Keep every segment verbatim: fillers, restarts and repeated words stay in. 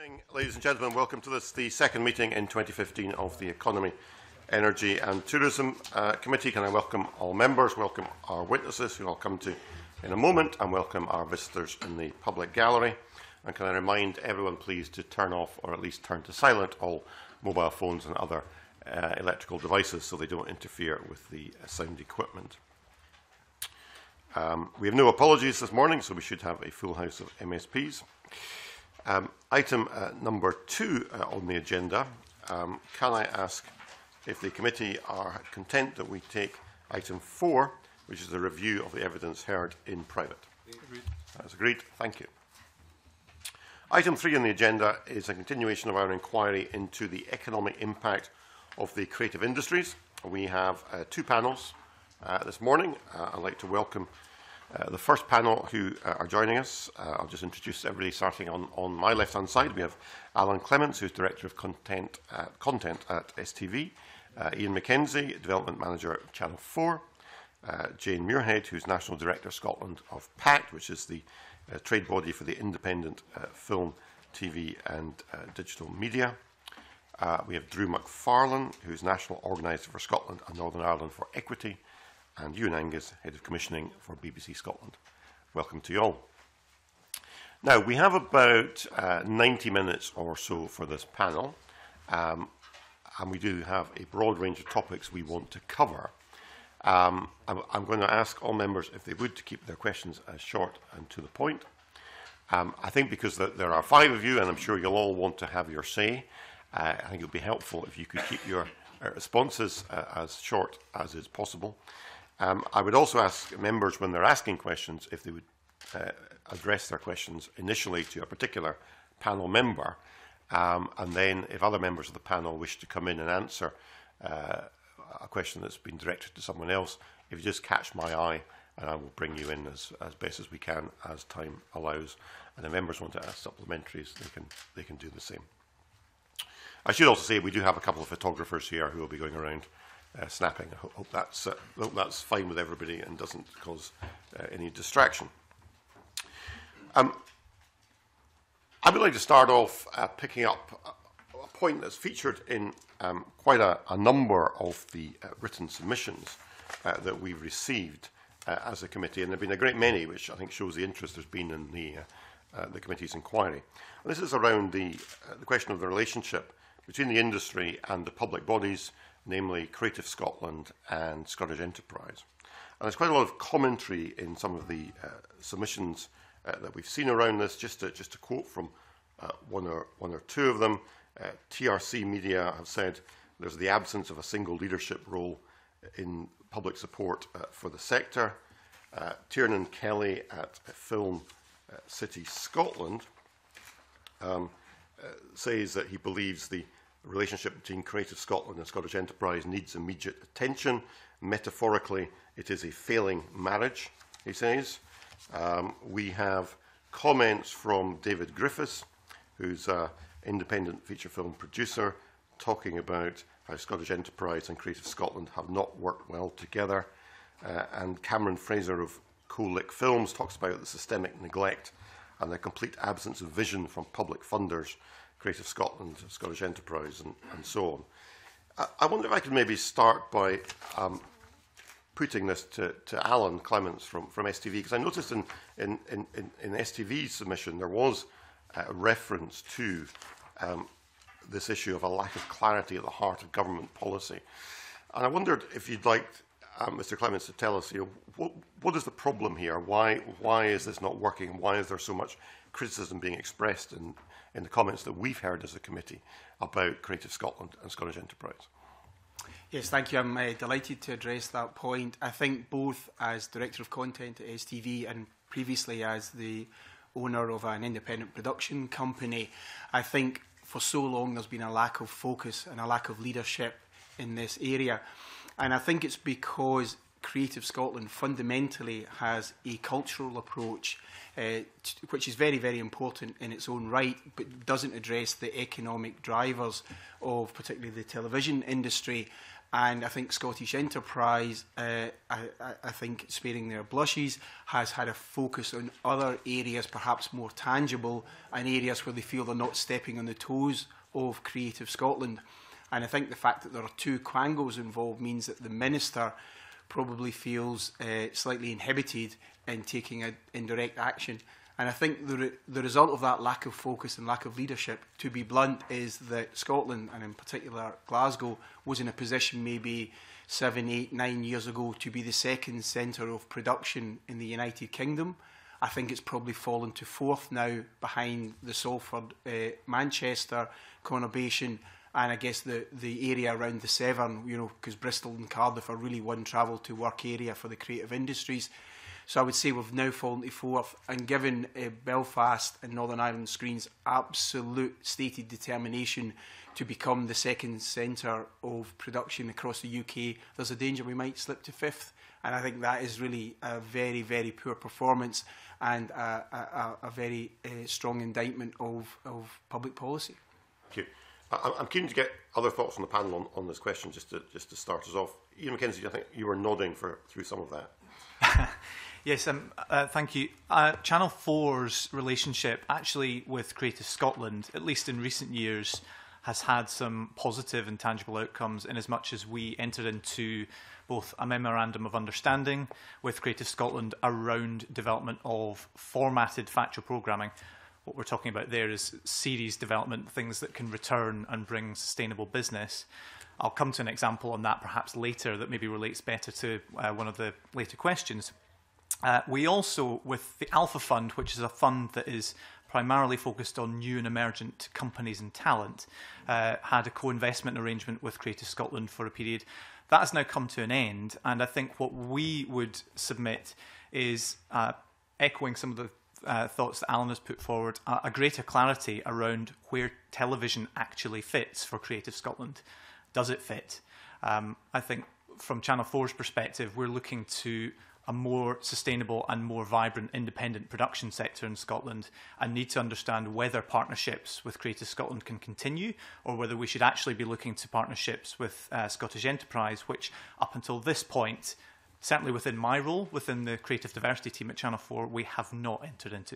Morning, ladies and gentlemen. Welcome to this, the second meeting in twenty fifteen of the Economy, Energy and Tourism uh, Committee. Can I welcome all members, welcome our witnesses, who I'll come to in a moment, and welcome our visitors in the public gallery. And can I remind everyone, please, to turn off, or at least turn to silent, all mobile phones and other uh, electrical devices so they don't interfere with the uh, sound equipment. Um, we have no apologies this morning, so we should have a full house of M S Ps. Um, item uh, number two uh, on the agenda. Um, can I ask if the committee are content that we take item four, which is the review of the evidence heard in private? Agreed. That's agreed. Thank you. Item three on the agenda is a continuation of our inquiry into the economic impact of the creative industries. We have uh, two panels uh, this morning. Uh, I'd like to welcome Uh, the first panel who uh, are joining us. uh, I'll just introduce everybody, starting on, on my left-hand side. We have Alan Clements, who's Director of Content, uh, content at S T V, uh, Ian MacKenzie, Development Manager at Channel four, uh, Jane Muirhead, who's National Director Scotland of PACT, which is the uh, trade body for the independent uh, film, T V and uh, digital media. Uh, we have Drew McFarlane, who's National Organiser for Scotland and Northern Ireland for Equity, and Ewan Angus, Head of Commissioning for B B C Scotland. Welcome to you all. Now, we have about uh, ninety minutes or so for this panel, um, and we do have a broad range of topics we want to cover. Um, I'm, I'm going to ask all members, if they would, to keep their questions as short and to the point. Um, I think because the, there are five of you, and I'm sure you'll all want to have your say, uh, I think it would be helpful if you could keep your uh, responses uh, as short as is possible. Um, I would also ask members, when they're asking questions, if they would uh, address their questions initially to a particular panel member, um, and then if other members of the panel wish to come in and answer uh, a question that's been directed to someone else, if you just catch my eye, and I will bring you in as, as best as we can as time allows. And if members want to ask supplementaries, they can, they can do the same. I should also say we do have a couple of photographers here who will be going around Uh, snapping. I hope, hope, that's, uh, hope that's fine with everybody and doesn't cause uh, any distraction. Um, I would like to start off uh, picking up a, a point that's featured in um, quite a, a number of the uh, written submissions uh, that we've received uh, as a committee, and there have been a great many, which I think shows the interest there's been in the, uh, uh, the committee's inquiry. And this is around the, uh, the question of the relationship between the industry and the public bodies, namely Creative Scotland and Scottish Enterprise. And there's quite a lot of commentary in some of the uh, submissions uh, that we've seen around this. Just to, just to quote from uh, one, or, one or two of them, uh, T R C Media have said there's the absence of a single leadership role in public support uh, for the sector. Uh, Tiernan Kelly at Film uh, City Scotland um, uh, says that he believes the The relationship between Creative Scotland and Scottish Enterprise needs immediate attention. Metaphorically, it is a failing marriage, he says. Um, we have comments from David Griffiths, who's an independent feature film producer, talking about how Scottish Enterprise and Creative Scotland have not worked well together. Uh, and Cameron Fraser of Colic Films talks about the systemic neglect and the complete absence of vision from public funders, Creative Scotland, Scottish Enterprise, and, and so on. I, I wonder if I could maybe start by um, putting this to, to Alan Clements from, from S T V, because I noticed in, in, in, in S T V's submission there was a reference to um, this issue of a lack of clarity at the heart of government policy. And I wondered if you'd like um, Mister Clements to tell us, you know, what, what is the problem here? Why, why is this not working? Why is there so much criticism being expressed in, in the comments that we've heard as a committee about Creative Scotland and Scottish Enterprise? Yes, thank you. I'm uh, delighted to address that point. I think both as Director of Content at S T V and previously as the owner of an independent production company, I think for so long there's been a lack of focus and a lack of leadership in this area. And I think it's because Creative Scotland fundamentally has a cultural approach uh, which is very, very important in its own right, but doesn't address the economic drivers of particularly the television industry And I think Scottish Enterprise, uh, I, I, I think, sparing their blushes, has had a focus on other areas, perhaps more tangible, and areas where they feel they're not stepping on the toes of Creative Scotland. And I think the fact that there are two quangos involved means that the Minister probably feels uh, slightly inhibited in taking a indirect action. And I think the, re the result of that lack of focus and lack of leadership, to be blunt, is that Scotland, and in particular Glasgow, was in a position maybe seven, eight, nine years ago to be the second centre of production in the United Kingdom. I think it's probably fallen to fourth now, behind the Salford, uh, Manchester conurbation, and I guess the, the area around the Severn, you know, because Bristol and Cardiff are really one travel to work area for the creative industries. So I would say we've now fallen to fourth, and given uh, Belfast and Northern Ireland Screen's absolute stated determination to become the second centre of production across the U K, there's a danger we might slip to fifth. And I think that is really a very, very poor performance and a, a, a very uh, strong indictment of, of public policy. Thank you. I, I'm keen to get other thoughts from the panel on, on this question, just to, just to start us off. Ewan MacKenzie, I think you were nodding for, through some of that. Yes, um, uh, thank you. Uh, Channel four's relationship actually with Creative Scotland, at least in recent years, has had some positive and tangible outcomes, in as much as we entered into both a memorandum of understanding with Creative Scotland around development of formatted factual programming. What we're talking about there is series development, things that can return and bring sustainable business. I'll come to an example on that perhaps later that maybe relates better to uh, one of the later questions. Uh, we also, with the Alpha Fund, which is a fund that is primarily focused on new and emergent companies and talent, uh, had a co-investment arrangement with Creative Scotland for a period. That has now come to an end, and I think what we would submit is, uh, echoing some of the uh, thoughts that Alan has put forward, uh, a greater clarity around where television actually fits for Creative Scotland. Does it fit? Um, I think from Channel four's perspective, we're looking to a more sustainable and more vibrant independent production sector in Scotland, and need to understand whether partnerships with Creative Scotland can continue, or whether we should actually be looking to partnerships with uh, Scottish Enterprise, which up until this point, certainly within my role, within the creative diversity team at Channel four, we have not entered into.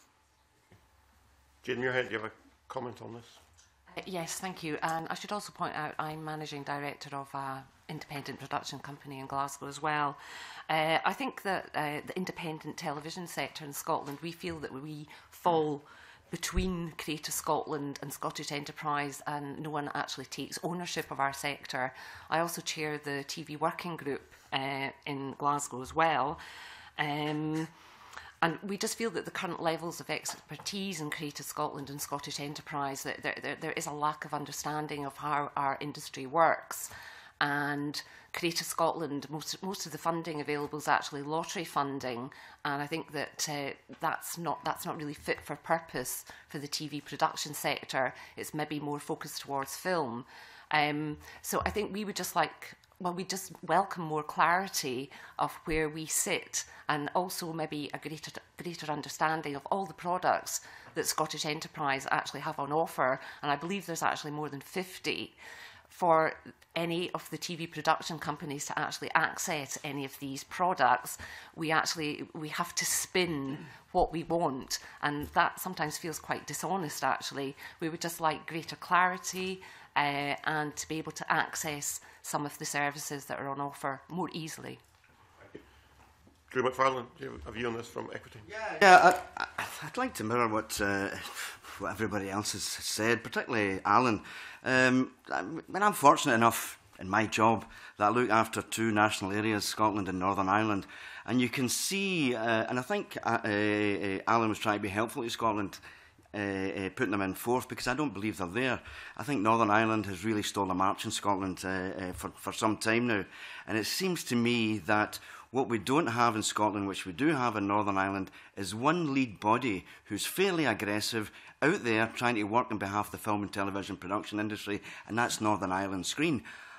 Jane Muirhead, do you have a comment on this? Uh, yes, thank you. And I should also point out I'm managing director of a independent production company in Glasgow as well. Uh, I think that uh, the independent television sector in Scotland, we feel that we fall between Creative Scotland and Scottish Enterprise, and no one actually takes ownership of our sector. I also chair the T V working group uh, in Glasgow as well. Um, And we just feel that the current levels of expertise in Creative Scotland and Scottish Enterprise, that there, there, there is a lack of understanding of how our industry works. And Creative Scotland, most, most of the funding available is actually lottery funding, and I think that uh, that's not that's not really fit for purpose for the T V production sector. It's maybe more focused towards film. Um, so I think we would just like, well, we just welcome more clarity of where we sit, and also maybe a greater greater understanding of all the products that Scottish Enterprise actually have on offer. And I believe there's actually more than fifty. For any of the T V production companies to actually access any of these products, we actually we have to spin what we want, and that sometimes feels quite dishonest. Actually, we would just like greater clarity uh, and to be able to access some of the services that are on offer more easily. Drew McFarlane, do you have a view on this from Equity? Yeah, yeah I, I, I'd like to mirror what uh, what everybody else has said, particularly Alan. Um, I mean, I'm fortunate enough in my job that I look after two national areas, Scotland and Northern Ireland, and you can see, uh, and I think uh, uh, Alan was trying to be helpful to Scotland, uh, uh, putting them in fourth, because I don't believe they're there. I think Northern Ireland has really stolen a march in Scotland uh, uh, for, for some time now, and it seems to me that what we don't have in Scotland, which we do have in Northern Ireland, is one lead body who's fairly aggressive, out there trying to work on behalf of the film and television production industry, and that's Northern Ireland Screen.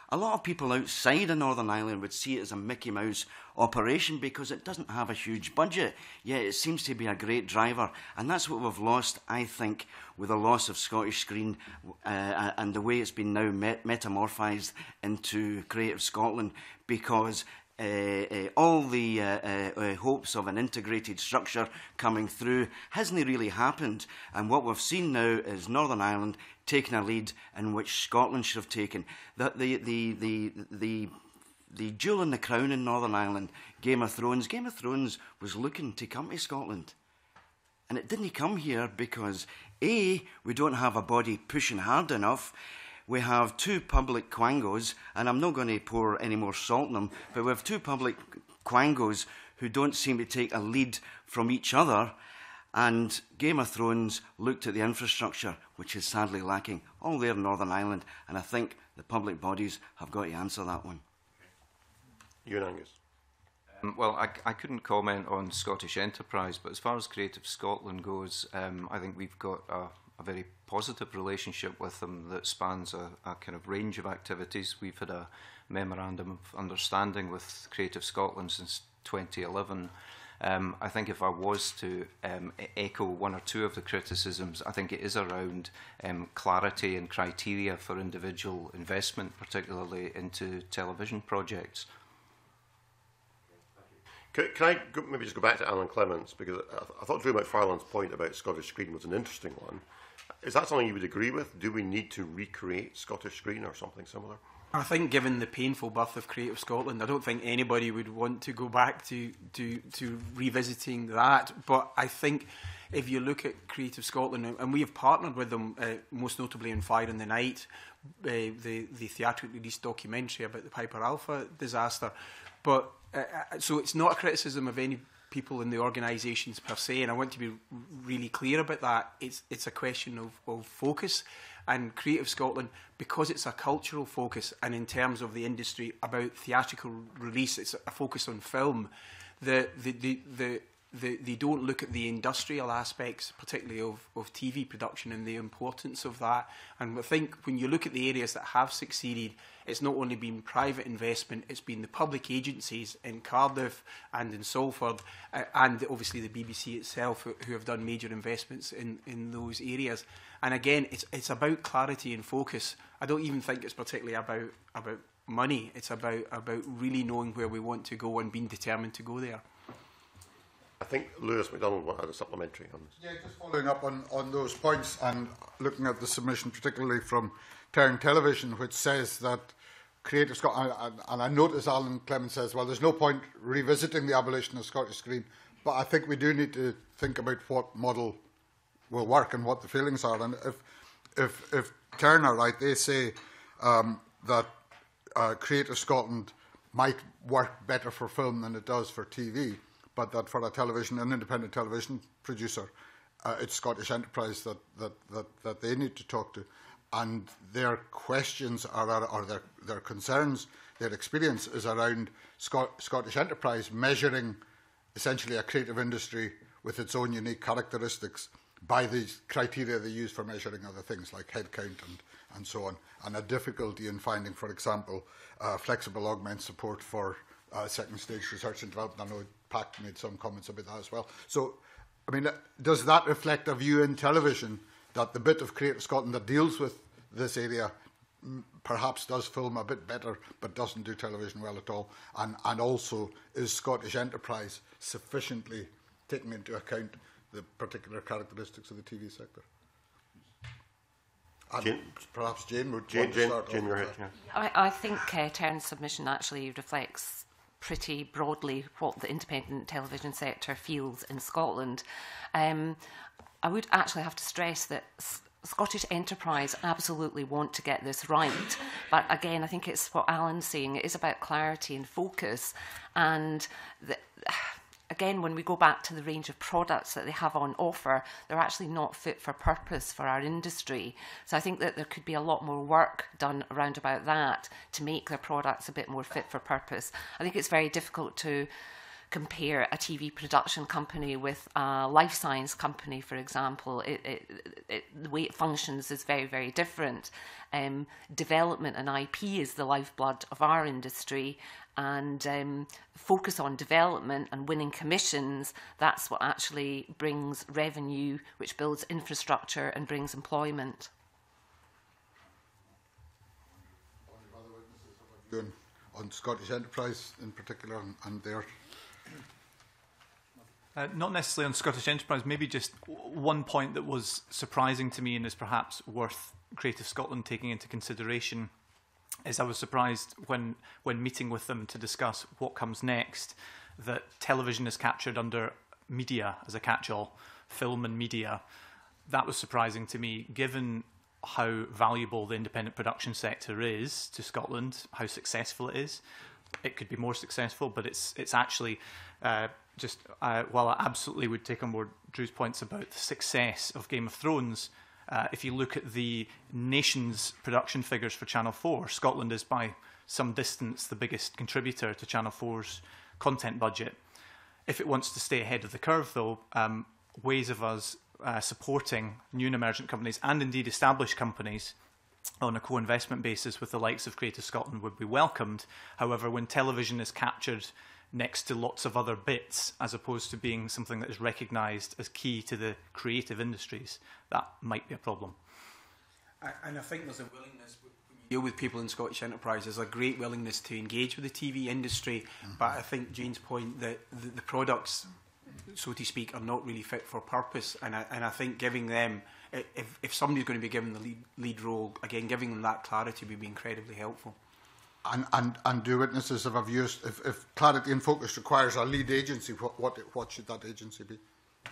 A lot of people outside of Northern Ireland would see it as a Mickey Mouse operation because it doesn't have a huge budget, yet it seems to be a great driver. And that's what we've lost, I think, with the loss of Scottish Screen uh, and the way it's been now met metamorphised into Creative Scotland, because Uh, uh, all the uh, uh, uh, hopes of an integrated structure coming through hasn't really happened. And what we've seen now is Northern Ireland taking a lead in which Scotland should have taken. The, the, the, the, the, the jewel in the crown in Northern Ireland, Game of Thrones, Game of Thrones was looking to come to Scotland. And it didn't come here because, A, we don't have a body pushing hard enough. We have two public quangos, and I'm not going to pour any more salt in them, but we have two public quangos who don't seem to take a lead from each other, and Game of Thrones looked at the infrastructure, which is sadly lacking, all there in Northern Ireland, and I think the public bodies have got to answer that one. Ewan, Angus. Um, well, I, I couldn't comment on Scottish Enterprise, but as far as Creative Scotland goes, um, I think we've got a, a very positive relationship with them that spans a, a kind of range of activities. We've had a memorandum of understanding with Creative Scotland since twenty eleven. Um, I think if I was to um, echo one or two of the criticisms, I think it is around um, clarity and criteria for individual investment, particularly into television projects. Can, can I go, maybe just go back to Alan Clements, because I, I thought Drew McFarlane's point about Scottish Screen was an interesting one. Is that something you would agree with? Do we need to recreate Scottish Screen or something similar? I think, given the painful birth of Creative Scotland, I don't think anybody would want to go back to, to, to revisiting that. But I think if you look at Creative Scotland, and we have partnered with them, uh, most notably in Fire in the Night, uh, the, the theatrically released documentary about the Piper Alpha disaster. But uh, so it's not a criticism of any people in the organisations per se, and I want to be really clear about that. It's, it's a question of, of focus. And Creative Scotland, because it's a cultural focus, and in terms of the industry about theatrical release, it's a focus on film, the, the, the, the, the, they don't look at the industrial aspects, particularly of, of T V production and the importance of that. And I think when you look at the areas that have succeeded, it's not only been private investment, it's been the public agencies in Cardiff and in Salford, uh, and obviously the B B C itself, who, who have done major investments in, in those areas. And again, it's, it's about clarity and focus. I don't even think it's particularly about, about money. It's about, about really knowing where we want to go and being determined to go there. I think Lewis MacDonald had a supplementary on this. Yeah, just following up on, on those points and looking at the submission, particularly from Tern Television, which says that Creative Scotland, and, and I notice Alan Clements says, well, there's no point revisiting the abolition of Scottish Screen, but I think we do need to think about what model will work and what the feelings are. And if if if Tern are right, they say um, that uh, Creative Scotland might work better for film than it does for T V, but that for a television, an independent television producer, uh, it's Scottish Enterprise that, that, that, that they need to talk to. And their questions are, are or their, their concerns, their experience is around Scot Scottish Enterprise measuring essentially a creative industry with its own unique characteristics by the criteria they use for measuring other things like headcount and, and so on, and a difficulty in finding, for example, uh, flexible augment support for uh, second stage research and development. I know PACT made some comments about that as well. So, I mean, does that reflect a view in television that the bit of Creative Scotland that deals with this area perhaps does film a bit better but doesn't do television well at all? And, and also, is Scottish Enterprise sufficiently taking into account the particular characteristics of the T V sector? And Jane, perhaps Jane would Jane, want to Jane, start Jane off Muirhead, with that. yeah. I, I think uh, Tern's submission actually reflects pretty broadly what the independent television sector feels in Scotland. Um, I would actually have to stress that S Scottish Enterprise absolutely want to get this right. But again, I think it's what Alan's saying. It is about clarity and focus. And the, again, when we go back to the range of products that they have on offer, they're actually not fit for purpose for our industry. So I think that there could be a lot more work done around about that to make their products a bit more fit for purpose. I think it's very difficult to compare a T V production company with a life science company, for example. It, it, it, the way it functions is very, very different. Um, development and I P is the lifeblood of our industry, and um, focus on development and winning commissions, that's what actually brings revenue, which builds infrastructure and brings employment. On, on Scottish Enterprise in particular and, and their... Uh, not necessarily on Scottish Enterprise, maybe just one point that was surprising to me and is perhaps worth Creative Scotland taking into consideration is I was surprised when, when meeting with them to discuss what comes next, that television is captured under media as a catch-all, film and media. That was surprising to me, given how valuable the independent production sector is to Scotland, how successful it is. It could be more successful, but it's it's actually uh, just, uh, while I absolutely would take on board Drew's points about the success of Game of Thrones, uh, if you look at the nation's production figures for Channel four, Scotland is by some distance the biggest contributor to Channel four's content budget. If it wants to stay ahead of the curve, though, um, ways of us Uh, supporting new and emergent companies and indeed established companies on a co-investment basis with the likes of Creative Scotland would be welcomed. However, when television is captured next to lots of other bits, as opposed to being something that is recognised as key to the creative industries, that might be a problem. I, and I think there's a willingness, when you deal with people in Scottish Enterprise, there's a great willingness to engage with the T V industry, mm-hmm. but I think Jane's point that the, the products, so to speak, are not really fit for purpose, and I, and I think giving them, if, if somebody's going to be given the lead, lead role, again, giving them that clarity would be incredibly helpful. And, and, and do witnesses have used, if, if clarity and focus requires a lead agency, what, what, what should that agency be?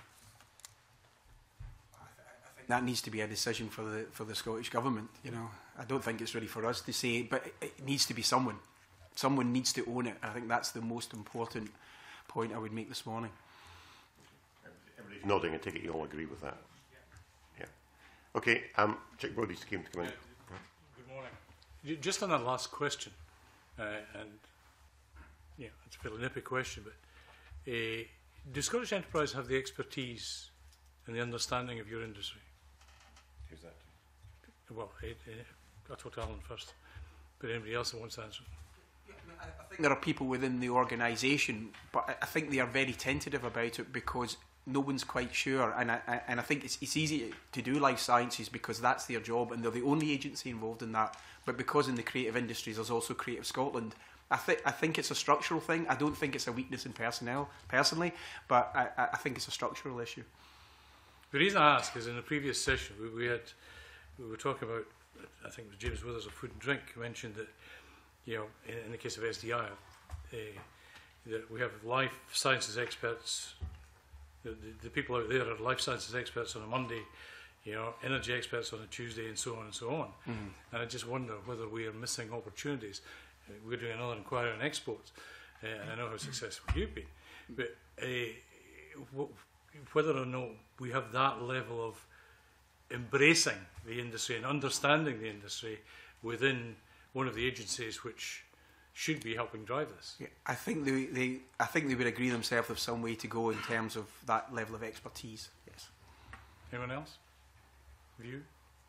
I think that needs to be a decision for the, for the Scottish Government. You know, I don't think it's really for us to say, but it, it needs to be someone. Someone needs to own it. I think that's the most important point I would make this morning. Everybody's nodding. I take it you all agree with that. Yeah. yeah. Okay. Um, Jack Brody's came to come in. Yeah. Good morning. Just on that last question, uh, and yeah, it's a fairly nippy question, but uh, do Scottish Enterprise have the expertise and the understanding of your industry? Who's that? Well, it, it, I'll talk to Alan first, but anybody else that wants to answer? I think there are people within the organisation, but I think they are very tentative about it because no one's quite sure. And I, I, and I think it's, it's easy to do life sciences because that's their job and they're the only agency involved in that. But because in the creative industries there's also Creative Scotland, I, th I think it's a structural thing. I don't think it's a weakness in personnel, personally, but I, I think it's a structural issue. The reason I ask is in the previous session we, we had we were talking about, I think it was James Withers of Food and Drink who mentioned that, you know, in, in the case of S D I, uh, that we have life sciences experts. The, the, the people out there are life sciences experts on a Monday, you know, energy experts on a Tuesday, and so on and so on. Mm. And I just wonder whether we are missing opportunities. Uh, we're doing another inquiry on exports, uh, and I know how successful you've been. But uh, whether or not we have that level of embracing the industry and understanding the industry within one of the agencies which should be helping drive this. Yeah, I think they, they, I think they would agree themselves with some way to go in terms of that level of expertise. Yes. Anyone else? View?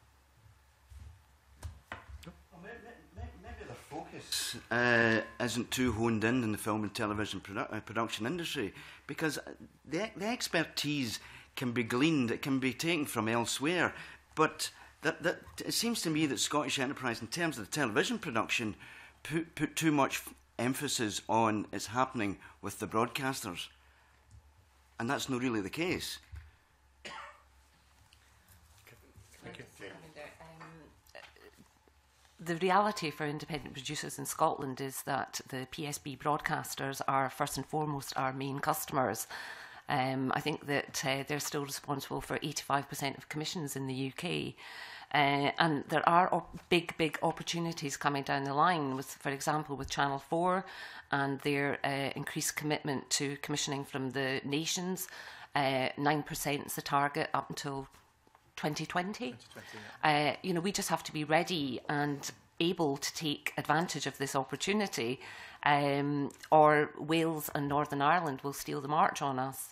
No? Well, maybe, maybe their focus uh, isn't too honed in in the film and television produ uh, production industry, because the, the expertise can be gleaned, it can be taken from elsewhere, but that, that, it seems to me that Scottish Enterprise, in terms of the television production, put, put too much emphasis on it's happening with the broadcasters. And that's not really the case. Thank you. The reality for independent producers in Scotland is that the P S B broadcasters are first and foremost our main customers. Um, I think that uh, they're still responsible for eighty-five percent of commissions in the U K. Uh, and there are op big, big opportunities coming down the line, with, for example, with Channel four and their uh, increased commitment to commissioning from the nations. Uh, nine percent is the target up until twenty twenty. twenty twenty yeah. uh, you know, we just have to be ready, and able to take advantage of this opportunity, um, or Wales and Northern Ireland will steal the march on us.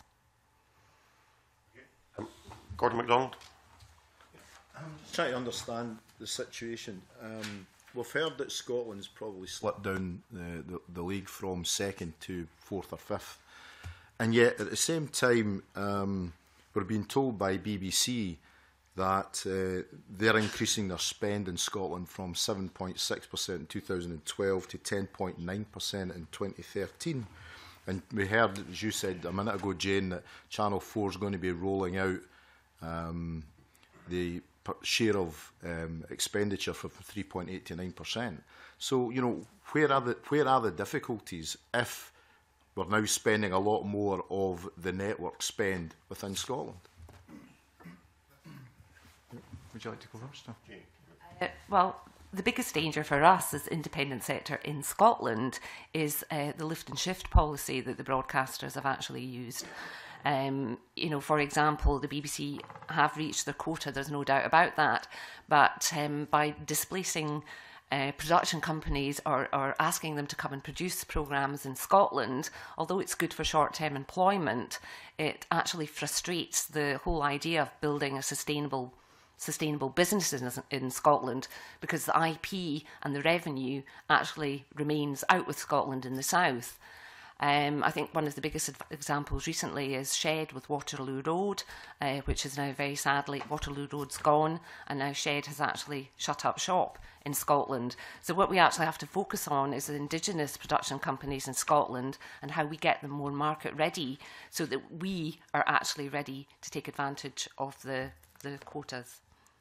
Um, Gordon MacDonald. I'm just trying to understand the situation. Um, we've heard that Scotland's probably slipped down the, the, the league from second to fourth or fifth. And yet, at the same time, um, we're being told by B B C that uh, they're increasing their spend in Scotland from seven point six percent in two thousand twelve to ten point nine percent in twenty thirteen. And we heard, as you said a minute ago, Jane, that Channel four is going to be rolling out um, the share of um, expenditure from three point eight to nine percent. So, you know, where are the where are the difficulties if we're now spending a lot more of the network spend within Scotland? Would you like to go first? Uh, well, the biggest danger for us as independent sector in Scotland is uh, the lift and shift policy that the broadcasters have actually used. Um, you know, for example, the B B C have reached their quota, there's no doubt about that, but um, by displacing uh, production companies or, or asking them to come and produce programmes in Scotland, although it's good for short-term employment, it actually frustrates the whole idea of building a sustainable sustainable businesses in, in Scotland, because the I P and the revenue actually remains out with Scotland in the south. Um, I think one of the biggest examples recently is Shed with Waterloo Road, uh, which is now very sadly, Waterloo Road's gone, and now Shed has actually shut up shop in Scotland. So what we actually have to focus on is the indigenous production companies in Scotland and how we get them more market ready so that we are actually ready to take advantage of the, the quotas.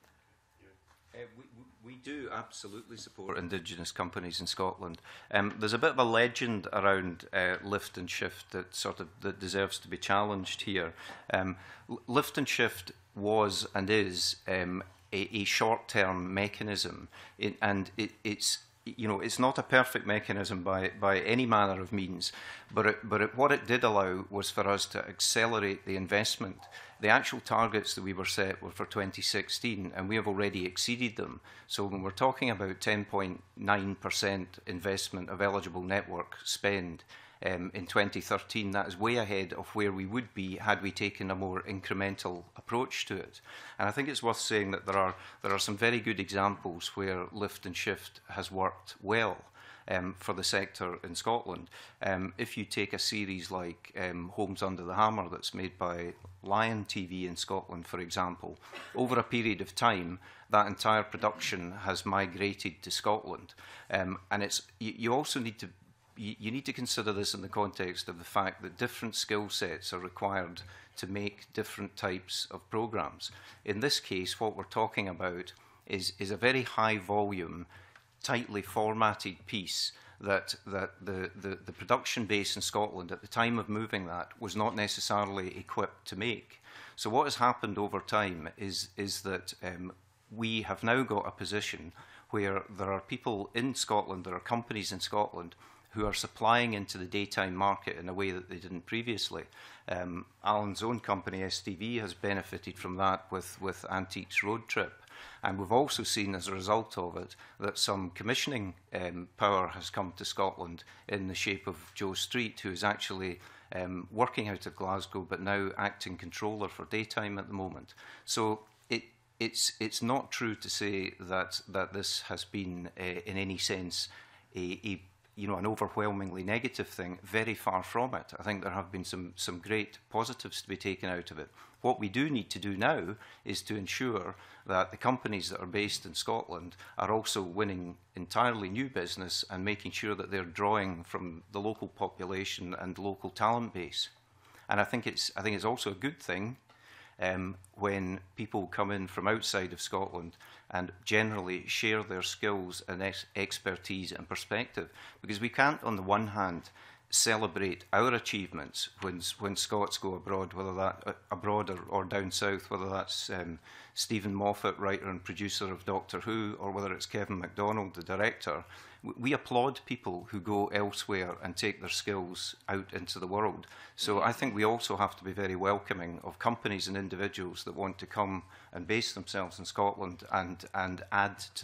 Uh, we, we do absolutely support indigenous companies in Scotland. Um, there's a bit of a legend around uh, lift and shift that sort of that deserves to be challenged here. Um, lift and shift was and is um, a, a short-term mechanism, in, and it, it's you know it's not a perfect mechanism by by any manner of means, but it, but it, what it did allow was for us to accelerate the investment. The actual targets that we were set were for twenty sixteen, and we have already exceeded them. So when we're talking about ten point nine percent investment of eligible network spend um, in twenty thirteen, that is way ahead of where we would be had we taken a more incremental approach to it. And I think it's worth saying that there are, there are some very good examples where lift and shift has worked well. Um, for the sector in Scotland. Um, if you take a series like um, Homes Under the Hammer that's made by Lion T V in Scotland, for example, over a period of time, that entire production has migrated to Scotland. Um, and it's you, you also need to you, you need to consider this in the context of the fact that different skill sets are required to make different types of programmes. In this case, what we're talking about is, is a very high volume, tightly formatted piece that, that the, the, the production base in Scotland at the time of moving that was not necessarily equipped to make. So what has happened over time is, is that um, we have now got a position where there are people in Scotland, there are companies in Scotland who are supplying into the daytime market in a way that they didn't previously. Um, Alan's own company, S T V, has benefited from that with, with Antiques Road Trip. And we've also seen, as a result of it, that some commissioning um, power has come to Scotland in the shape of Joe Street, who is actually um, working out of Glasgow, but now acting controller for daytime at the moment. So it, it's, it's not true to say that, that this has been, uh, in any sense, a, a you know, an overwhelmingly negative thing. Very far from it. I think there have been some, some great positives to be taken out of it. What we do need to do now is to ensure that the companies that are based in Scotland are also winning entirely new business and making sure that they're drawing from the local population and local talent base. And I think it's, I think it's also a good thing um, when people come in from outside of Scotland and generally share their skills and ex expertise and perspective. Because we can't, on the one hand, celebrate our achievements when, when Scots go abroad, whether that uh, abroad or, or down south, whether that's um, Stephen Moffat, writer and producer of Doctor Who, or whether it's Kevin MacDonald, the director. We applaud people who go elsewhere and take their skills out into the world. So I think we also have to be very welcoming of companies and individuals that want to come and base themselves in Scotland and, and add to the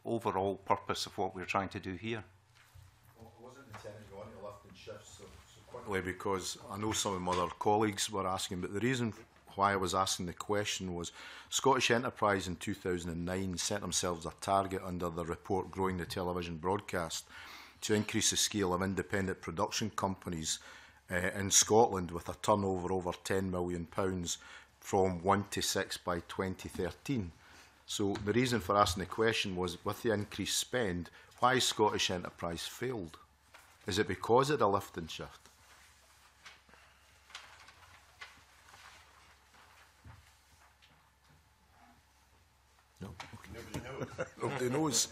overall purpose of what we're trying to do here. Well, I wasn't intending to go on to lift and shift so, so quickly because I know some of my other colleagues were asking, but the reason why I was asking the question was Scottish Enterprise in two thousand nine set themselves a target under the report Growing the Television Broadcast to increase the scale of independent production companies uh, in Scotland with a turnover over ten million pounds from one to six by twenty thirteen. So the reason for asking the question was, with the increased spend, why Scottish Enterprise failed? Is it because of the lift and shift? No. Okay. Nobody knows. Nobody knows.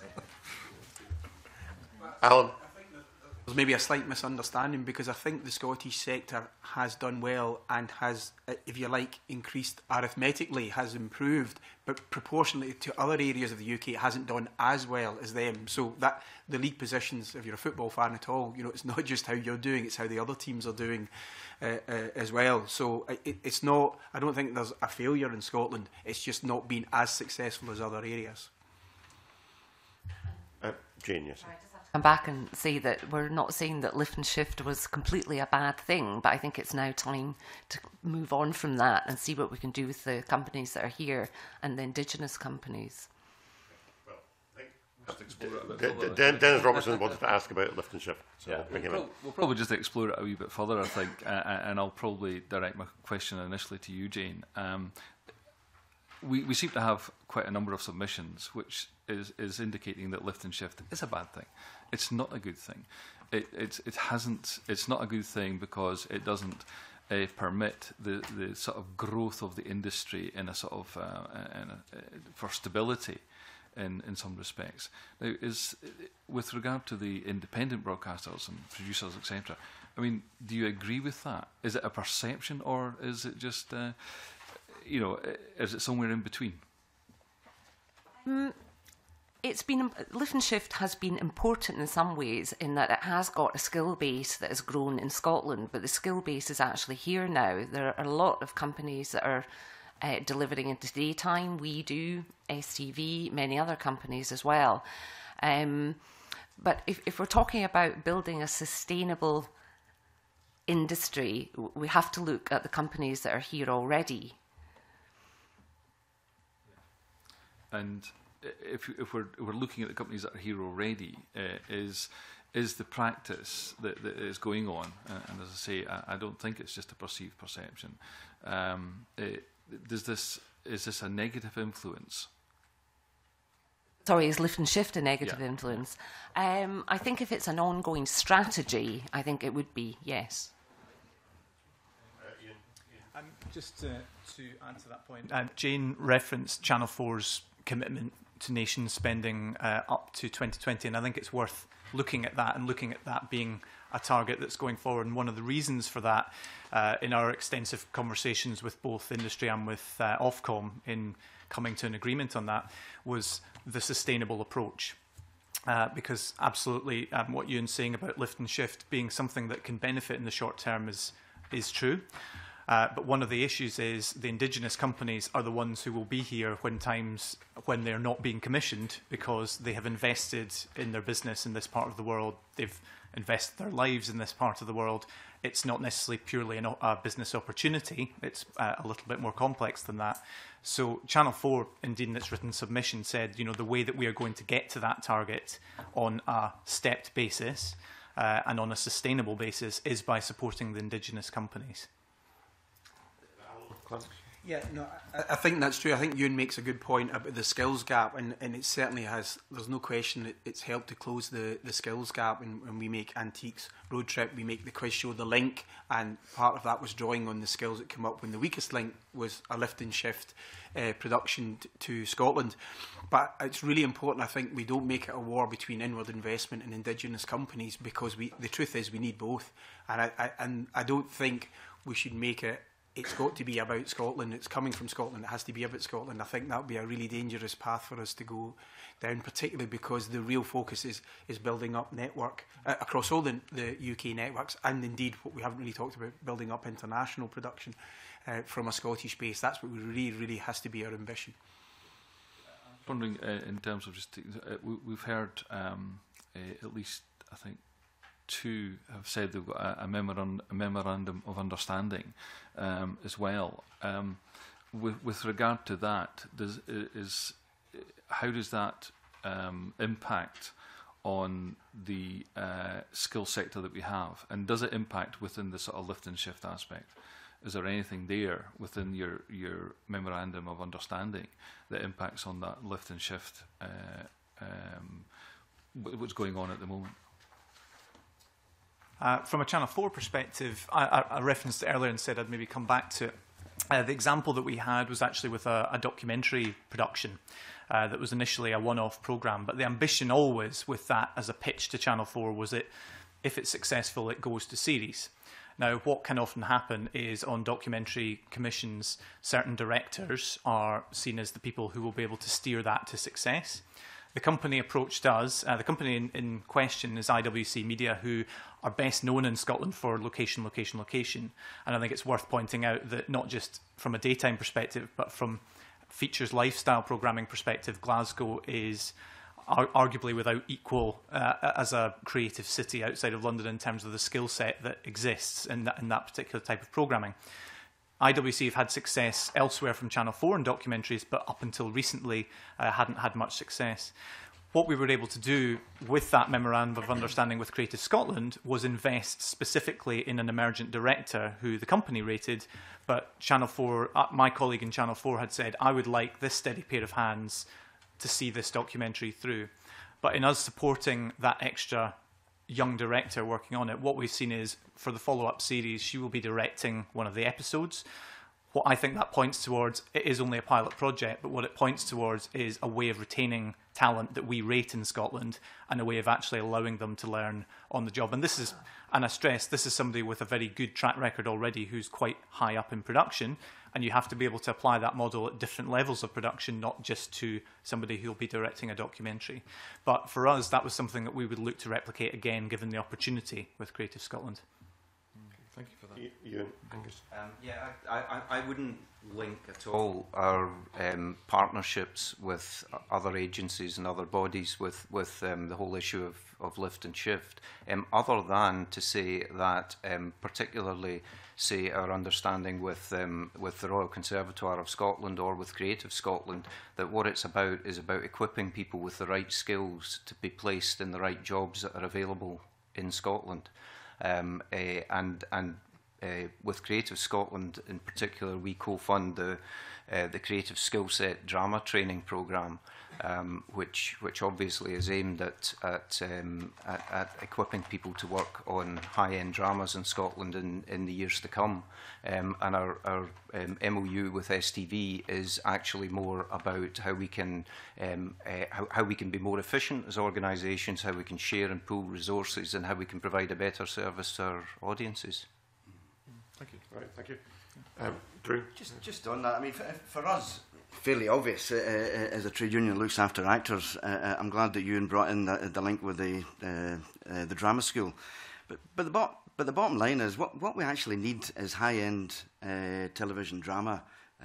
Alan? There's maybe a slight misunderstanding, because I think the Scottish sector has done well and has, if you like, increased arithmetically, has improved, but proportionally to other areas of the U K, it hasn't done as well as them. So that the league positions, if you're a football fan at all, you know, it's not just how you're doing, it's how the other teams are doing uh, uh, as well. So it, it's not, I don't think there's a failure in Scotland, it's just not been as successful as other areas. Uh, Jane, yes. Come back and say that we're not saying that lift and shift was completely a bad thing, but I think it's now time to move on from that and see what we can do with the companies that are here and the indigenous companies. Well, Dennis Robertson wanted to ask about lift and shift. So yeah, we'll, pro we'll probably just explore it a wee bit further, I think, uh, and I'll probably direct my question initially to you, Jane. Um, we, we seem to have quite a number of submissions, which is, is indicating that lift and shift is a bad thing. It's not a good thing. It, it's, it hasn't, it's not a good thing because it doesn't uh, permit the, the sort of growth of the industry in a sort of uh, in a, uh, for stability in, in some respects. Now, is with regard to the independent broadcasters and producers, et cetera, I mean, do you agree with that? Is it a perception, or is it just, uh, you know, is it somewhere in between? Um, It's been, lift and shift has been important in some ways in that it has got a skill base that has grown in Scotland, but the skill base is actually here now. There are a lot of companies that are uh, delivering into daytime. We do, S T V, many other companies as well. Um, but if, if we're talking about building a sustainable industry, we have to look at the companies that are here already. And if, if, we're, if we're looking at the companies that are here already, uh, is is the practice that, that is going on, uh, and as I say, I, I don't think it's just a perceived perception. Um, it, does this is this a negative influence? Sorry, is lift and shift a negative yeah. influence? Um, I think if it's an ongoing strategy, I think it would be, yes. Um, just to, to add to that point, uh, Jane referenced Channel four's commitment to nation spending uh, up to twenty twenty, and I think it's worth looking at that and looking at that being a target that's going forward. And one of the reasons for that, uh, in our extensive conversations with both industry and with uh, Ofcom in coming to an agreement on that, was the sustainable approach. Uh, because absolutely um, what Ewan's saying about lift and shift being something that can benefit in the short term is, is true. Uh, but one of the issues is the indigenous companies are the ones who will be here when times when they're not being commissioned, because they have invested in their business in this part of the world. They've invested their lives in this part of the world. It's not necessarily purely an, a business opportunity. It's uh, a little bit more complex than that. So Channel four, indeed in its written submission, said, you know, the way that we are going to get to that target on a stepped basis uh, and on a sustainable basis is by supporting the indigenous companies. Yeah, no, I, I think that's true. I think Ewan makes a good point about the skills gap, and, and it certainly has, there's no question that it's helped to close the, the skills gap. And when we make Antiques Road Trip, we make the quiz show The Link, and part of that was drawing on the skills that came up when the weakest link was a lift and shift uh, production t to Scotland. But it's really important, I think, we don't make it a war between inward investment and indigenous companies, because we, the truth is we need both. And I, I, and I don't think we should make it, it's got to be about Scotland. It's coming from Scotland. It has to be about Scotland. I think that would be a really dangerous path for us to go down, particularly because the real focus is, is building up network uh, across all the, the U K networks, and indeed what we haven't really talked about, building up international production uh, from a Scottish base. That's what we really, really has to be our ambition. wondering, uh, in terms of just, uh, we, we've heard um, uh, at least, I think, two have said they've got a, a, memorandum, a memorandum of understanding um, as well. Um, with, with regard to that, does, is, how does that um, impact on the uh, skill sector that we have? And does it impact within the sort of lift and shift aspect? Is there anything there within your, your memorandum of understanding that impacts on that lift and shift, uh, um, what's going on at the moment? Uh, from a Channel four perspective, I, I, I referenced it earlier and said I'd maybe come back to it. Uh, the example that we had was actually with a, a documentary production uh, that was initially a one-off programme, but the ambition always with that as a pitch to Channel four was that if it's successful, it goes to series. Now, what can often happen is on documentary commissions, certain directors are seen as the people who will be able to steer that to success. The company approached us, uh, the company in, in question is I W C Media, who are best known in Scotland for location, location, location. And I think it's worth pointing out that not just from a daytime perspective, but from features lifestyle programming perspective, Glasgow is ar arguably without equal uh, as a creative city outside of London in terms of the skill set that exists in that, in that particular type of programming. I W C have had success elsewhere from Channel four in documentaries, but up until recently uh, hadn't had much success. What we were able to do with that memorandum of understanding with Creative Scotland was invest specifically in an emergent director who the company rated, but Channel four, uh, my colleague in Channel four had said, I would like this steady pair of hands to see this documentary through. But in us supporting that extra young director working on it, what we've seen is for the follow-up series, she will be directing one of the episodes. What I think that points towards, it is only a pilot project, but what it points towards is a way of retaining talent that we rate in Scotland and a way of actually allowing them to learn on the job. And this is, and I stress, this is somebody with a very good track record already who's quite high up in production, and you have to be able to apply that model at different levels of production, not just to somebody who'll be directing a documentary. But for us, that was something that we would look to replicate again, given the opportunity with Creative Scotland. Thank you for that. Ewan, Angus. Um, yeah, I, I, I wouldn't link at all our um, partnerships with other agencies and other bodies with, with um, the whole issue of, of lift and shift, um, other than to say that um, particularly say our understanding with, um, with the Royal Conservatoire of Scotland or with Creative Scotland, that what it's about is about equipping people with the right skills to be placed in the right jobs that are available in Scotland. Um, uh, and and uh, with Creative Scotland in particular, we co-fund the uh, the Creative Skill Set Drama Training Programme, um, which which obviously is aimed at at, um, at at equipping people to work on high-end dramas in Scotland in, in the years to come. Um, and our, our um, M O U with S T V is actually more about how we can um, uh, how, how we can be more efficient as organisations, how we can share and pool resources, and how we can provide a better service to our audiences. Thank you. Right, thank you. Um, Drew? Just, just on that, I mean, for, for us, fairly obvious, uh, uh, as a trade union that looks after actors, uh, I'm glad that Ewan brought in the, the link with the, uh, uh, the drama school. But, but, the bo but the bottom line is, what, what we actually need is high-end uh, television drama uh,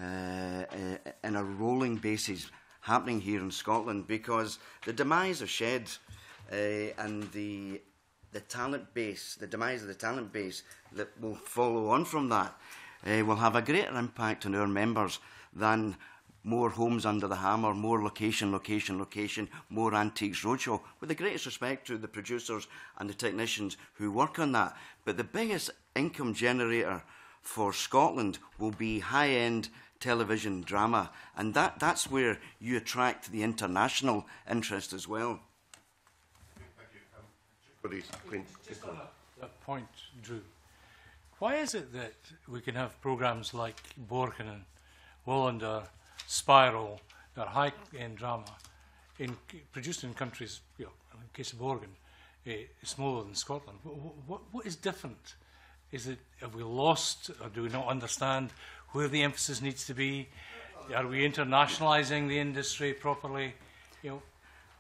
uh, in a rolling basis happening here in Scotland, because the demise of Shed uh, and the the talent base, the demise of the talent base that will follow on from that uh, will have a greater impact on our members than more Homes Under the Hammer, more location, location, location, more Antiques Roadshow, with the greatest respect to the producers and the technicians who work on that. But the biggest income generator for Scotland will be high-end television drama, and that, that's where you attract the international interest as well. Just on a, a point, Drew, why is it that we can have programmes like Borken and Wallander, Spiral, that are high-end drama, in, produced in countries, you know, in the case of Borken, uh, smaller than Scotland? What, what, what is different? Is it, have we lost, or do we not understand where the emphasis needs to be? Are we internationalising the industry properly? You know,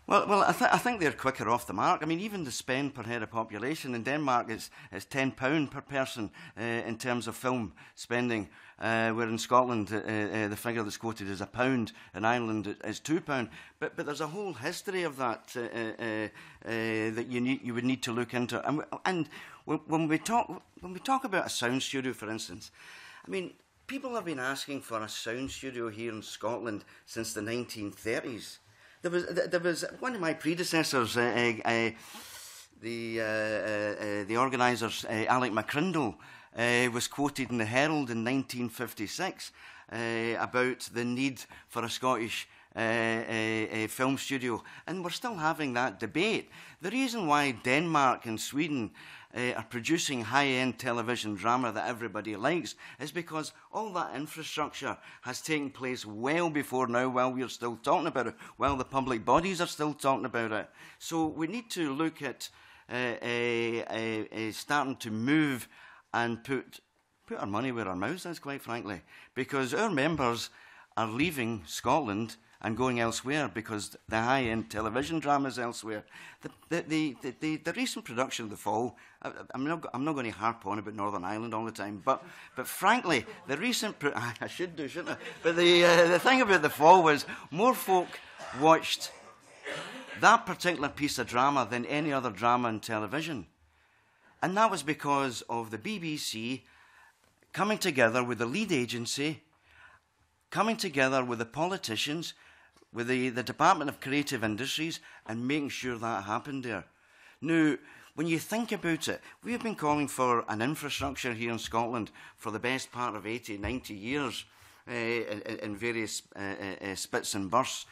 Well, well, I, th I think they're quicker off the mark. I mean, even the spend per head of population in Denmark is, is ten pounds per person uh, in terms of film spending, uh, where in Scotland uh, uh, the figure that's quoted is a pound, in Ireland it is two pounds. But, but there's a whole history of that uh, uh, uh, that you, need, you would need to look into. And, and when, we talk, when we talk about a sound studio, for instance, I mean, people have been asking for a sound studio here in Scotland since the nineteen thirties. There was, there was one of my predecessors, uh, uh, the, uh, uh, the organisers, uh, Alec McCrindle, uh, was quoted in the Herald in nineteen fifty-six uh, about the need for a Scottish uh, uh, uh, film studio. And we're still having that debate. The reason why Denmark and Sweden Uh, are producing high-end television drama that everybody likes is because all that infrastructure has taken place well before now, while we're still talking about it, while the public bodies are still talking about it. So we need to look at uh, uh, uh, uh, starting to move and put, put our money where our mouth is, quite frankly, because our members are leaving Scotland and going elsewhere because the high-end television drama is elsewhere. The, the, the, the, the, the recent production of The Fall, I, I'm, not, I'm not going to harp on about Northern Ireland all the time, but, but frankly, the recent... Pro I should do, shouldn't I? But the, uh, the thing about The Fall was more folk watched that particular piece of drama than any other drama on television. And that was because of the B B C coming together with the lead agency, coming together with the politicians, with the, the Department of Creative Industries, and making sure that happened there. Now, when you think about it, we have been calling for an infrastructure here in Scotland for the best part of eighty, ninety years uh, in, in various uh, uh, spits and bursts.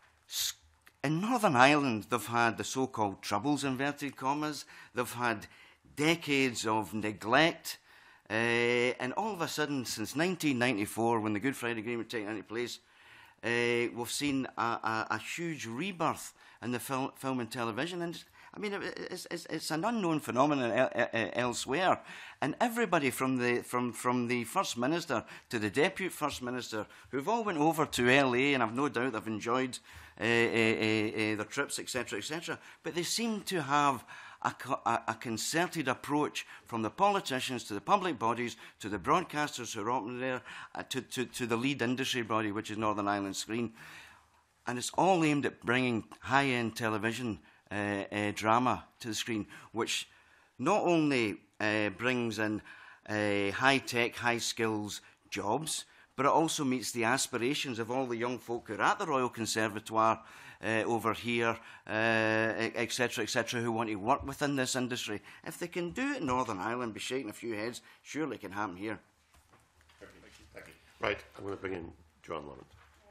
In Northern Ireland, they've had the so-called troubles, inverted commas. They've had decades of neglect. Uh, and all of a sudden, since nineteen ninety-four, when the Good Friday Agreement took into place, uh, we've seen a, a, a huge rebirth in the film, film and television industry. I mean, it, it's, it's, it's an unknown phenomenon el el elsewhere, and everybody from the from from the First Minister to the Deputy First Minister, who've all went over to L A, and I've no doubt they've enjoyed uh, uh, uh, their trips, et cetera, et cetera. But they seem to have A, a, a concerted approach from the politicians to the public bodies to the broadcasters who are up there uh, to, to, to the lead industry body, which is Northern Ireland Screen. And it's all aimed at bringing high-end television uh, uh, drama to the screen, which not only uh, brings in uh, high-tech, high-skills jobs, but it also meets the aspirations of all the young folk who are at the Royal Conservatoire Uh, over here, uh, et cetera, et cetera, who want to work within this industry. If they can do it in Northern Ireland, be shaking a few heads, surely it can happen here. Thank you, thank you. Right, I'm going to bring in Joanne Lamont.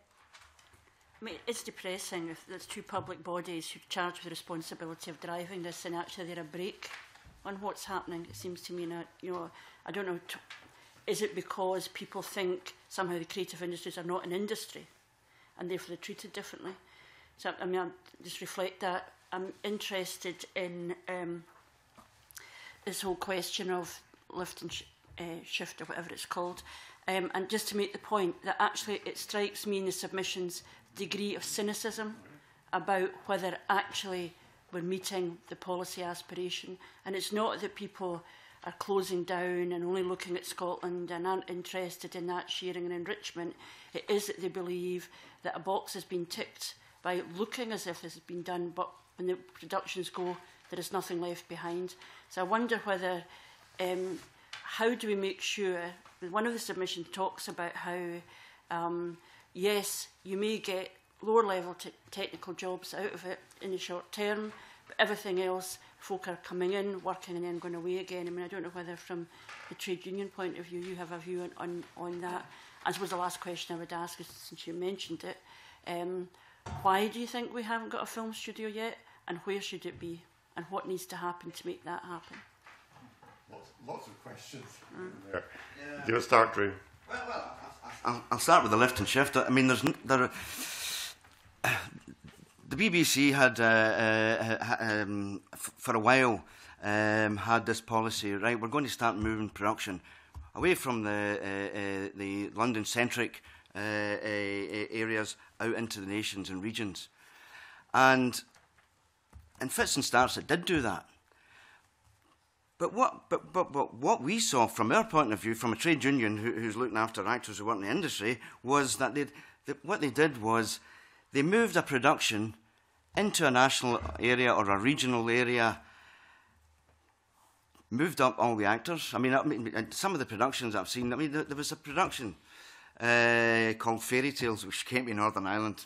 I mean, it's depressing if there's two public bodies who are charged with the responsibility of driving this, and actually they're a break on what's happening. It seems to me that, you know, I don't know, t is it because people think somehow the creative industries are not an industry and therefore they're treated differently? So, I mean, I'll just reflect that. I'm interested in um, this whole question of lift and sh uh, shift, or whatever it's called. Um, and just to make the point that actually it strikes me in the submissions degree of cynicism about whether actually we're meeting the policy aspiration. And it's not that people are closing down and only looking at Scotland and aren't interested in that sharing and enrichment. It is that they believe that a box has been ticked by looking as if this has been done, but when the productions go, there is nothing left behind. So I wonder whether, um, how do we make sure, one of the submissions talks about how, um, yes, you may get lower level te technical jobs out of it in the short term, but everything else, folk are coming in, working and then going away again. I mean, I don't know whether from the trade union point of view, you have a view on, on, on that. I suppose the last question I would ask is, since you mentioned it, um, why do you think we haven't got a film studio yet, and where should it be, and what needs to happen to make that happen? Lots, lots of questions mm. there. Yeah. Do you want to start, Drew? Well, well I'll, I'll start with the lift and shift. I mean, there's there. Are, the B B C had, uh, uh, um, f for a while, um, had this policy. Right, we're going to start moving production away from the uh, uh, the London-centric Uh, uh, areas out into the nations and regions. And in fits and starts, it did do that. But what, but, but, but what we saw from our point of view, from a trade union who, who's looking after actors who work in the industry, was that, that what they did was they moved a production into a national area or a regional area, moved up all the actors. I mean, I mean some of the productions I've seen, I mean, there, there was a production uh, called Fairy Tales, which came to Northern Ireland.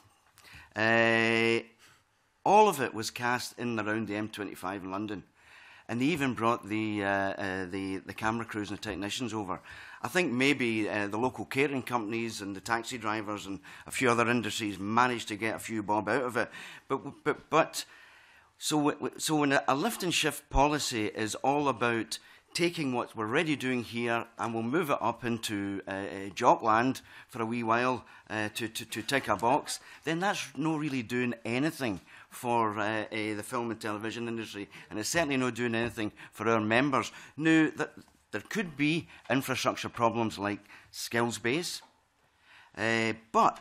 Uh, all of it was cast in and around the M twenty-five in London. And they even brought the, uh, uh, the, the camera crews and the technicians over. I think maybe uh, the local catering companies and the taxi drivers and a few other industries managed to get a few bob out of it. But, but, but so, so when a lift and shift policy is all about taking what we're already doing here and we'll move it up into uh, uh, Jockland for a wee while uh, to, to, to tick a box, then that's not really doing anything for uh, uh, the film and television industry, and it's certainly not doing anything for our members. Now, th there could be infrastructure problems like skills base, uh, but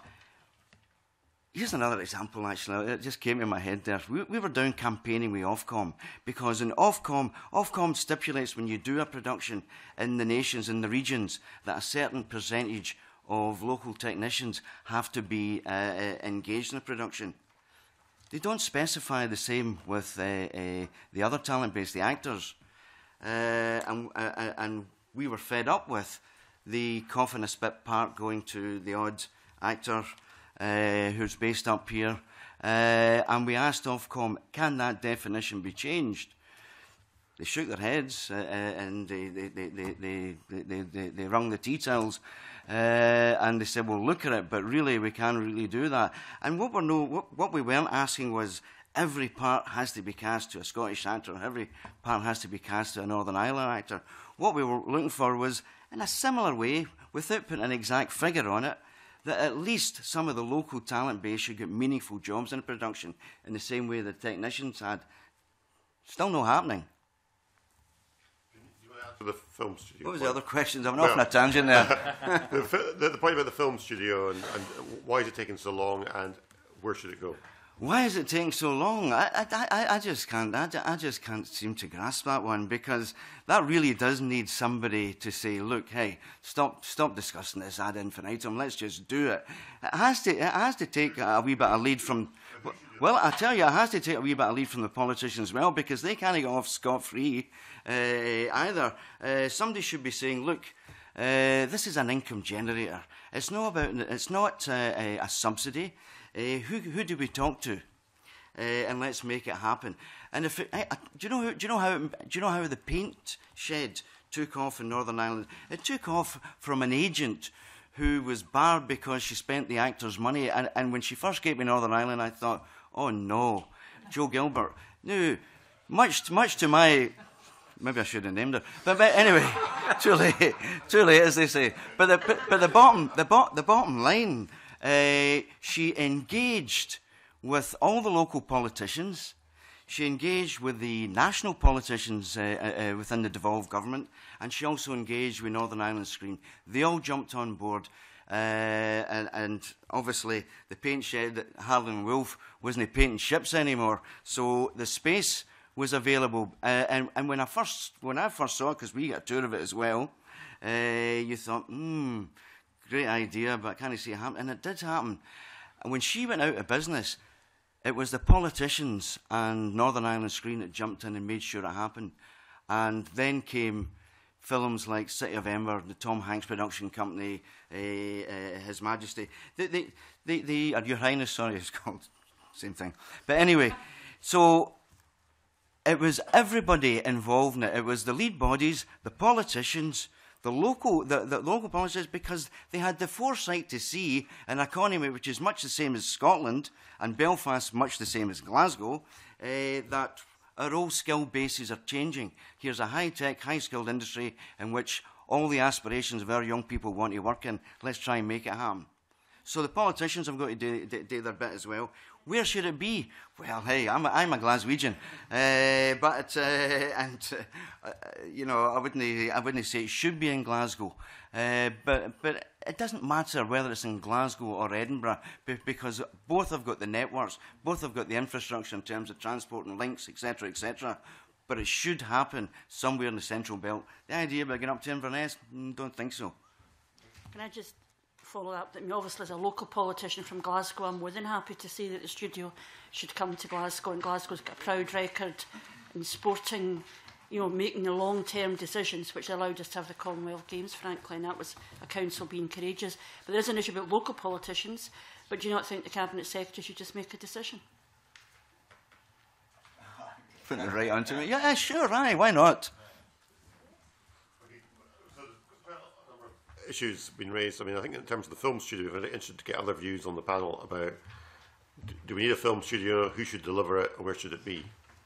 here's another example, actually. It just came to my head there. We, we were down campaigning with Ofcom, because in Ofcom, Ofcom stipulates when you do a production in the nations, in the regions, that a certain percentage of local technicians have to be uh, uh, engaged in the production. They don't specify the same with uh, uh, the other talent base, the actors. Uh, and, uh, and we were fed up with the cough in a spit part going to the odd actor uh, who's based up here. Uh, and we asked Ofcom, can that definition be changed? They shook their heads uh, and they, they, they, they, they, they, they, they wrung the tea towels. Uh, and they said, well, look at it, but really we can't really do that. And what, we're no, what, what we weren't asking was every part has to be cast to a Scottish actor, every part has to be cast to a Northern Ireland actor. What we were looking for was, in a similar way, without putting an exact figure on it, that at least some of the local talent base should get meaningful jobs in production in the same way the technicians had. Still not happening. The film studio. What was point. the other questions? I'm well, off on a tangent there. the, the, the point about the film studio and, and why is it taking so long and where should it go? Why is it taking so long? I, I, I, I just can't. I, I just can't seem to grasp that one, because that really does need somebody to say, "Look, hey, stop, stop discussing this ad infinitum. Let's just do it." It has to. It has to take a wee bit of lead from. Well, I tell you, it has to take a wee bit of lead from the politicians as well, because they can't get off scot-free uh, either. Uh, somebody should be saying, "Look, uh, this is an income generator. It's not about. It's not uh, a, a subsidy. Uh, who, who do we talk to? Uh, and let's make it happen." And if it, I, I, do you know who, do you know how do you know how the paint shed took off in Northern Ireland? It took off from an agent who was barred because she spent the actors' money. And, and when she first came to Northern Ireland, I thought, oh no, Joe Gilbert. No, much much to my. Maybe I should have named her, but, but anyway, too late, too late, as they say. But the but, but the bottom the bo the bottom line. Uh, she engaged with all the local politicians. She engaged with the national politicians uh, uh, within the devolved government, and she also engaged with Northern Ireland Screen. They all jumped on board, uh, and, and obviously the paint shed at Harlan Wolff wasn't painting ships anymore, so the space was available. Uh, and and when I first when I first saw it, because we got a tour of it as well, uh, you thought, hmm. Great idea, but I can't see it happen. And it did happen. And when she went out of business, it was the politicians and Northern Ireland Screen that jumped in and made sure it happened. And then came films like City of Ember, the Tom Hanks production company, uh, uh, His Majesty. The, the, the, the, or Your Highness, sorry, it's called same thing. But anyway, so it was everybody involved in it. It was the lead bodies, the politicians, The local, the, the local politicians, because they had the foresight to see an economy which is much the same as Scotland and Belfast, much the same as Glasgow, uh, that our old skill bases are changing. Here's a high-tech, high-skilled industry in which all the aspirations of our young people want to work in. Let's try and make it happen. So the politicians have got to do, do, do their bit as well. Where should it be? Well, hey, I'm a, I'm a Glaswegian, uh, but uh, and uh, you know, I wouldn't I wouldn't say it should be in Glasgow, uh, but but it doesn't matter whether it's in Glasgow or Edinburgh, because both have got the networks, both have got the infrastructure in terms of transport and links, et cetera, et cetera. But it should happen somewhere in the Central Belt. The idea about getting up to Inverness, mm, don't think so. Can I just follow up that, I mean, obviously as a local politician from Glasgow, I'm more than happy to say that the studio should come to Glasgow, and Glasgow's got a proud record in sporting, you know, making the long-term decisions which allowed us to have the Commonwealth Games, frankly, and that was a council being courageous. But there is an issue about local politicians, but do you not think the Cabinet Secretary should just make a decision? Putting it right onto me. Yeah, sure, aye, why not? Issues been raised. I mean, I think in terms of the film studio, we're very interested to get other views on the panel about do we need a film studio, who should deliver it, and where should it be?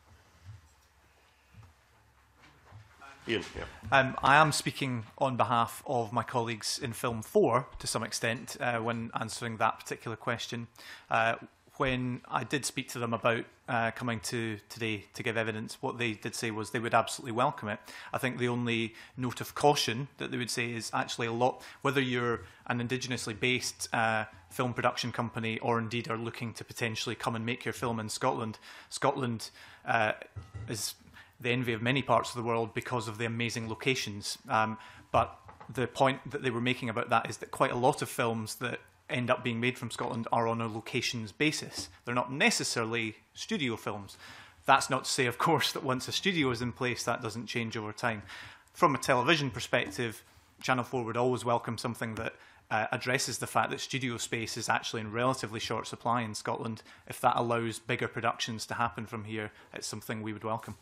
Ian, yeah. Um, I am speaking on behalf of my colleagues in Film four, to some extent, uh, when answering that particular question. Uh, when I did speak to them about uh, coming to today to give evidence, what they did say was they would absolutely welcome it. I think the only note of caution that they would say is actually a lot, whether you're an indigenously based uh, film production company or indeed are looking to potentially come and make your film in Scotland, Scotland uh, is the envy of many parts of the world because of the amazing locations. Um, but the point that they were making about that is that quite a lot of films that end up being made from Scotland are on a locations basis. They're not necessarily studio films. That's not to say, of course, that once a studio is in place, that doesn't change over time. From a television perspective, Channel four would always welcome something that uh, addresses the fact that studio space is actually in relatively short supply in Scotland. If that allows bigger productions to happen from here, it's something we would welcome.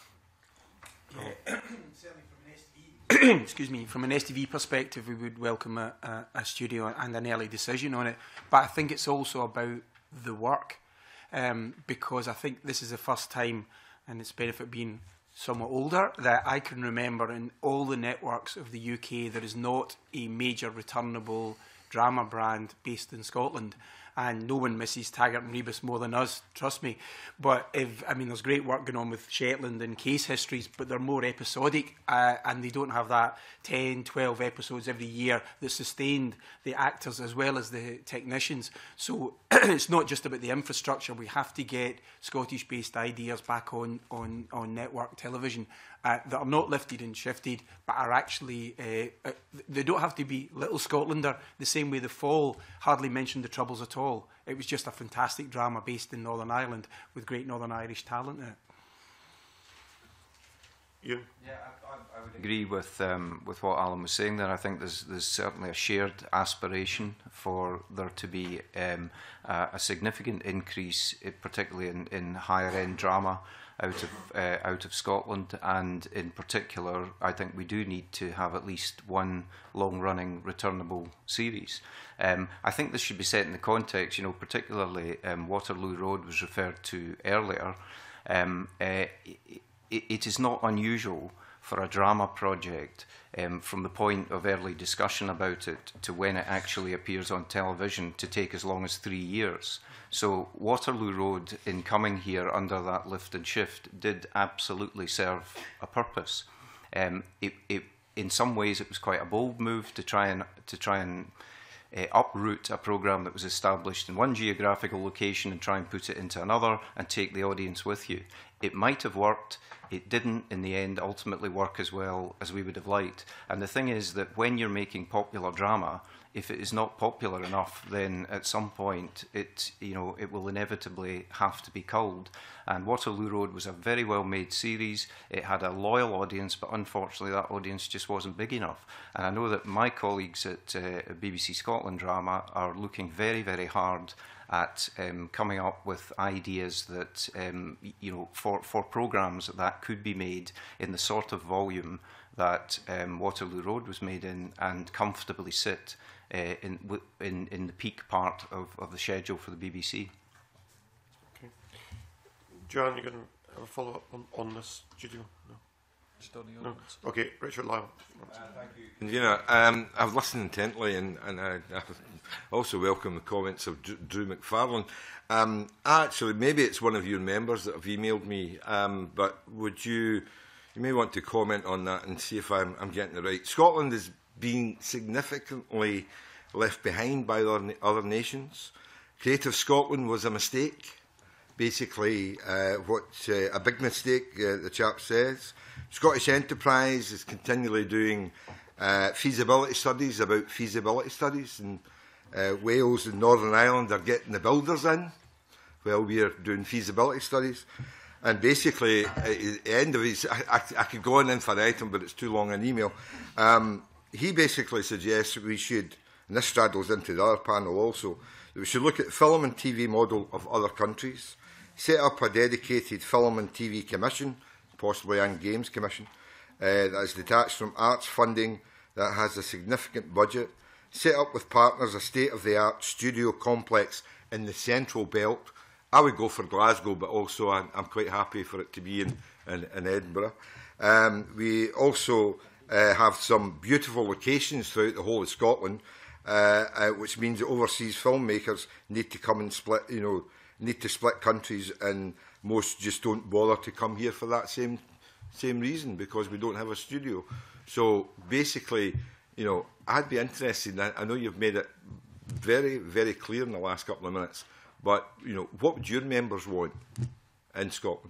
Yeah. Excuse me, from an S T V perspective, we would welcome a, a, a studio and an early decision on it. But I think it's also about the work, um, because I think this is the first time, and it's benefit being somewhat older, that I can remember in all the networks of the U K there is not a major returnable drama brand based in Scotland. And no one misses Taggart and Rebus more than us, trust me. But if I mean, there's great work going on with Shetland and case histories, but they're more episodic, uh, and they don't have that ten, twelve episodes every year that sustained the actors as well as the technicians. So it's not just about the infrastructure. We have to get Scottish-based ideas back on, on, on network television uh, that are not lifted and shifted, but are actually, uh, uh, they don't have to be Little Scotlander, the same way The Fall hardly mentioned the Troubles at all. It was just a fantastic drama based in Northern Ireland with great Northern Irish talent in it. You? Yeah, I, I, I would agree with um, with what Alan was saying there. I think there's there's certainly a shared aspiration for there to be um, uh, a significant increase, particularly in, in higher end drama out of uh, out of Scotland, and in particular, I think we do need to have at least one long-running returnable series. Um, I think this should be set in the context, you know, particularly um, Waterloo Road was referred to earlier. Um, uh, it, it is not unusual for a drama project, um, from the point of early discussion about it to when it actually appears on television, to take as long as three years. So Waterloo Road, in coming here under that lift and shift, did absolutely serve a purpose. Um, it, it, in some ways, it was quite a bold move to try and to try and uh, uproot a programme that was established in one geographical location and try and put it into another and take the audience with you. It might have worked. It didn't, in the end, ultimately work as well as we would have liked. And the thing is that when you're making popular drama, if it is not popular enough, then at some point it, you know, it will inevitably have to be culled. And Waterloo Road was a very well-made series. It had a loyal audience, but unfortunately that audience just wasn't big enough. And I know that my colleagues at uh, B B C Scotland Drama are looking very, very hard at um, coming up with ideas that, um, you know, for, for programmes that could be made in the sort of volume that um, Waterloo Road was made in, and comfortably sit uh, in, in, in the peak part of, of the schedule for the B B C. Okay. John, you're going to have a follow-up on, on this studio? No. No. Okay, Richard Lyle. Uh, thank you. You know, um, I've listened intently, and, and I, I've also welcome the comments of Drew, Drew McFarlane. Um, actually, maybe it's one of your members that have emailed me, um, but would you, you may want to comment on that and see if I'm, I'm getting it right. Scotland is being significantly left behind by other, other nations. Creative Scotland was a mistake. Basically, uh, what uh, a big mistake, uh, the chap says. Scottish Enterprise is continually doing uh, feasibility studies about feasibility studies, and uh, Wales and Northern Ireland are getting the builders in while we are doing feasibility studies. And basically, at the end of his, I, I, I could go on infinitum, but it's too long an email. Um, he basically suggests that we should, and this straddles into the other panel also, that we should look at the film and T V model of other countries, set up a dedicated film and T V commission, possibly and games commission, uh, that is detached from arts funding, that has a significant budget, set up with partners a state-of-the-art studio complex in the central belt. I would go for Glasgow, but also I'm, I'm quite happy for it to be in, in, in Edinburgh. Um, we also uh, have some beautiful locations throughout the whole of Scotland, uh, uh, which means that overseas filmmakers need to come and split, you know, need to split countries, and most just don't bother to come here for that same same reason, because we don't have a studio. So basically, you know, I'd be interested, I, I know you've made it very, very clear in the last couple of minutes, but, you know, what would your members want in Scotland?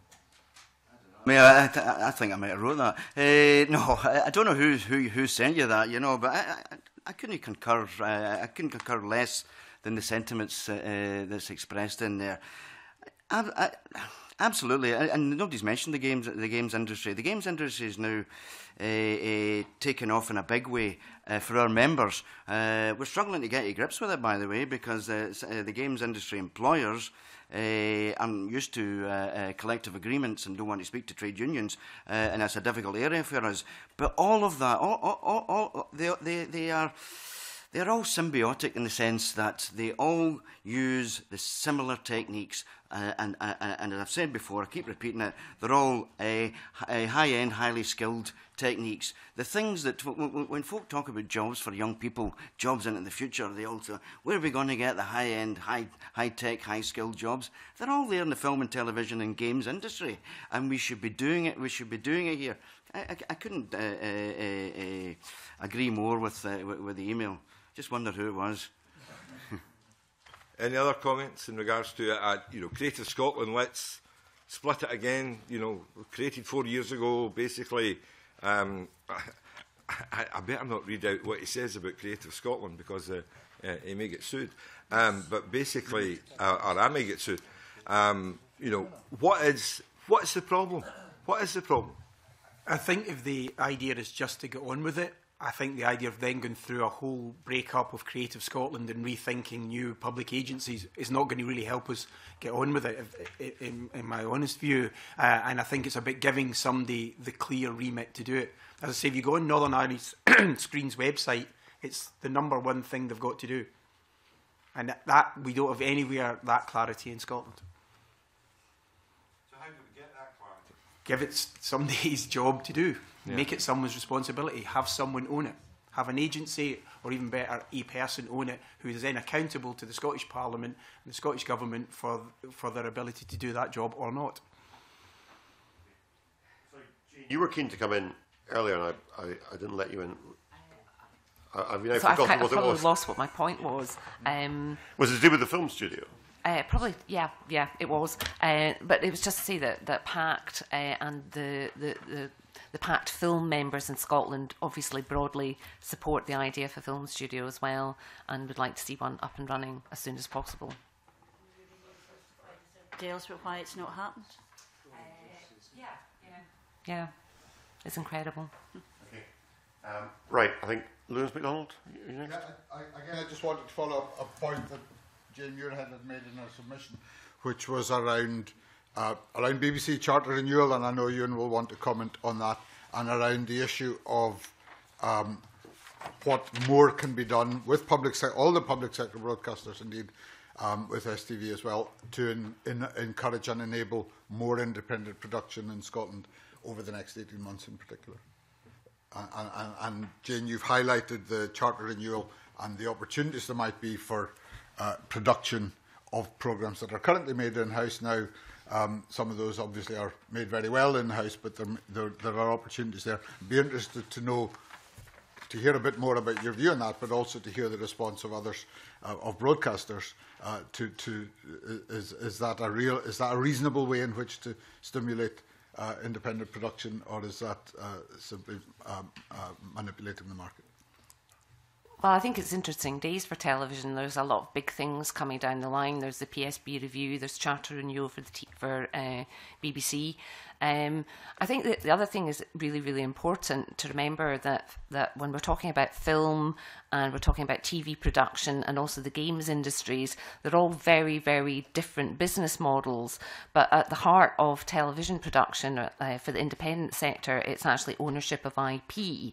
I mean, I, I, I think I might have wrote that. Uh, no, I, I don't know who, who who sent you that, you know, but I, I, I couldn't concur. Uh, I couldn't concur less than the sentiments uh, that's expressed in there. I, I, absolutely, and nobody's mentioned the games, the games industry. The games industry is now uh, uh, taken off in a big way uh, for our members. Uh, we're struggling to get to grips with it, by the way, because uh, uh, the games industry employers uh, are used to uh, uh, collective agreements and don't want to speak to trade unions, uh, and that's a difficult area for us. But all of that, all, all, all, all they, they, they are. They're all symbiotic in the sense that they all use the similar techniques, uh, and, uh, and as I've said before, I keep repeating it, they're all uh, high-end, highly skilled techniques. The things that, when folk talk about jobs for young people, jobs into the future, they also, where are we going to get the high-end, high, high-tech, high-skilled jobs? They're all there in the film and television and games industry, and we should be doing it, we should be doing it here. I, I, I couldn't uh, uh, uh, agree more with, uh, with, with the email. Just wondered who it was. Any other comments in regards to it? Uh, you know, Creative Scotland, let's split it again. You know, created four years ago, basically. Um, I, I better not read out what he says about Creative Scotland, because uh, uh, he may get sued. Um, but basically, uh, or I may get sued. Um, you know, what is what is the problem? What is the problem? I think if the idea is just to get on with it, I think the idea of then going through a whole break-up of Creative Scotland and rethinking new public agencies is not going to really help us get on with it, if, in, in my honest view. Uh, and I think it's about giving somebody the clear remit to do it. As I say, if you go on Northern Ireland Screen's website, it's the number one thing they've got to do. And that, that we don't have anywhere that clarity in Scotland. So how do we get that clarity? Give it somebody's job to do. Yeah. Make it someone's responsibility. Have someone own it. Have an agency, or even better, a person own it, who is then accountable to the Scottish Parliament and the Scottish Government for for their ability to do that job or not. You were keen to come in earlier, and I, I, I didn't let you in. I, I mean, I so I've forgot kind what of it probably was. lost what my point was. Um, Was it to do with the film studio? Uh, probably, yeah, yeah, it was. Uh, but it was just to say that that PACT uh, and the, the, the, the PACT film members in Scotland obviously broadly support the idea of a film studio as well, and would like to see one up and running as soon as possible. Details about why it's not happened? Uh, yeah, yeah. Yeah, it's incredible. Okay. Um, right, I think Lewis MacDonald, you next? Yeah, I, I, again, I just wanted to follow up a point that Jane Muirhead had made in her submission, which was around uh, around B B C charter renewal, and I know Ewan will want to comment on that, and around the issue of um, what more can be done with public se all the public sector broadcasters, indeed, um, with S T V as well, to in, in, encourage and enable more independent production in Scotland over the next eighteen months in particular. And, and, and Jane, you've highlighted the charter renewal and the opportunities there might be for uh, production of programmes that are currently made in-house now. Um, some of those obviously are made very well in-house, but there, there, there are opportunities there. I'd be interested to know, to hear a bit more about your view on that, but also to hear the response of others, uh, of broadcasters. Uh, to, to is, is that a real, is that a reasonable way in which to stimulate uh, independent production, or is that uh, simply um, uh, manipulating the market? Well, I think it's interesting days for television. There's a lot of big things coming down the line. There's the P S B review. There's charter renewal for the t for uh, B B C. Um, I think that the other thing is really, really important to remember that that when we're talking about film and we're talking about T V production and also the games industries, they're all very, very different business models. But at the heart of television production uh, for the independent sector, it's actually ownership of I P.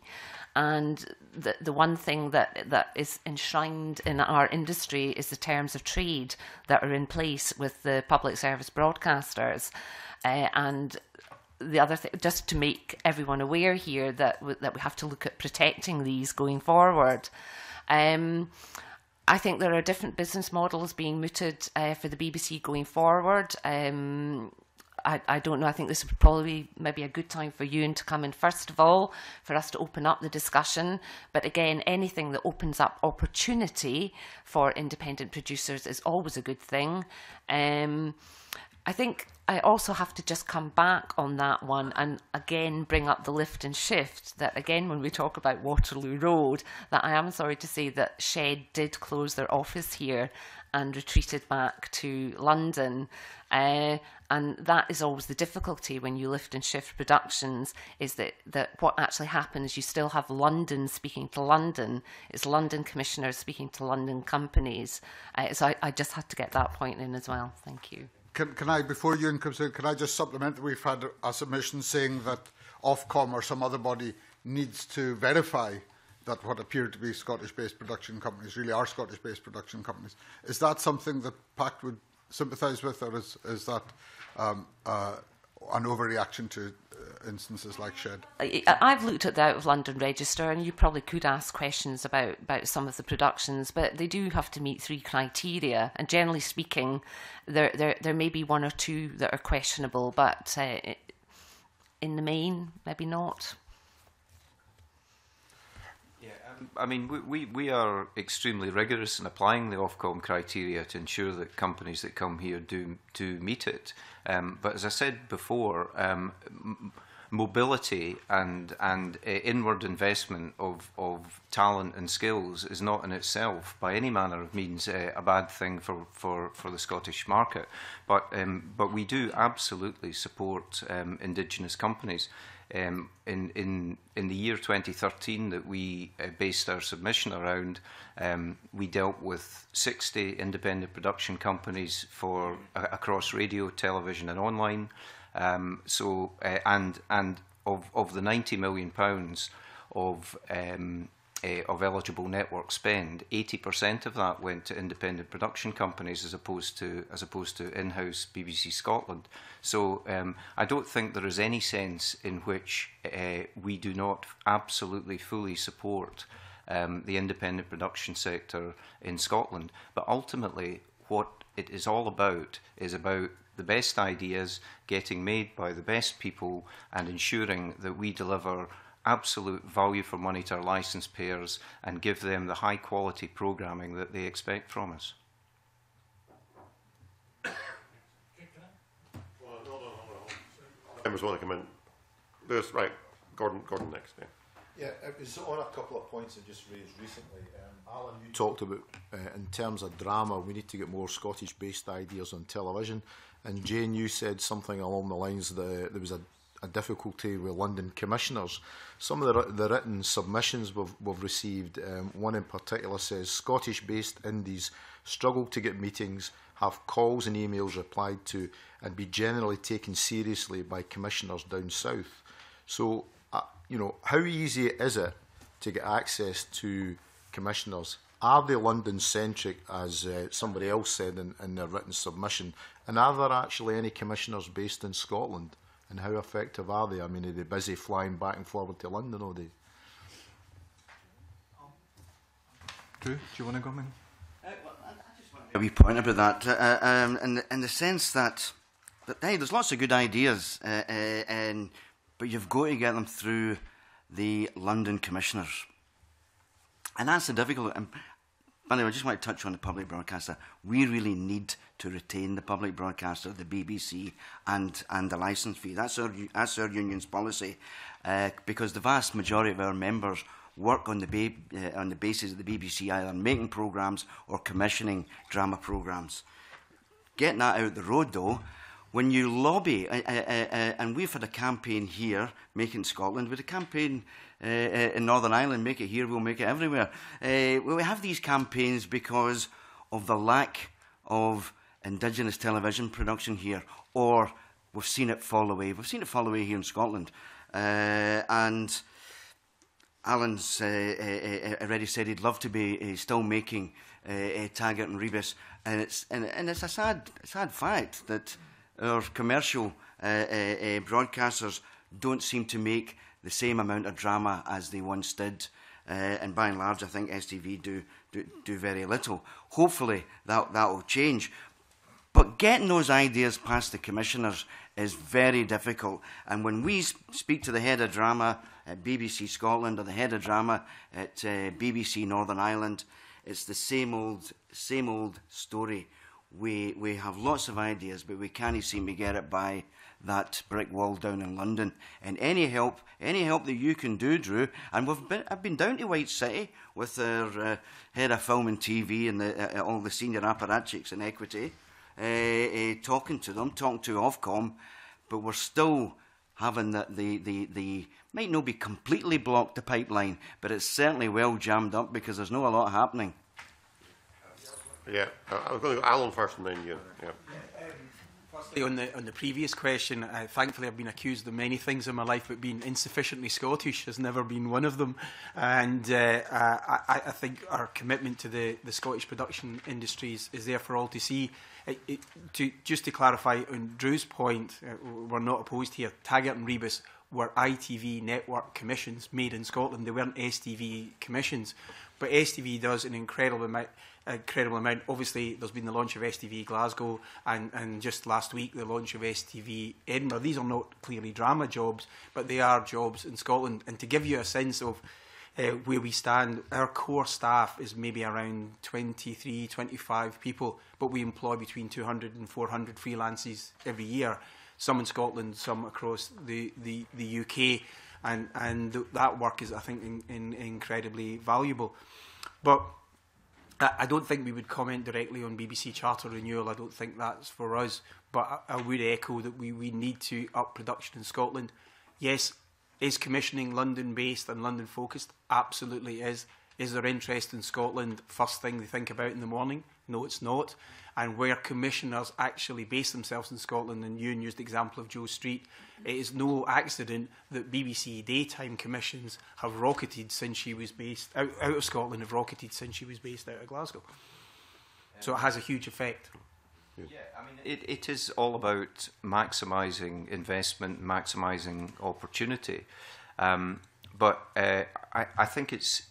And the, the one thing that, that is enshrined in our industry is the terms of trade that are in place with the public service broadcasters. Uh, and the other thing, just to make everyone aware here that, w that we have to look at protecting these going forward. Um, I think there are different business models being mooted uh, for the B B C going forward. Um, I, I don't know, I think this would probably maybe a good time for Ewan to come in first of all, for us to open up the discussion. But again, anything that opens up opportunity for independent producers is always a good thing. Um, I think I also have to just come back on that one and again bring up the lift and shift, that again when we talk about Waterloo Road, that I am sorry to say that Shed did close their office here and retreated back to London. Uh, and that is always the difficulty when you lift and shift productions, is that, that what actually happens, you still have London speaking to London. It's London commissioners speaking to London companies. Uh, so I, I just had to get that point in as well. Thank you. Can, can I, before Ewan comes in, can I just supplement that we've had a submission saying that Ofcom or some other body needs to verify that what appear to be Scottish-based production companies really are Scottish-based production companies. Is that something that PACT would sympathise with, or is, is that um, uh, an overreaction to uh, instances like Shed? I've looked at the Out of London Register, and you probably could ask questions about, about some of the productions, but they do have to meet three criteria, and generally speaking, there, there, there may be one or two that are questionable, but uh, in the main, maybe not. I mean, we, we, we are extremely rigorous in applying the Ofcom criteria to ensure that companies that come here do, do meet it. Um, but as I said before, um, m mobility and, and uh, inward investment of, of talent and skills is not in itself, by any manner of means, uh, a bad thing for, for, for the Scottish market. But, um, but we do absolutely support um, Indigenous companies. Um, in, in, in the year twenty thirteen that we uh, based our submission around, um, we dealt with sixty independent production companies for uh, across radio, television and online. Um, so, uh, and, and of, of the ninety million pounds of, um, uh, of eligible network spend, eighty percent of that went to independent production companies as opposed to, as opposed to in-house B B C Scotland. So um, I don't think there is any sense in which uh, we do not absolutely fully support um, the independent production sector in Scotland. But ultimately, what it is all about is about the best ideas getting made by the best people and ensuring that we deliver absolute value for money to our licence payers and give them the high quality programming that they expect from us. Members want to come in. Lewis, right. Gordon, Gordon next. Yeah. Yeah, it was on a couple of points I just raised recently. Um, Alan, you talked about, uh, in terms of drama, we need to get more Scottish-based ideas on television. And Jane, you said something along the lines that there was a, a difficulty with London commissioners. Some of the, the written submissions we've, we've received, um, one in particular says, Scottish-based indies struggle to get meetings, have calls and emails replied to, and be generally taken seriously by commissioners down south. So, uh, you know, how easy is it to get access to commissioners? Are they London-centric, as uh, somebody else said in, in their written submission? And are there actually any commissioners based in Scotland? And how effective are they? I mean, are they busy flying back and forward to London all day? Drew, do you want to come in? A wee point about that, uh, um, in, the, in the sense that, that hey, there's lots of good ideas, uh, uh, and, but you've got to get them through the London commissioners. And that's the difficult. Um, by the way, I just want to touch on the public broadcaster. We really need to retain the public broadcaster, the B B C, and, and the licence fee. That's our, that's our union's policy, uh, because the vast majority of our members work on the, ba uh, on the basis of the B B C either making programmes or commissioning drama programmes. Getting that out the road, though, when you lobby, uh, uh, uh, and we've had a campaign here, Make It in Scotland, with a campaign uh, uh, in Northern Ireland, Make It Here, We'll Make It Everywhere. Uh, we have these campaigns because of the lack of Indigenous television production here, or we've seen it fall away. We've seen it fall away here in Scotland. Uh, and Alan's uh, uh, already said he'd love to be uh, still making uh, uh, Taggart and Rebus, and it's and, and it's a sad sad fact that our commercial uh, uh, uh, broadcasters don't seem to make the same amount of drama as they once did, uh, and by and large, I think S T V do do, do very little. Hopefully, that that will change. But getting those ideas past the commissioners is very difficult. And when we speak to the head of drama at B B C Scotland or the head of drama at uh, B B C Northern Ireland, it's the same old, same old story. We we have lots of ideas, but we can't seem to get it by that brick wall down in London. And any help, any help that you can do, Drew. And we've been, I've been down to White City with their uh, head of film and T V and the, uh, all the senior apparatchiks in Equity. Uh, uh, talking to them, talking to Ofcom, but we're still having the, the, the, the, might not be completely blocked the pipeline, but it's certainly well jammed up because there's not a lot happening. Yeah, uh, I was going to go Alan first and then you. Yeah. On the, on the previous question, uh, thankfully I've been accused of many things in my life, but being insufficiently Scottish has never been one of them. And uh, I, I think our commitment to the, the Scottish production industries is there for all to see. It, it, to, just to clarify on Drew's point, uh, we're not opposed here. Taggart and Rebus were I T V network commissions made in Scotland. They weren't S T V commissions. But S T V does an incredible amount. Incredible amount. Obviously, there's been the launch of S T V Glasgow, and, and just last week the launch of S T V Edinburgh. These are not clearly drama jobs, but they are jobs in Scotland. And to give you a sense of uh, where we stand, our core staff is maybe around twenty-three, twenty-five people, but we employ between two hundred and four hundred freelances every year. Some in Scotland, some across the, the, the U K, and, and th that work is, I think, in, in, incredibly valuable. But I don't think we would comment directly on B B C Charter renewal. I don't think that's for us. But I, I would echo that we, we need to up production in Scotland. Yes, is commissioning London-based and London-focused? Absolutely is. Is there interest in Scotland first thing they think about in the morning? No, it's not. And where commissioners actually base themselves in Scotland, and Ewan used the example of Joe Street, it is no accident that B B C daytime commissions have rocketed since she was based out, out of Scotland, have rocketed since she was based out of Glasgow. So it has a huge effect. Yeah, I mean, it, it is all about maximising investment, maximising opportunity. Um, but uh, I, I think it's...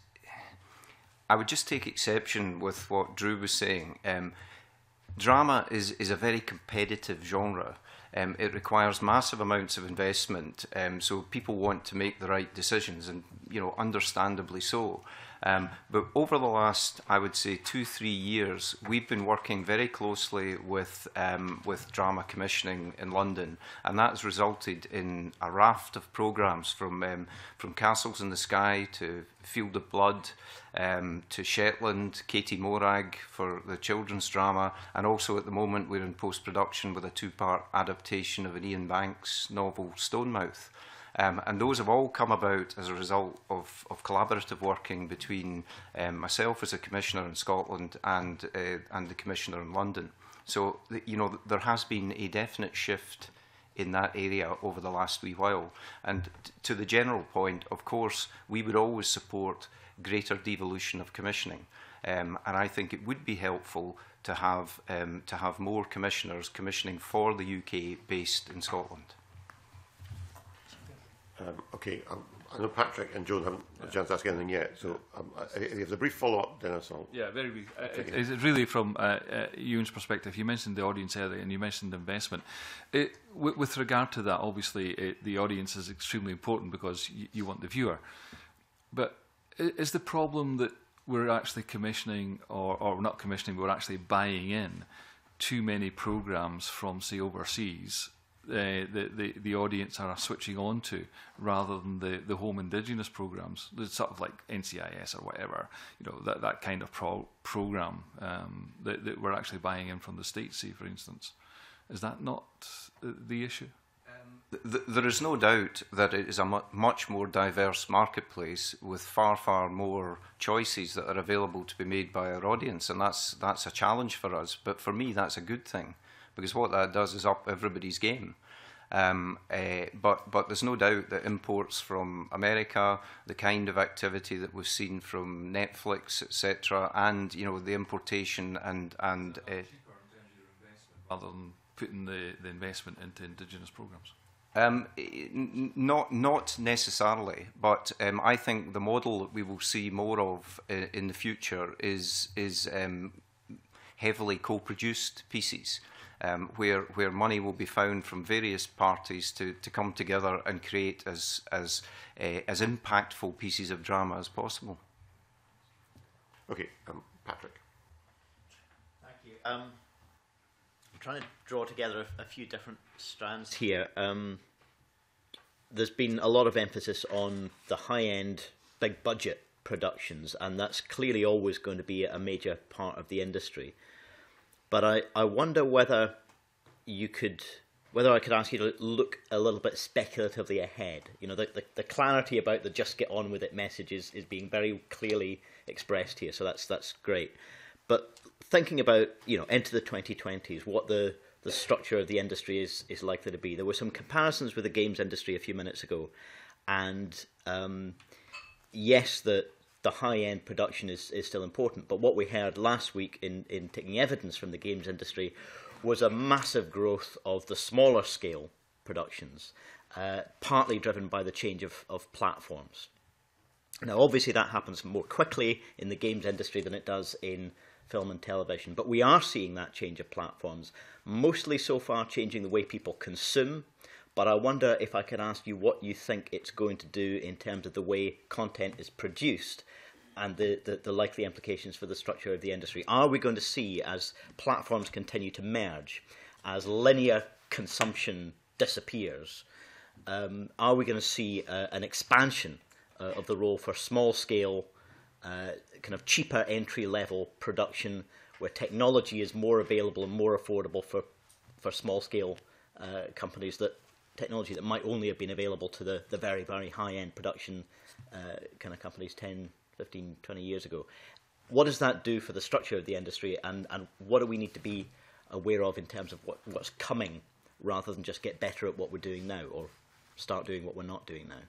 I would just take exception with what Drew was saying. Um, drama is, is a very competitive genre. Um, it requires massive amounts of investment, um, so people want to make the right decisions, and you know, understandably so. Um, but over the last, I would say, two, three years, we've been working very closely with um, with drama commissioning in London, and that has resulted in a raft of programmes from um, from Castles in the Sky to Field of Blood, um, to Shetland, Katie Morag for the children's drama, and also at the moment we're in post-production with a two-part adaptation of an Ian Banks novel, Stonemouth. Um, and those have all come about as a result of, of collaborative working between um, myself as a commissioner in Scotland and, uh, and the commissioner in London. So, the, you know, there has been a definite shift in that area over the last wee while. And t to the general point, of course, we would always support greater devolution of commissioning. Um, and I think it would be helpful to have, um, to have more commissioners commissioning for the U K based in Scotland. Um, okay, um, I know Patrick and Joan haven't had a chance to ask anything yet, so um, if you have a brief follow-up, Dennis, I'll... Yeah, very brief. Uh, is it really from uh, uh, Ewan's perspective? You mentioned the audience earlier and you mentioned investment. It, with, with regard to that, obviously, it, the audience is extremely important because y you want the viewer. But is the problem that we're actually commissioning, or, or not commissioning, but we're actually buying in too many programmes from, say, overseas, Uh, the, the, the audience are switching on to, rather than the, the home indigenous programmes, the sort of like N C I S or whatever, you know, that, that kind of pro programme um, that, that we're actually buying in from the States, say, for instance. Is that not the, the issue? Um, th there is no doubt that it is a mu much more diverse marketplace with far, far more choices that are available to be made by our audience, and that's, that's a challenge for us. But for me, that's a good thing, because what that does is up everybody's game. Um, uh, but, but there's no doubt that imports from America, the kind of activity that we've seen from Netflix, et cetera, and you know the importation and and uh, rather than putting the, the investment into indigenous programmes. Um, n not not necessarily, but um, I think the model that we will see more of uh, in the future is is um, heavily co-produced pieces. Um, where, where money will be found from various parties to, to come together and create as, as, uh, as impactful pieces of drama as possible. Okay, um, Patrick. Thank you. Um, I'm trying to draw together a, a few different strands here. Um, there's been a lot of emphasis on the high-end, big-budget productions, and that's clearly always going to be a major part of the industry. But I, I wonder whether you could, whether I could ask you to look a little bit speculatively ahead. You know, the, the, the clarity about the just get on with it message is, is being very clearly expressed here, so that's that's great. But thinking about, you know, into the twenty twenties, what the, the structure of the industry is, is likely to be. There were some comparisons with the games industry a few minutes ago, and um, yes, the the high-end production is, is still important, but what we heard last week in, in taking evidence from the games industry was a massive growth of the smaller scale productions, uh, partly driven by the change of, of platforms. Now, obviously that happens more quickly in the games industry than it does in film and television, but we are seeing that change of platforms, mostly so far changing the way people consume. But I wonder if I could ask you what you think it's going to do in terms of the way content is produced and the, the, the likely implications for the structure of the industry. Are we going to see, as platforms continue to merge, as linear consumption disappears, um, are we going to see uh, an expansion uh, of the role for small-scale, uh, kind of cheaper entry-level production where technology is more available and more affordable for, for small-scale uh, companies that technology that might only have been available to the, the very, very high-end production uh, kind of companies ten, fifteen, twenty years ago. What does that do for the structure of the industry, and, and what do we need to be aware of in terms of what, what's coming, rather than just get better at what we're doing now or start doing what we're not doing now?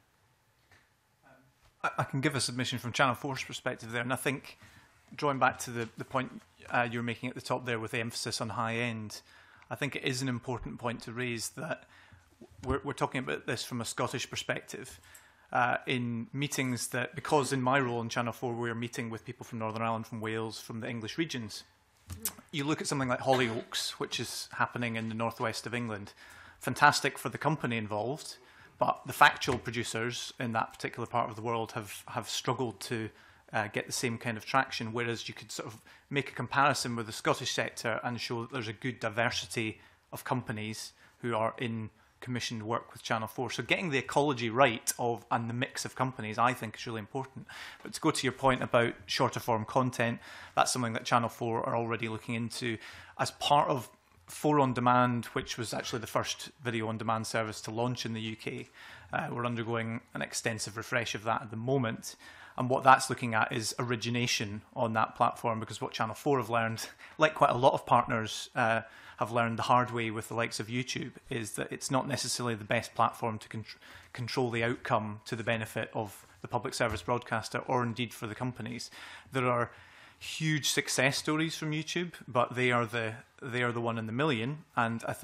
I, I can give a submission from Channel four's perspective there, and I think, drawing back to the, the point uh, you're making at the top there with the emphasis on high-end, I think it is an important point to raise that We're, we're talking about this from a Scottish perspective uh, in meetings that, because in my role in Channel four we're meeting with people from Northern Ireland, from Wales, from the English regions. You look at something like Hollyoaks, which is happening in the northwest of England. Fantastic for the company involved, but the factual producers in that particular part of the world have, have struggled to uh, get the same kind of traction, whereas you could sort of make a comparison with the Scottish sector and show that there's a good diversity of companies who are in commissioned work with Channel four. So getting the ecology right of and the mix of companies, I think, is really important. But to go to your point about shorter form content, that's something that Channel four are already looking into as part of four on demand, which was actually the first video on demand service to launch in the U K. Uh, we're undergoing an extensive refresh of that at the moment. And what that's looking at is origination on that platform, because what Channel four have learned, like quite a lot of partners uh, have learned the hard way with the likes of YouTube, is that it's not necessarily the best platform to con control the outcome to the benefit of the public service broadcaster or indeed for the companies. There are huge success stories from YouTube, but they are the they are the one in the million. And I think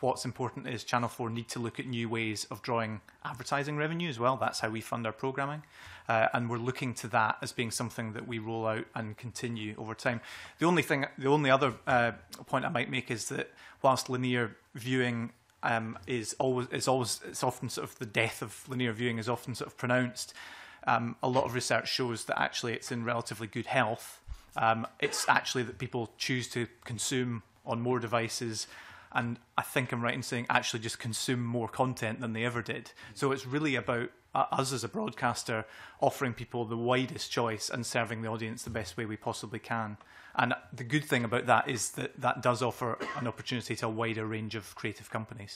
what's important is Channel four need to look at new ways of drawing advertising revenue as well. That's how we fund our programming. Uh, and we're looking to that as being something that we roll out and continue over time. The only thing, the only other uh, point I might make is that whilst linear viewing um, is always, is always, it's often sort of the death of linear viewing is often sort of pronounced. Um, a lot of research shows that actually it's in relatively good health. Um, it's actually that people choose to consume on more devices, and I think I'm right in saying actually just consume more content than they ever did. So it's really about uh, us as a broadcaster offering people the widest choice and serving the audience the best way we possibly can. And the good thing about that is that that does offer an opportunity to a wider range of creative companies.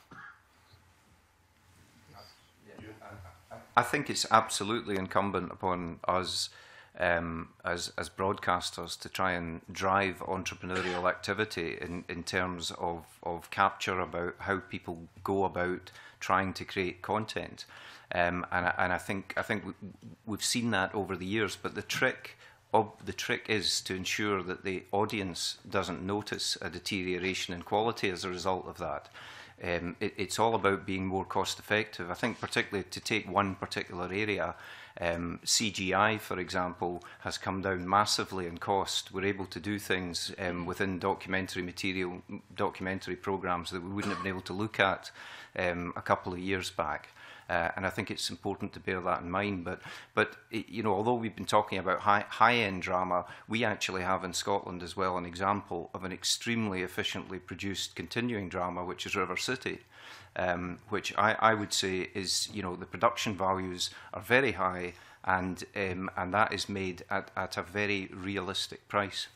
I think it's absolutely incumbent upon us um, as, as broadcasters to try and drive entrepreneurial activity in, in terms of, of capture about how people go about trying to create content. Um, and, I, and I think, I think we, we've seen that over the years, but the trick, of, the trick is to ensure that the audience doesn't notice a deterioration in quality as a result of that. Um, it, it's all about being more cost effective. I think particularly to take one particular area, um, C G I, for example, has come down massively in cost. We're able to do things um, within documentary material, documentary programmes that we wouldn't have been able to look at um, a couple of years back. Uh, and I think it's important to bear that in mind. But, but it, you know, although we've been talking about high, high-end drama, we actually have in Scotland as well an example of an extremely efficiently produced continuing drama, which is River City, um, which I, I would say is, you know, the production values are very high, and um, and that is made at, at a very realistic price.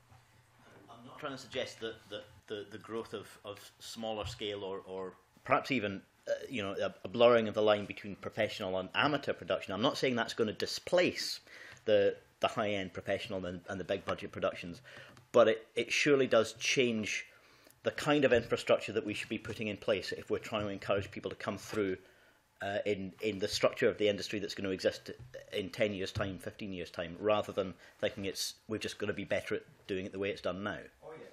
I'm not trying to suggest that, that the, the growth of, of smaller scale or, or perhaps even Uh, you know, a, a blurring of the line between professional and amateur production. I'm not saying that's going to displace the the high-end professional and, and the big-budget productions, but it, it surely does change the kind of infrastructure that we should be putting in place if we're trying to encourage people to come through uh, in, in the structure of the industry that's going to exist in ten years' time, fifteen years' time, rather than thinking it's we're just going to be better at doing it the way it's done now.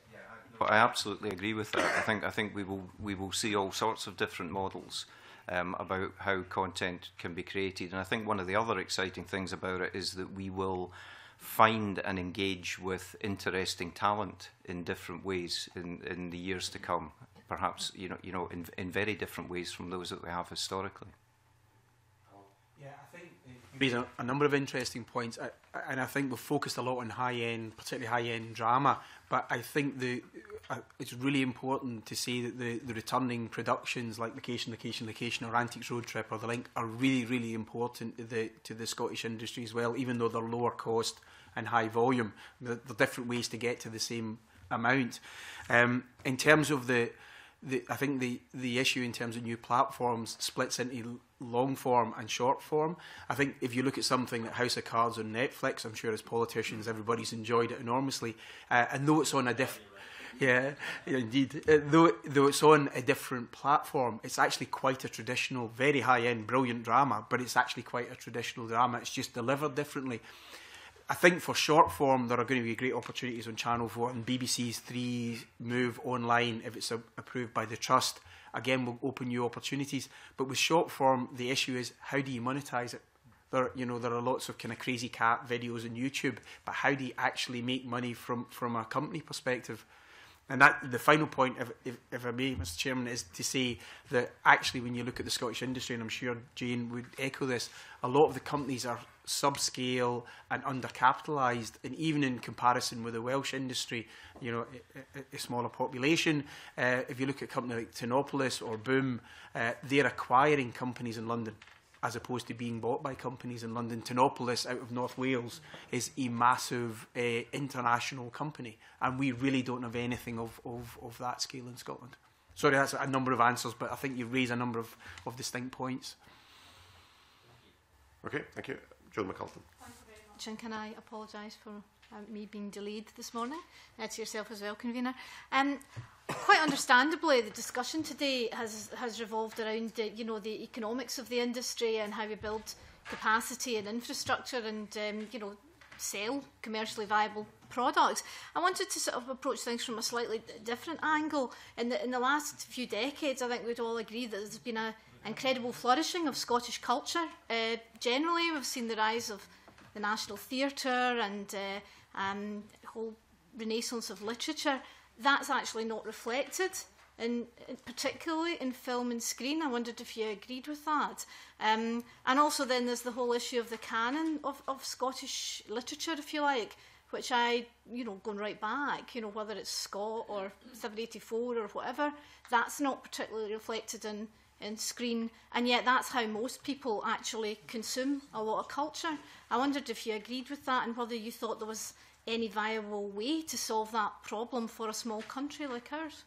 I absolutely agree with that. I think I think we will we will see all sorts of different models um, about how content can be created, and I think one of the other exciting things about it is that we will find and engage with interesting talent in different ways in, in the years to come. Perhaps you know you know in in very different ways from those that we have historically. Yeah, I think you raise a, a number of interesting points, I, and I think we've focused a lot on high-end, particularly high-end drama. But I think the uh, it's really important to say that the, the returning productions like Location, Location, Location, or Antiques Road Trip or The Link are really, really important to the to the Scottish industry as well. Even though they're lower cost and high volume, there are different ways to get to the same amount. Um, in terms of the The, I think the, the issue in terms of new platforms splits into long form and short form. I think if you look at something like House of Cards on Netflix, I'm sure as politicians everybody's enjoyed it enormously. Uh, and though it's on a different, yeah, yeah, indeed, uh, though though it's on a different platform, it's actually quite a traditional, very high end, brilliant drama. But it's actually quite a traditional drama. It's just delivered differently. I think for short form, there are going to be great opportunities on Channel four, and B B C's three move online, if it's a, approved by the Trust, again, will open new opportunities. But with short form, the issue is, how do you monetize it? There, you know, there are lots of kind of crazy cat videos on YouTube, but how do you actually make money from, from a company perspective? And that the final point, if, if, if I may, Mister Chairman, is to say that actually when you look at the Scottish industry, and I'm sure Jane would echo this, a lot of the companies are subscale and undercapitalised, and even in comparison with the Welsh industry, you know, a, a smaller population. Uh, if you look at a company like Tinopolis or Boom, uh, they're acquiring companies in London as opposed to being bought by companies in London. Tinopolis out of North Wales is a massive uh, international company, and we really don't have anything of, of, of that scale in Scotland. Sorry, that's a number of answers, but I think you raise a number of, of distinct points. Okay, thank you. Joe McCulton. Thank you very much, and can I apologise for um, me being delayed this morning? Uh, to yourself as well, convener. Um, quite understandably, the discussion today has has revolved around the, you know, the economics of the industry and how we build capacity and infrastructure, and um, you know, sell commercially viable products. I wanted to sort of approach things from a slightly different angle. In the, in the last few decades, I think we'd all agree that there's been an incredible flourishing of Scottish culture. Uh, generally, we've seen the rise of the National Theatre and uh, um, the whole renaissance of literature. That's actually not reflected, in, in particularly in film and screen. I wondered if you agreed with that. Um, and also then there's the whole issue of the canon of, of Scottish literature, if you like, which I, you know, going right back, you know, whether it's Scott or seven eighty-four or whatever, that's not particularly reflected in, in screen, and yet that's how most people actually consume a lot of culture. I wondered if you agreed with that and whether you thought there was any viable way to solve that problem for a small country like ours.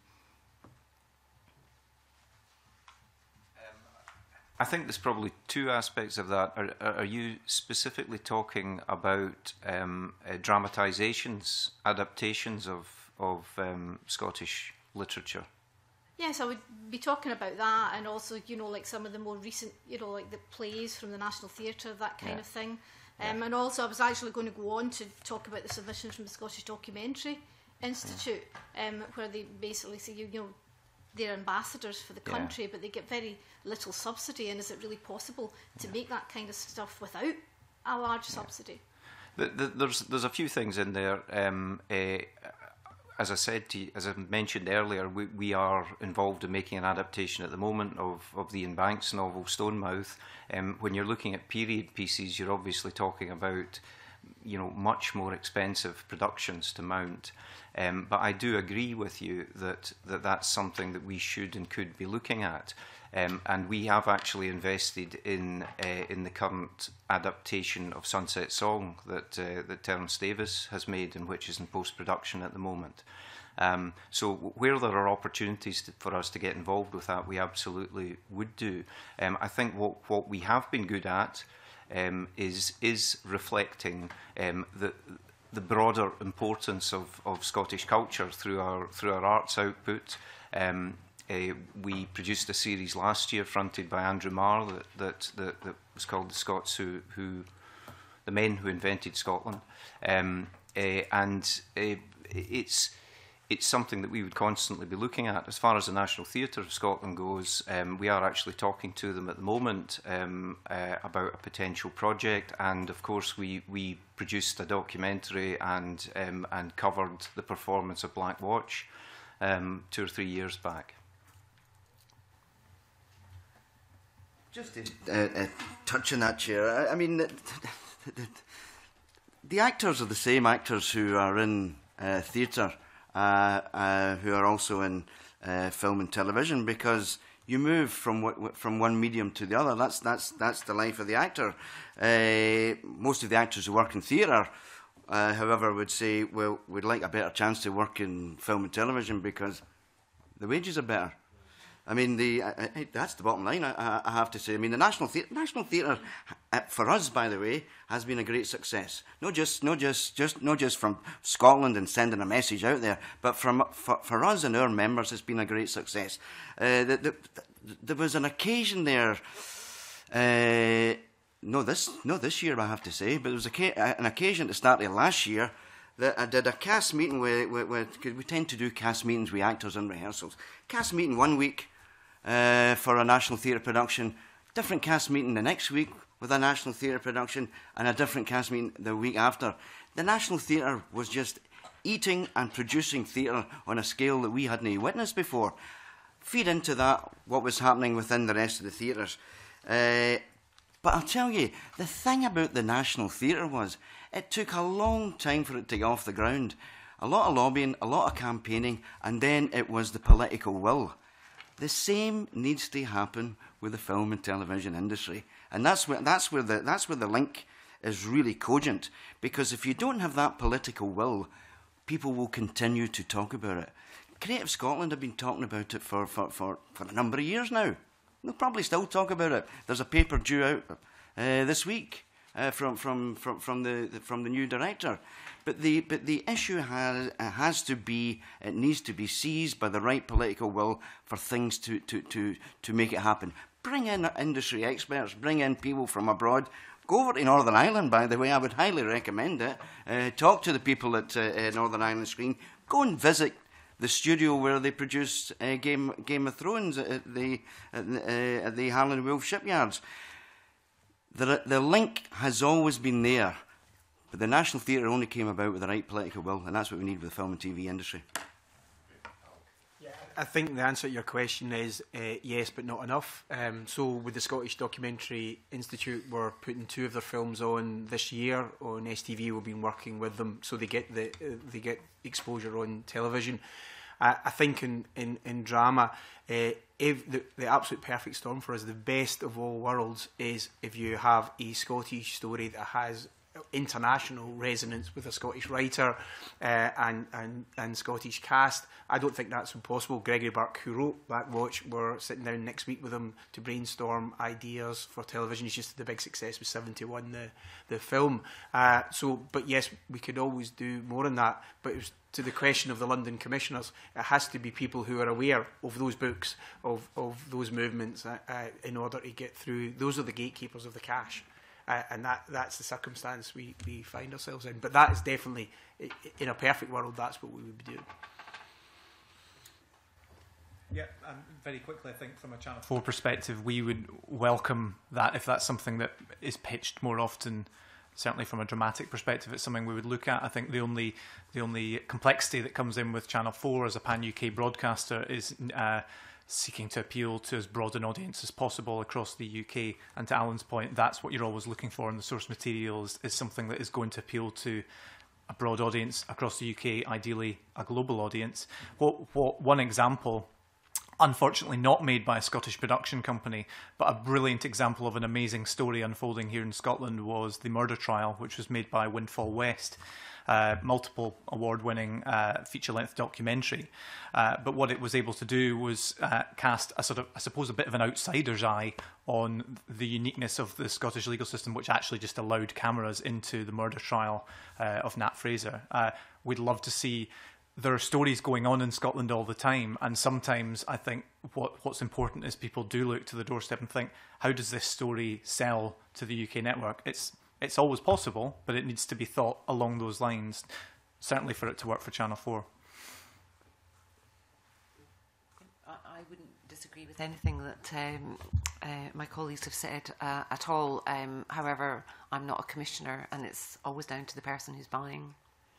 I think there's probably two aspects of that. Are, are you specifically talking about um, uh, dramatisations, adaptations of, of um, Scottish literature? Yes, I would be talking about that, and also, you know, like some of the more recent, you know, like the plays from the National Theatre, that kind yeah. of thing. Um, yeah. And also, I was actually going to go on to talk about the submissions from the Scottish Documentary Institute, yeah. um, where they basically say, you, you know, they're ambassadors for the country, yeah. but they get very little subsidy, and is it really possible to yeah. make that kind of stuff without a large yeah. subsidy? The, the, there's there's a few things in there. Um, uh, as I said to you, as I mentioned earlier, we, we are involved in making an adaptation at the moment of, of the Ian Banks novel Stonemouth. Um, when you're looking at period pieces, you're obviously talking about, you know, much more expensive productions to mount. Um, but I do agree with you that, that that's something that we should and could be looking at. Um, and we have actually invested in uh, in the current adaptation of Sunset Song that uh, that Terence Davis has made, and which is in post-production at the moment. Um, so where there are opportunities to, for us to get involved with that, we absolutely would do. Um, I think what, what we have been good at um, is is reflecting um, the the broader importance of, of Scottish culture through our through our arts output. Um, uh, we produced a series last year fronted by Andrew Marr that that, that, that was called The Scots Who, who the Men Who Invented Scotland, um, uh, and uh, it's it's something that we would constantly be looking at. As far as the National Theatre of Scotland goes, um, we are actually talking to them at the moment um, uh, about a potential project, and of course we we produced a documentary and um, and covered the performance of Black Watch um, two or three years back. Just to uh, uh, touch on that, Chair, I, I mean, the, the, the actors are the same actors who are in uh, theatre, uh, uh, who are also in uh, film and television, because you move from w from one medium to the other. That's that's that's the life of the actor. Uh, most of the actors who work in theatre, uh, however, would say, well, we'd like a better chance to work in film and television because the wages are better. I mean, the I, I, that's the bottom line, I, I have to say. I mean, the National Theatre, National Theatre, uh, for us, by the way, has been a great success. Not just, not just, just, not just from Scotland and sending a message out there, but from for, for us and our members, it's been a great success. Uh, the, the, the, there was an occasion there. Uh, no, this, no, this year I have to say, but there was a, an occasion at the start of last year that I did a cast meeting with, with, with, cause we tend to do cast meetings with actors and rehearsals. Cast meeting one week. Uh, for a National Theatre production, different cast meeting the next week with a National Theatre production, and a different cast meeting the week after. The National Theatre was just eating and producing theatre on a scale that we hadn't witnessed before. Feed into that what was happening within the rest of the theatres. Uh, but I'll tell you, the thing about the National Theatre was it took a long time for it to get off the ground. A lot of lobbying, a lot of campaigning, and then it was the political will. The same needs to happen with the film and television industry, and that's where that's where the that's where the link is really cogent. Because if you don't have that political will, people will continue to talk about it. Creative Scotland have been talking about it for for for, for a number of years now. They'll probably still talk about it. There's a paper due out uh, this week uh, from from from from the, the from the new director. But the but the issue has has to be it needs to be seized by the right political will for things to to to to make it happen. Bring in industry experts, bring in people from abroad, go over to Northern Ireland, by the way. I would highly recommend it. Uh, talk to the people at uh, uh, Northern Ireland Screen. Go and visit the studio where they produced uh, Game, Game of Thrones at the, at the, uh, at the Harland Wolff shipyards. The, the link has always been there, but the National Theatre only came about with the right political will, and that's what we need with the film and T V industry. I think the answer to your question is uh, yes, but not enough. Um, so with the Scottish Documentary Institute, we're putting two of their films on this year on S T V. We've been working with them, so they get the uh, they get exposure on television. Uh, I think in in, in drama, uh, if the, the absolute perfect storm for us, the best of all worlds, is if you have a Scottish story that has international resonance with a Scottish writer uh, and, and, and Scottish cast. I don't think that's impossible. Gregory Burke, who wrote Black Watch, we're sitting down next week with him to brainstorm ideas for television. He's just had the big success with seventy-one, the, the film. Uh, so, but yes, we could always do more than that. But it was to the question of the London Commissioners, it has to be people who are aware of those books, of, of those movements, uh, uh, in order to get through. Those are the gatekeepers of the cash. Uh, and that, that's the circumstance we, we find ourselves in. But that is definitely, in a perfect world, that's what we would be doing. Yeah, um, very quickly, I think from a Channel four perspective, we would welcome that if that's something that is pitched more often. Certainly from a dramatic perspective, it's something we would look at. I think the only the only complexity that comes in with Channel four as a pan-U K broadcaster is uh, seeking to appeal to as broad an audience as possible across the U K. And to Alan's point, that's what you're always looking for in the source material, is, is something that is going to appeal to a broad audience across the U K, ideally a global audience. What, what one example, unfortunately not made by a Scottish production company, but a brilliant example of an amazing story unfolding here in Scotland, was The Murder Trial, which was made by Windfall West. Uh, multiple award-winning uh, feature-length documentary. Uh, but what it was able to do was uh, cast a sort of, I suppose, a bit of an outsider's eye on the uniqueness of the Scottish legal system, which actually just allowed cameras into the murder trial uh, of Nat Fraser. Uh, we'd love to see. There are stories going on in Scotland all the time, and sometimes I think what, what's important is people do look to the doorstep and think, how does this story sell to the U K network? It's It's always possible, but it needs to be thought along those lines, certainly for it to work for Channel four. I wouldn't disagree with anything that um, uh, my colleagues have said uh, at all. Um, however, I'm not a commissioner, and it's always down to the person who's buying.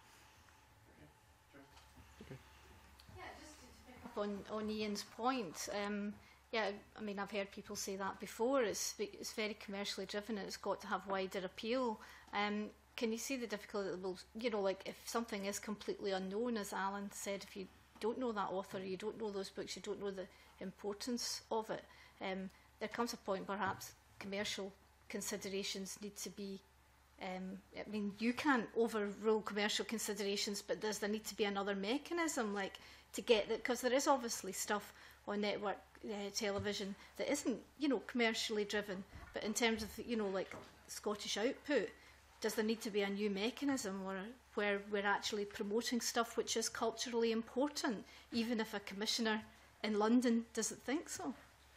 Yeah, just to pick up on, on Ian's point, um, yeah, I mean, I've heard people say that before. It's it's very commercially driven, and it's got to have wider appeal. Um, can you see the difficulty that will, you know, like if something is completely unknown, as Alan said, if you don't know that author, you don't know those books, you don't know the importance of it, um, there comes a point perhaps commercial considerations need to be, um, I mean, you can't overrule commercial considerations, but does there need to be another mechanism, like, to get that, because there is obviously stuff on network uh, television that isn't, you know, commercially driven, but in terms of, you know, like Scottish output, does there need to be a new mechanism or where we're actually promoting stuff which is culturally important, even if a commissioner in London doesn't think so?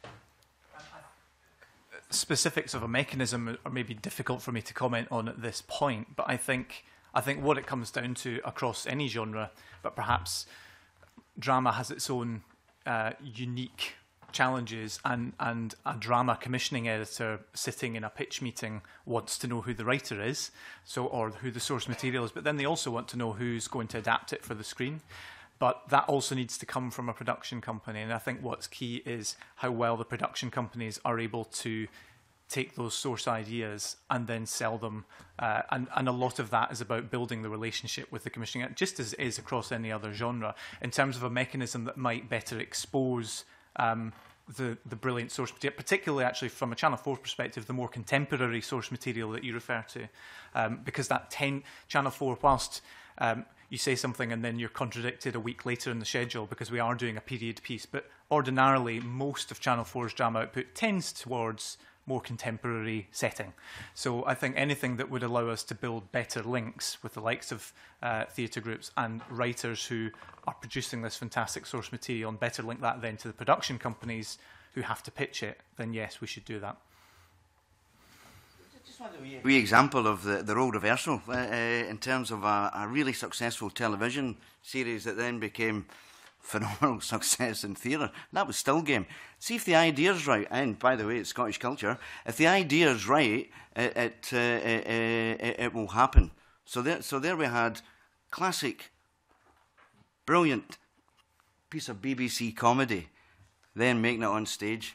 Specifics of a mechanism are maybe difficult for me to comment on at this point, but I think I think what it comes down to across any genre, but perhaps drama has its own uh, unique challenges, and, and a drama commissioning editor sitting in a pitch meeting wants to know who the writer is, so or who the source material is, but then they also want to know who's going to adapt it for the screen. But that also needs to come from a production company, and I think what's key is how well the production companies are able to take those source ideas and then sell them. Uh, and, and a lot of that is about building the relationship with the commissioning, just as it is across any other genre, in terms of a mechanism that might better expose um, the, the brilliant source material, particularly actually from a Channel four perspective, the more contemporary source material that you refer to. Um, because that ten, Channel four, whilst um, you say something and then you're contradicted a week later in the schedule because we are doing a period piece, but ordinarily most of Channel four's drama output tends towards more contemporary setting. So I think anything that would allow us to build better links with the likes of uh, theatre groups and writers who are producing this fantastic source material, and better link that then to the production companies who have to pitch it, then yes, we should do that. wee example of the, the role reversal uh, uh, in terms of a, a really successful television series that then became phenomenal success in theatre. That was Still Game. See if the idea's right, and by the way, it's Scottish culture. If the idea's right, it it, uh, it, it, it will happen. So there, so there we had classic, brilliant piece of B B C comedy, then making it on stage.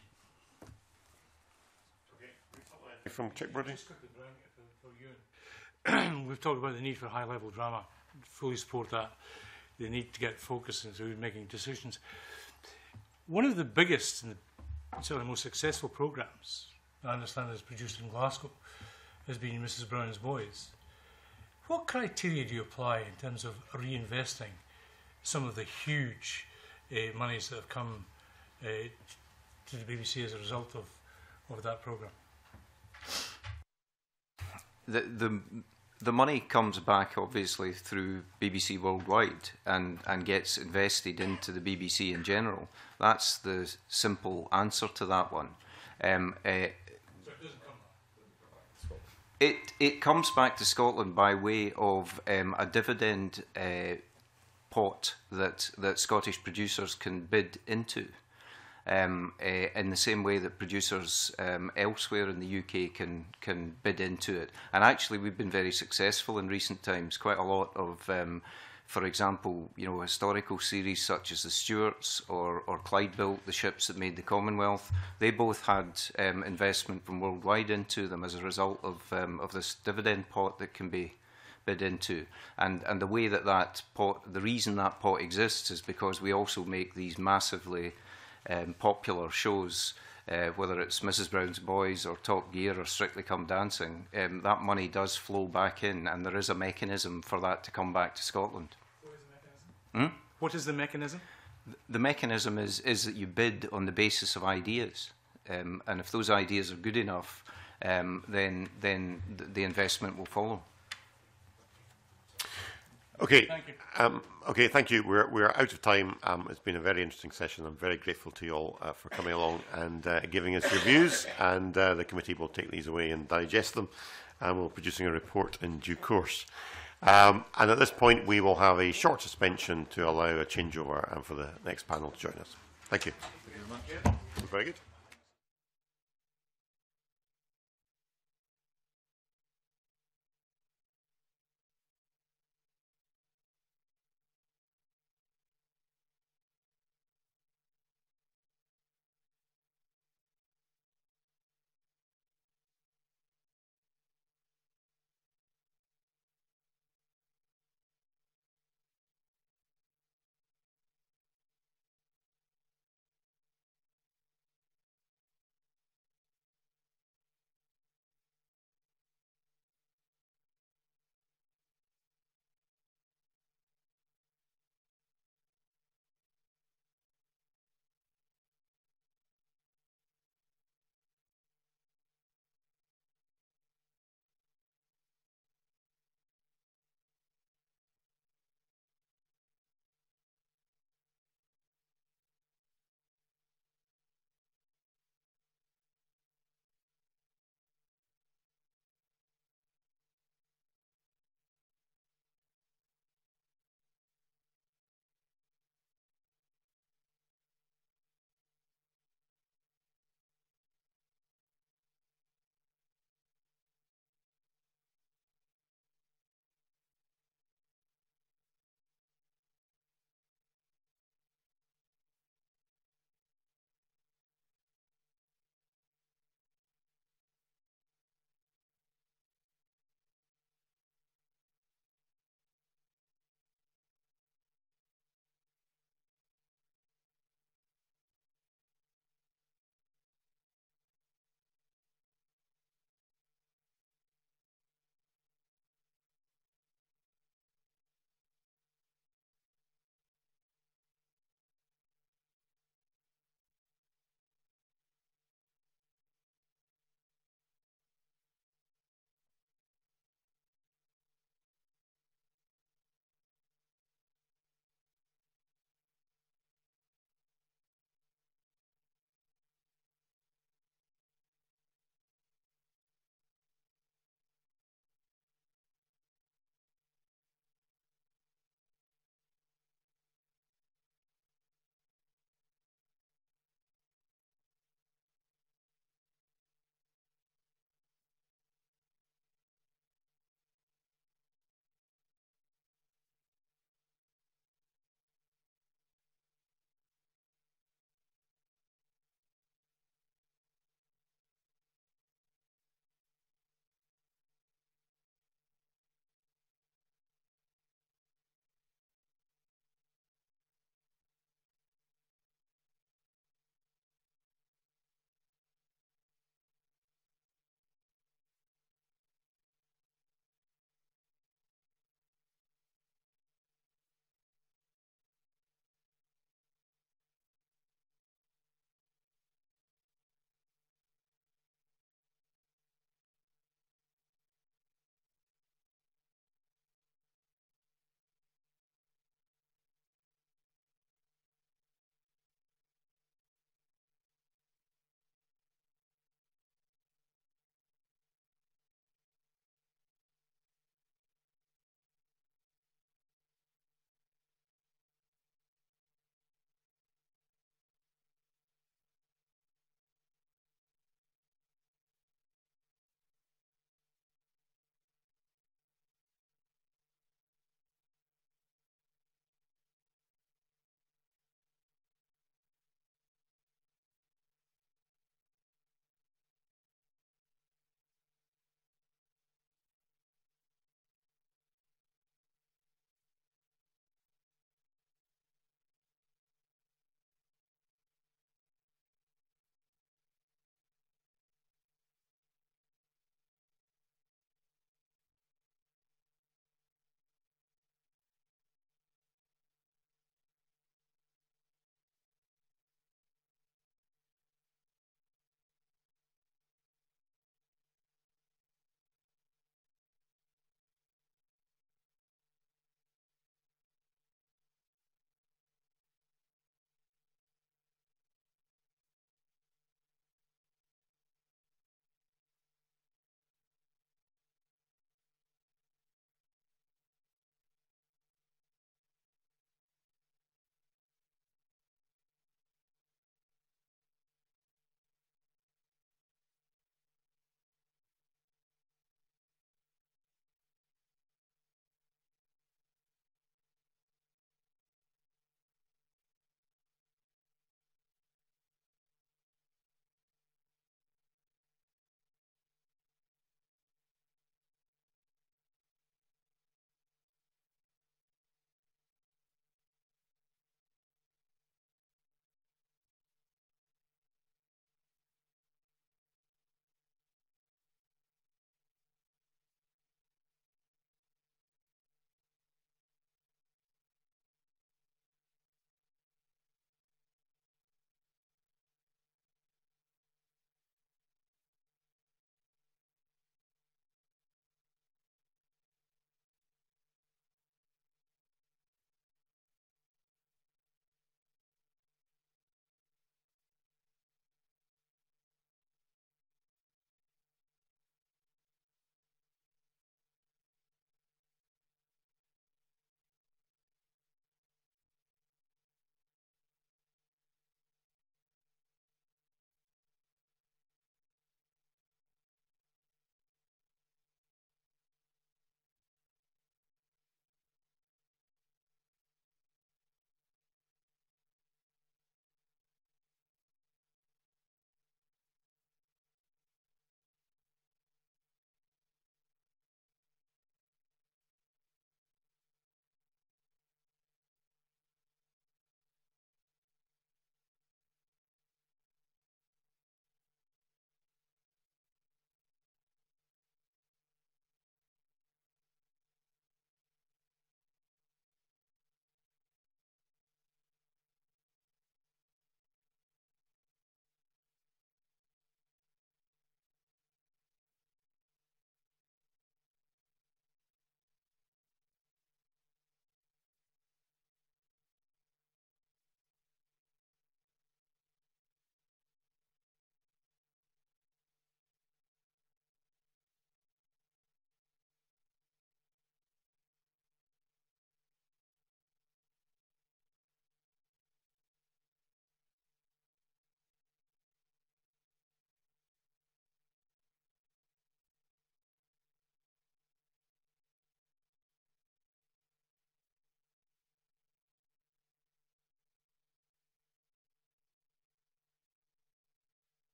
From Chick Brody. We've talked about the need for high-level drama. Fully support that. The need to get focus into making decisions. One of the biggest and certainly most successful programmes I understand is produced in Glasgow has been Missus Brown's Boys. What criteria do you apply in terms of reinvesting some of the huge uh, monies that have come uh, to the B B C as a result of, of that programme? The, the, the money comes back obviously through B B C Worldwide and, and gets invested into the B B C in general. That's the simple answer to that one. Um, uh, it, it comes back to Scotland by way of um, a dividend uh, pot that, that Scottish producers can bid into. Um, uh, in the same way that producers um, elsewhere in the U K can can bid into it. And actually we've been very successful in recent times. Quite a lot of, um, for example, you know, historical series such as the Stuarts or, or Clyde built the ships that made the Commonwealth. They both had um, investment from Worldwide into them as a result of, um, of this dividend pot that can be bid into. And, and the way that that pot, the reason that pot exists is because we also make these massively Um, popular shows, uh, whether it's Missus Brown's Boys or Top Gear or Strictly Come Dancing. Um, that money does flow back in, and there is a mechanism for that to come back to Scotland. What is the mechanism? Hmm? What is the mechanism? The mechanism is, is that you bid on the basis of ideas, um, and if those ideas are good enough, um, then, then th the investment will follow. Okay. Thank you. Um, okay, thank you. We're, we're out of time. Um, it's been a very interesting session. I'm very grateful to you all uh, for coming along and uh, giving us your views. And uh, the committee will take these away and digest them. And we'll be producing a report in due course. Um, and at this point, we will have a short suspension to allow a changeover and for the next panel to join us. Thank you. Thank you very much. Very good.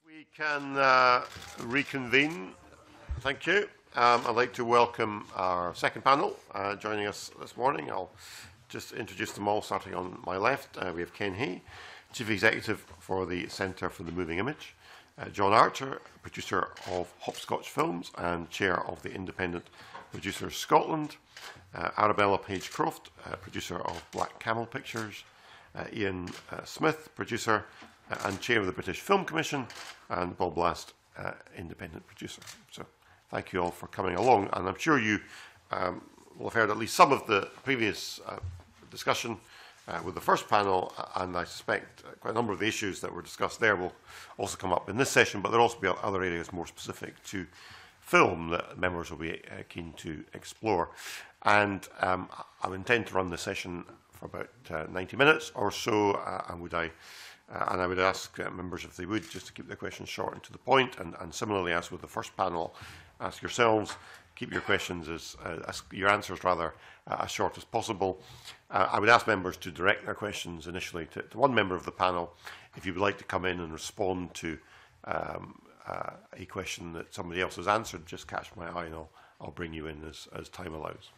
We can uh, reconvene. Thank you. Um, I'd like to welcome our second panel uh, joining us this morning. I'll just introduce them all, starting on my left. Uh, we have Ken Hay, Chief Executive for the Centre for the Moving Image. Uh, John Archer, producer of Hopscotch Films and Chair of the Independent Producers Scotland. Uh, Arabella Page Croft, uh, producer of Black Camel Pictures. Uh, Ian uh, Smith, producer uh, and Chair of the British Film Commission. And Bob Last, uh, independent producer. So thank you all for coming along. And I'm sure you um, will have heard at least some of the previous uh, discussion Uh, with the first panel, and I suspect uh, quite a number of the issues that were discussed there will also come up in this session, but there will also be other areas more specific to film that members will be uh, keen to explore. And um, I intend to run the session for about uh, ninety minutes or so, uh, and, would I, uh, and I would ask uh, members if they would just to keep their questions short and to the point, and, and similarly as with the first panel, ask yourselves, keep your questions as, uh, as your answers rather uh, as short as possible. Uh, I would ask members to direct their questions initially to, to one member of the panel. If you would like to come in and respond to um, uh, a question that somebody else has answered, just catch my eye and I'll, I'll bring you in as, as time allows.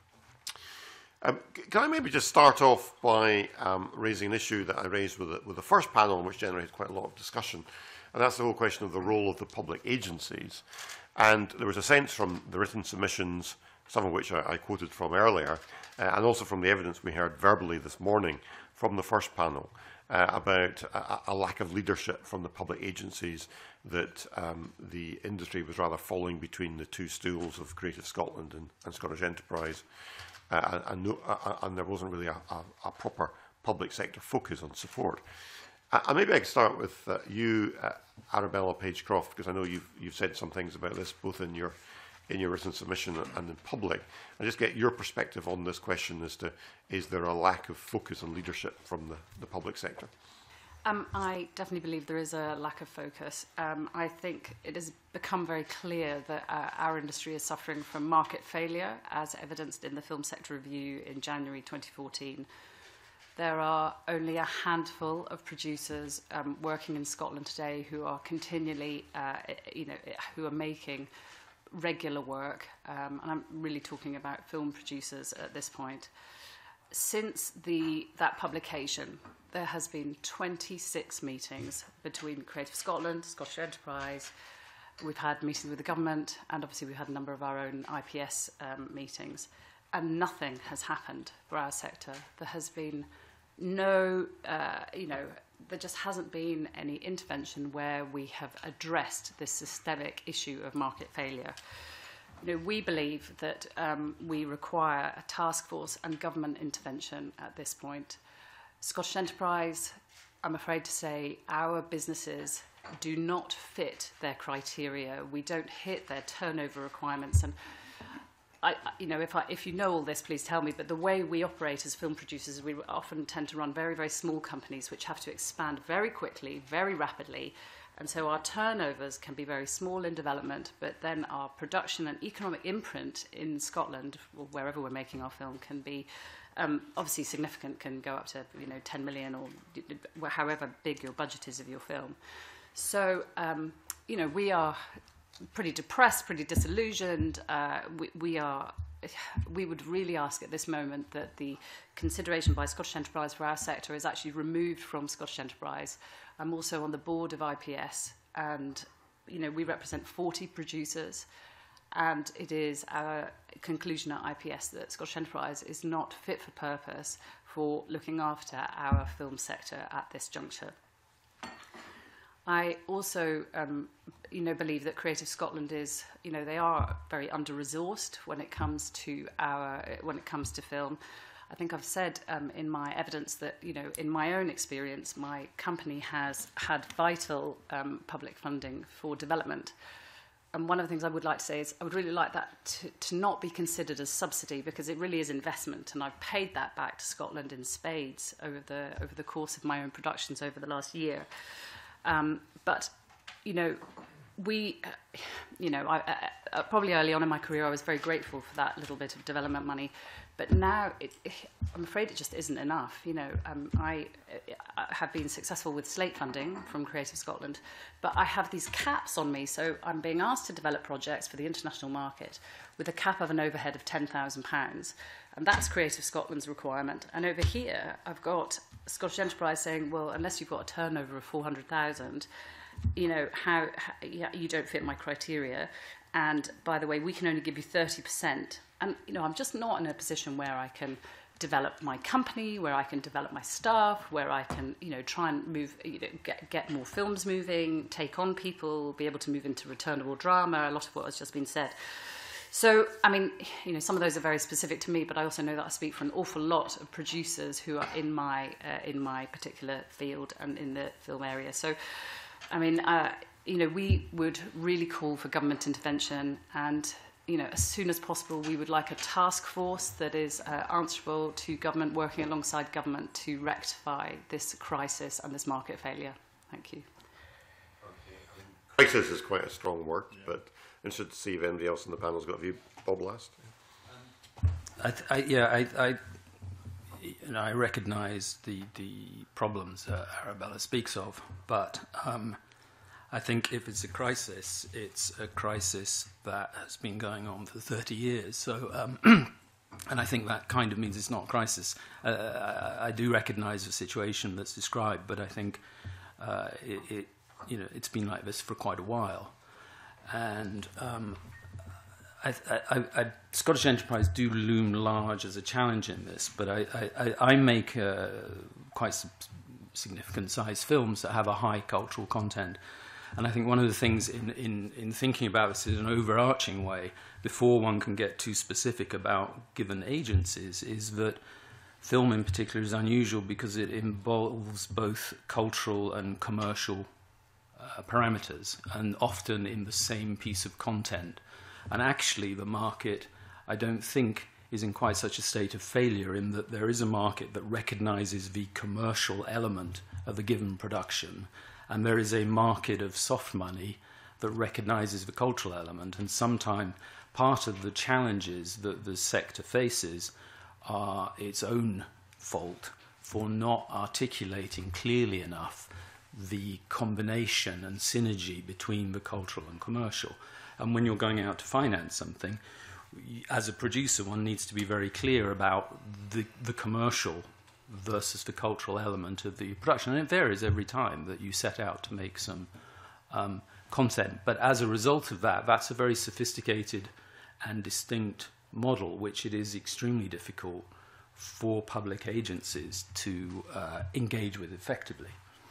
Um, can I maybe just start off by um, raising an issue that I raised with the, with the first panel, which generated quite a lot of discussion, and that's the whole question of the role of the public agencies. And there was a sense from the written submissions, some of which I, I quoted from earlier, uh, and also from the evidence we heard verbally this morning from the first panel, uh, about a, a lack of leadership from the public agencies, that um, the industry was rather falling between the two stools of Creative Scotland and, and Scottish Enterprise, uh, and, no, uh, and there wasn't really a, a, a proper public sector focus on support. And maybe I could start with uh, you, uh, Arabella Page Croft, because I know you've, you've said some things about this both in your in your written submission and in public. I just get your perspective on this question as to, is there a lack of focus and leadership from the, the public sector? Um, I definitely believe there is a lack of focus. Um, I think it has become very clear that uh, our industry is suffering from market failure, as evidenced in the Film Sector Review in January twenty fourteen. There are only a handful of producers um, working in Scotland today who are continually, uh, you know, who are making regular work, um, and I'm really talking about film producers at this point. Since the that publication, there has been twenty-six meetings between Creative Scotland, Scottish Enterprise. We've had meetings with the government, and obviously we've had a number of our own I P S um, meetings, and nothing has happened for our sector. There has been no, uh, you know, there just hasn't been any intervention where we have addressed this systemic issue of market failure. You know, we believe that um, we require a task force and government intervention at this point. Scottish Enterprise, I'm afraid to say, our businesses do not fit their criteria. We don't hit their turnover requirements, and I, you know, if, I, if you know all this, please tell me, but the way we operate as film producers, we often tend to run very, very small companies which have to expand very quickly, very rapidly, and so our turnovers can be very small in development, but then our production and economic imprint in Scotland, or wherever we're making our film, can be um, obviously significant, can go up to, you know, ten million or however big your budget is of your film. So, um, you know, we are pretty depressed, pretty disillusioned. Uh, we, we are. We would really ask at this moment that the consideration by Scottish Enterprise for our sector is actually removed from Scottish Enterprise. I'm also on the board of I P S, and you know we represent forty producers, and it is our conclusion at I P S that Scottish Enterprise is not fit for purpose for looking after our film sector at this juncture. I also, um, you know, believe that Creative Scotland is, you know, they are very under-resourced when it comes to our, when it comes to film. I think I've said um, in my evidence that, you know, in my own experience, my company has had vital um, public funding for development. And one of the things I would like to say is I would really like that to, to not be considered as subsidy, because it really is investment, and I've paid that back to Scotland in spades over the over the course of my own productions over the last year. Um, but, you know, we, uh, you know, I, uh, probably early on in my career, I was very grateful for that little bit of development money. But now, it, I'm afraid it just isn't enough. You know, um, I, I have been successful with slate funding from Creative Scotland, but I have these caps on me. So I'm being asked to develop projects for the international market with a cap of an overhead of ten thousand pounds. And that's Creative Scotland's requirement. And over here, I've got Scottish Enterprise saying, well, unless you've got a turnover of four hundred thousand, you know, how, how yeah, you don't fit my criteria. And by the way, we can only give you thirty percent. And, you know, I'm just not in a position where I can develop my company, where I can develop my staff, where I can, you know, try and move, you know, get, get more films moving, take on people, be able to move into returnable drama, a lot of what has just been said. So, I mean, you know, some of those are very specific to me, but I also know that I speak for an awful lot of producers who are in my, uh, in my particular field and in the film area. So, I mean, uh, you know, we would really call for government intervention, and, you know, as soon as possible, we would like a task force that is uh, answerable to government, working alongside government to rectify this crisis and this market failure. Thank you. Crisis is quite a strong word, yeah. But interested to see if anybody else in the panel has got a view. Bob last. I th I, yeah, I, I, you know, I recognise the the problems uh, Arabella speaks of, but um, I think if it's a crisis, it's a crisis that has been going on for thirty years. So, um, and I think that kind of means it's not a crisis. Uh, I, I do recognise the situation that's described, but I think uh, it, it, you know, it's been like this for quite a while. And um, I, I, I, Scottish Enterprise do loom large as a challenge in this, but I, I, I make uh, quite significant sized films that have a high cultural content. And I think one of the things in, in, in thinking about this in an overarching way, before one can get too specific about given agencies, is that film in particular is unusual because it involves both cultural and commercial uh, parameters, and often in the same piece of content. And actually the market, I don't think, is in quite such a state of failure, in that there is a market that recognises the commercial element of a given production, and there is a market of soft money that recognises the cultural element. And sometimes part of the challenges that the sector faces are its own fault for not articulating clearly enough the combination and synergy between the cultural and commercial. And when you're going out to finance something, as a producer, one needs to be very clear about the, the commercial versus the cultural element of the production. And it varies every time that you set out to make some um, content. But as a result of that, that's a very sophisticated and distinct model, which it is extremely difficult for public agencies to uh, engage with effectively.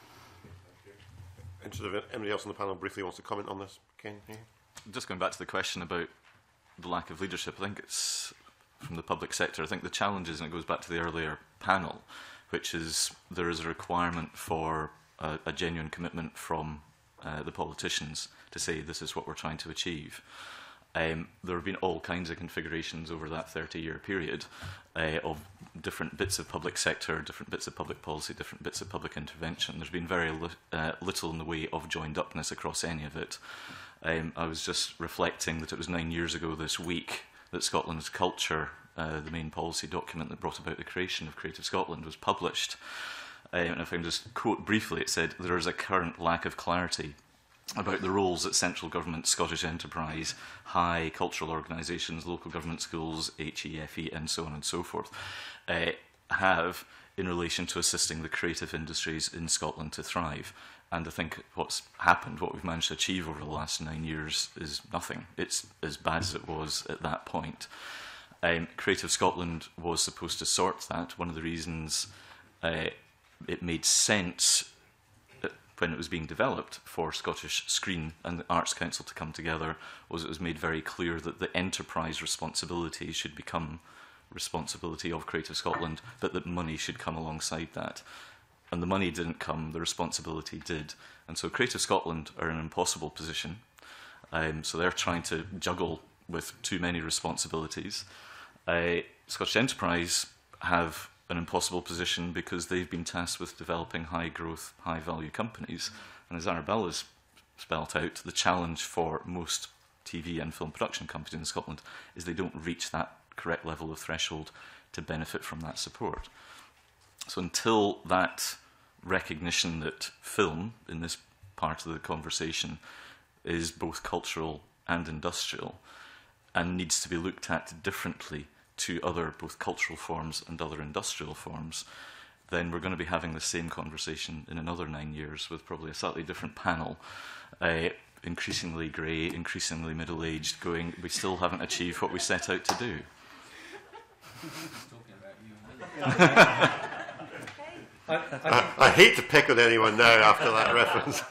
Interested if anybody else on the panel briefly wants to comment on this? Ken? Yeah. Just going back to the question about the lack of leadership, I think it's from the public sector. I think the challenge is, and it goes back to the earlier panel, which is there is a requirement for a, a genuine commitment from uh, the politicians to say this is what we're trying to achieve. Um, there have been all kinds of configurations over that thirty-year period uh, of different bits of public sector, different bits of public policy, different bits of public intervention. There's been very li uh, little in the way of joined-upness across any of it. Um, I was just reflecting that it was nine years ago this week that Scotland's Culture, uh, the main policy document that brought about the creation of Creative Scotland, was published. Uh, and if I can just quote briefly, it said, "There is a current lack of clarity about the roles that central government, Scottish Enterprise, high cultural organisations, local government schools, H E F E, and so on and so forth, uh, have in relation to assisting the creative industries in Scotland to thrive." And I think what's happened, what we've managed to achieve over the last nine years is nothing. It's as bad as it was at that point. Um, Creative Scotland was supposed to sort that. One of the reasons uh, it made sense when it was being developed for Scottish Screen and the Arts Council to come together was it was made very clear that the enterprise responsibility should become responsibility of Creative Scotland, but that money should come alongside that. And the money didn't come, the responsibility did. And so Creative Scotland are in an impossible position. Um, so they're trying to juggle with too many responsibilities. Uh, Scottish Enterprise have an impossible position because they've been tasked with developing high growth, high value companies. And as Arabella's spelt out, the challenge for most T V and film production companies in Scotland is they don't reach that correct level of threshold to benefit from that support. So until that recognition that film, in this part of the conversation, is both cultural and industrial, and needs to be looked at differently to other both cultural forms and other industrial forms, then we're going to be having the same conversation in another nine years with probably a slightly different panel, uh, increasingly grey, increasingly middle-aged, going, we still haven't achieved what we set out to do. I, I, I hate to pick on anyone now after that reference.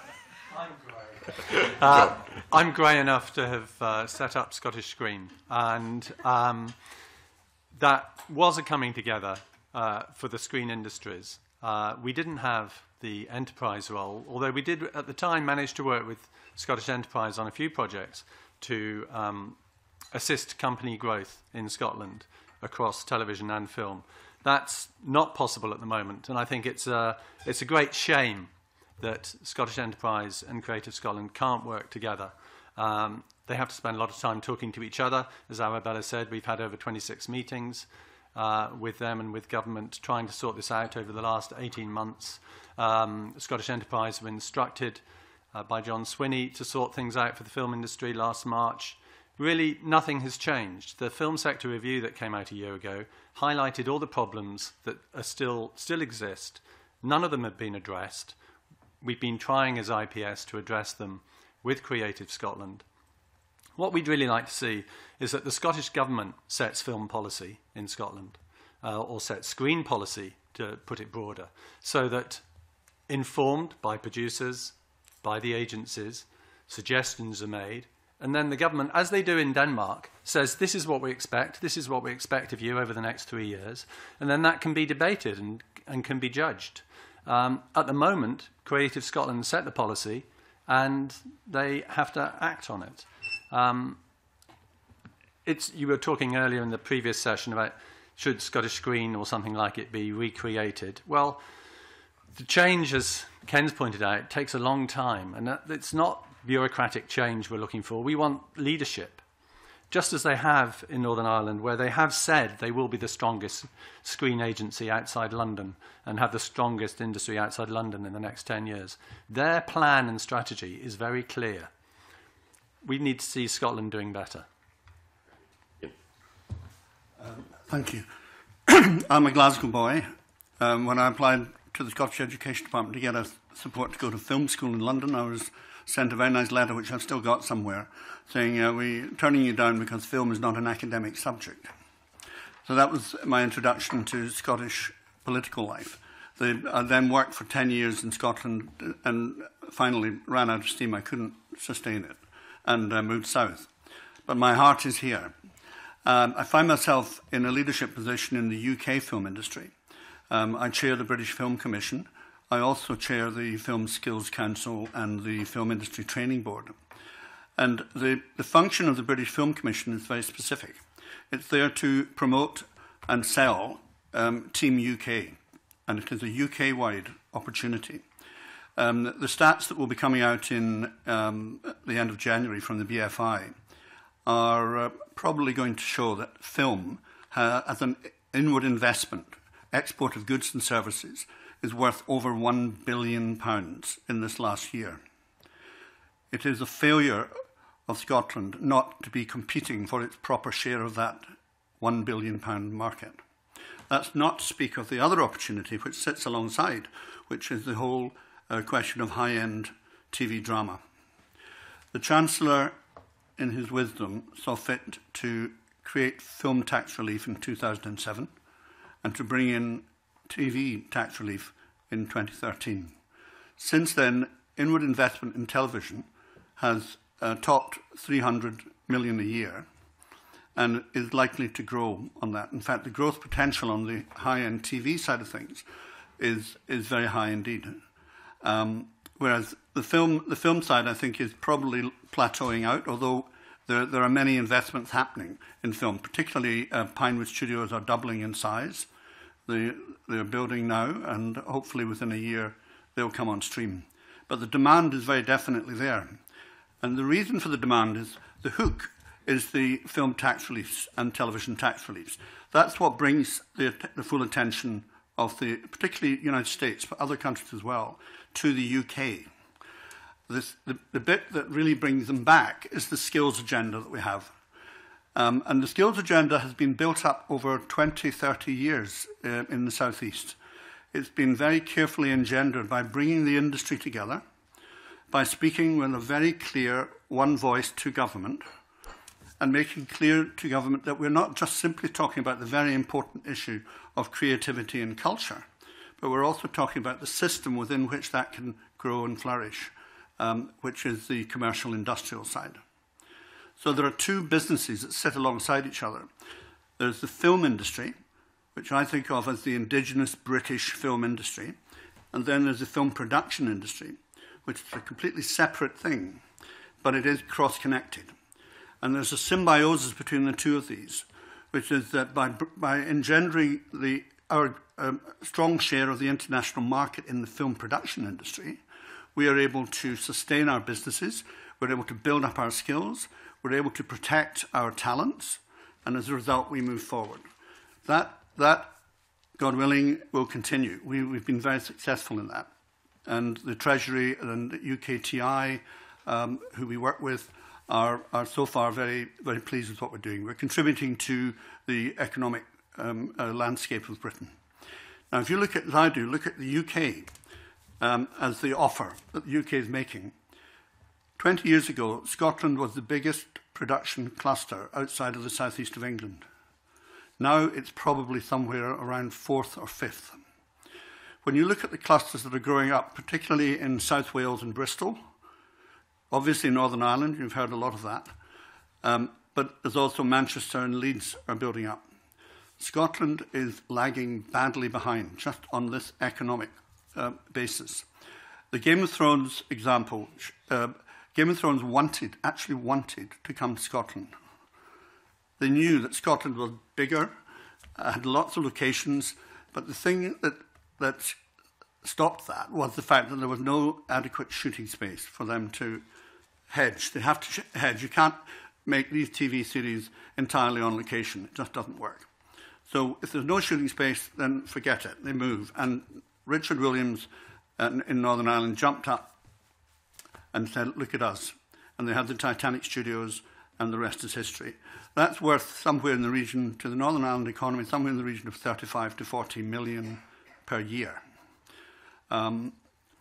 Uh, I'm grey enough to have uh, set up Scottish Screen, and um, that was a coming together uh, for the screen industries. Uh, we didn't have the enterprise role, although we did at the time manage to work with Scottish Enterprise on a few projects to um, assist company growth in Scotland across television and film. That's not possible at the moment, and I think it's a, it's a great shame that Scottish Enterprise and Creative Scotland can't work together. Um, they have to spend a lot of time talking to each other. As Arabella said, we've had over twenty-six meetings uh, with them and with government trying to sort this out over the last eighteen months. Um, Scottish Enterprise were instructed uh, by John Swinney to sort things out for the film industry last March. Really, nothing has changed. The film sector review that came out a year ago highlighted all the problems that are still, still exist. None of them have been addressed. We've been trying as I P S to address them with Creative Scotland. What we'd really like to see is that the Scottish Government sets film policy in Scotland, uh, or sets screen policy, to put it broader, so that, informed by producers, by the agencies, suggestions are made, and then the government, as they do in Denmark, says this is what we expect, this is what we expect of you over the next three years, and then that can be debated and, and can be judged. Um, at the moment, Creative Scotland set the policy, and they have to act on it. Um, it's, you were talking earlier in the previous session about should Scottish Screen or something like it be recreated. Well, the change, as Ken's pointed out, takes a long time, and that, it's not bureaucratic change we're looking for. We want leadership, just as they have in Northern Ireland, where they have said they will be the strongest screen agency outside London and have the strongest industry outside London in the next ten years. Their plan and strategy is very clear. We need to see Scotland doing better. Um, thank you. I'm a Glasgow boy. Um, when I applied to the Scottish Education Department to get a support to go to film school in London, I was sent a very nice letter, which I've still got somewhere, saying, uh, we're turning you down because film is not an academic subject. So that was my introduction to Scottish political life. They, I then worked for ten years in Scotland and finally ran out of steam. I couldn't sustain it and uh, moved south. But my heart is here. Um, I find myself in a leadership position in the U K film industry. Um, I chair the British Film Commission. I also chair the Film Skills Council and the Film Industry Training Board. And the, the function of the British Film Commission is very specific. It's there to promote and sell um, Team U K, and it is a U K-wide opportunity. Um, the stats that will be coming out in um, at the end of January from the B F I are uh, probably going to show that film, uh, as an inward investment, export of goods and services, is worth over one billion pounds in this last year. It is a failure of Scotland not to be competing for its proper share of that one billion pound market. That's not to speak of the other opportunity which sits alongside, which is the whole uh, question of high-end T V drama. The Chancellor, in his wisdom, saw fit to create film tax relief in two thousand seven and to bring in T V tax relief in twenty thirteen. Since then, inward investment in television has uh, topped three hundred million a year and is likely to grow on that. In fact, the growth potential on the high-end T V side of things is, is very high indeed. Um, whereas the film, the film side, I think, is probably plateauing out, although there, there are many investments happening in film, particularly uh, Pinewood Studios are doubling in size. They, they're building now, and hopefully within a year they'll come on stream. but the demand is very definitely there. And the reason for the demand is the hook is the film tax reliefs and television tax reliefs. That's what brings the, the full attention of the, particularly United States, but other countries as well, to the U K. This, the, the bit that really brings them back is the skills agenda that we have. Um, and the skills agenda has been built up over twenty, thirty years uh, in the South East. It's been very carefully engendered by bringing the industry together, by speaking with a very clear one voice to government, and making clear to government that we're not just simply talking about the very important issue of creativity and culture, but we're also talking about the system within which that can grow and flourish, um, which is the commercial industrial side. So there are two businesses that sit alongside each other. There's the film industry, which I think of as the indigenous British film industry, and then there's the film production industry, which is a completely separate thing, but it is cross-connected. And there's a symbiosis between the two of these, which is that by, by engendering the, our um, strong share of the international market in the film production industry, we are able to sustain our businesses, we're able to build up our skills, we're able to protect our talents, and as a result, we move forward. That, that God willing, will continue. We, we've been very successful in that. And the Treasury and U K T I, um, who we work with, are, are so far very, very pleased with what we're doing. We're contributing to the economic um, uh, landscape of Britain. Now, if you look at, as I do, look at the U K um, as the offer that the U K is making. twenty years ago, Scotland was the biggest production cluster outside of the southeast of England. Now it's probably somewhere around fourth or fifth. When you look at the clusters that are growing up, particularly in South Wales and Bristol, obviously Northern Ireland, you've heard a lot of that, um, but there's also Manchester and Leeds are building up. Scotland is lagging badly behind, just on this economic uh, basis. The Game of Thrones example, uh, Game of Thrones wanted, actually wanted to come to Scotland. They knew that Scotland was bigger, uh, had lots of locations, but the thing that, that stopped that was the fact that there was no adequate shooting space for them to hedge. They have to sh hedge. You can't make these T V series entirely on location. It just doesn't work. So if there's no shooting space, then forget it. They move. And Richard Williams uh, in Northern Ireland jumped up and said, look at us. And they had the Titanic Studios, and the rest is history. That's worth somewhere in the region, to the Northern Ireland economy, somewhere in the region of thirty-five to forty million per year. Um,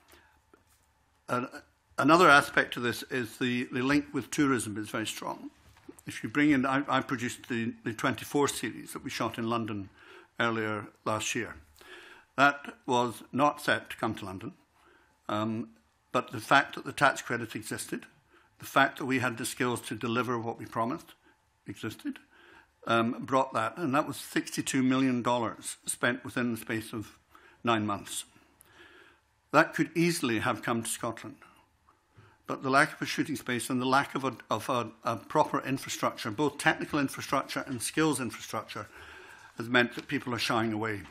uh, another aspect to this is the, the link with tourism is very strong. If you bring in, I, I produced the, the twenty-four series that we shot in London earlier last year. That was not set to come to London, um, but the fact that the tax credit existed, the fact that we had the skills to deliver what we promised existed, um, brought that, and that was sixty-two million dollars spent within the space of nine months. That could easily have come to Scotland, but the lack of a shooting space and the lack of a, of a, a proper infrastructure, both technical infrastructure and skills infrastructure, has meant that people are shying away.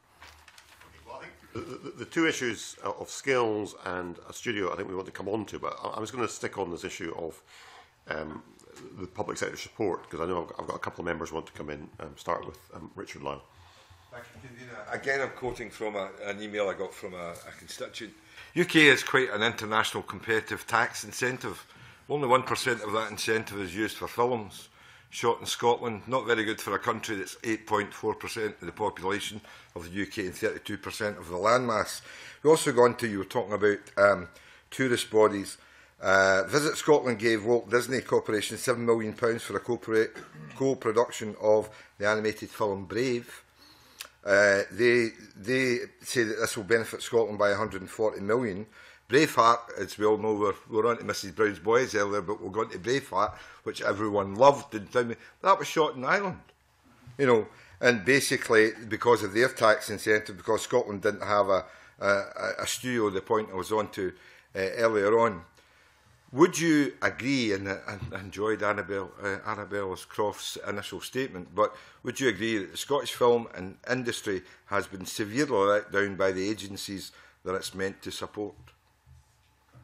The, the, the two issues of skills and a studio I think we want to come on to, but I, I was going to stick on this issue of um, the public sector support, because I know I've got, I've got a couple of members who want to come in. Um, start with um, Richard Lyle. Thank you, Convener. Again, I'm quoting from a, an email I got from a, a constituent. U K is quite an international competitive tax incentive. Only one percent of that incentive is used for films shot in Scotland. Not very good for a country that's eight point four percent of the population of the U K and thirty-two percent of the landmass. We also go on to, you were talking about um, tourist bodies. Uh, Visit Scotland gave Walt Disney Corporation seven million pounds for a co-production of the animated film Brave. Uh, they, they say that this will benefit Scotland by one hundred and forty million. Braveheart, as we all know, we're, we're on to Missus Brown's Boys earlier, but we'll go on to Braveheart, which everyone loved. And that was shot in Ireland, you know, and basically because of their tax incentive, because Scotland didn't have a, a, a studio, the point I was on to uh, earlier on. Would you agree, and I enjoyed Annabelle, uh, Arabella's Croft's initial statement, but would you agree that the Scottish film and industry has been severely let down by the agencies that it's meant to support?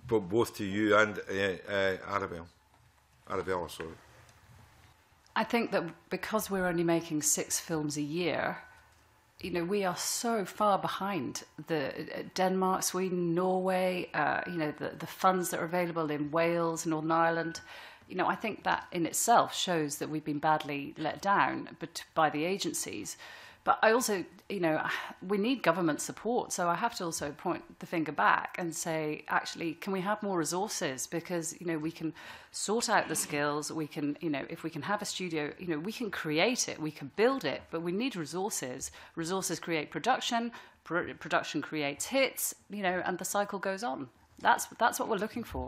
both to you and uh, uh, Arabella. Arabella, sorry. I think that because we're only making six films a year, you know, we are so far behind the uh, Denmark, Sweden, Norway, uh, you know, the, the funds that are available in Wales, Northern Ireland. You know, I think that in itself shows that we've been badly let down but by the agencies. But I also, you know, we need government support. So I have to also point the finger back and say, actually, can we have more resources? Because, you know, we can sort out the skills. We can, you know, if we can have a studio, you know, we can create it, we can build it, but we need resources. Resources create production, pro production creates hits, you know, and the cycle goes on. That's, that's what we're looking for.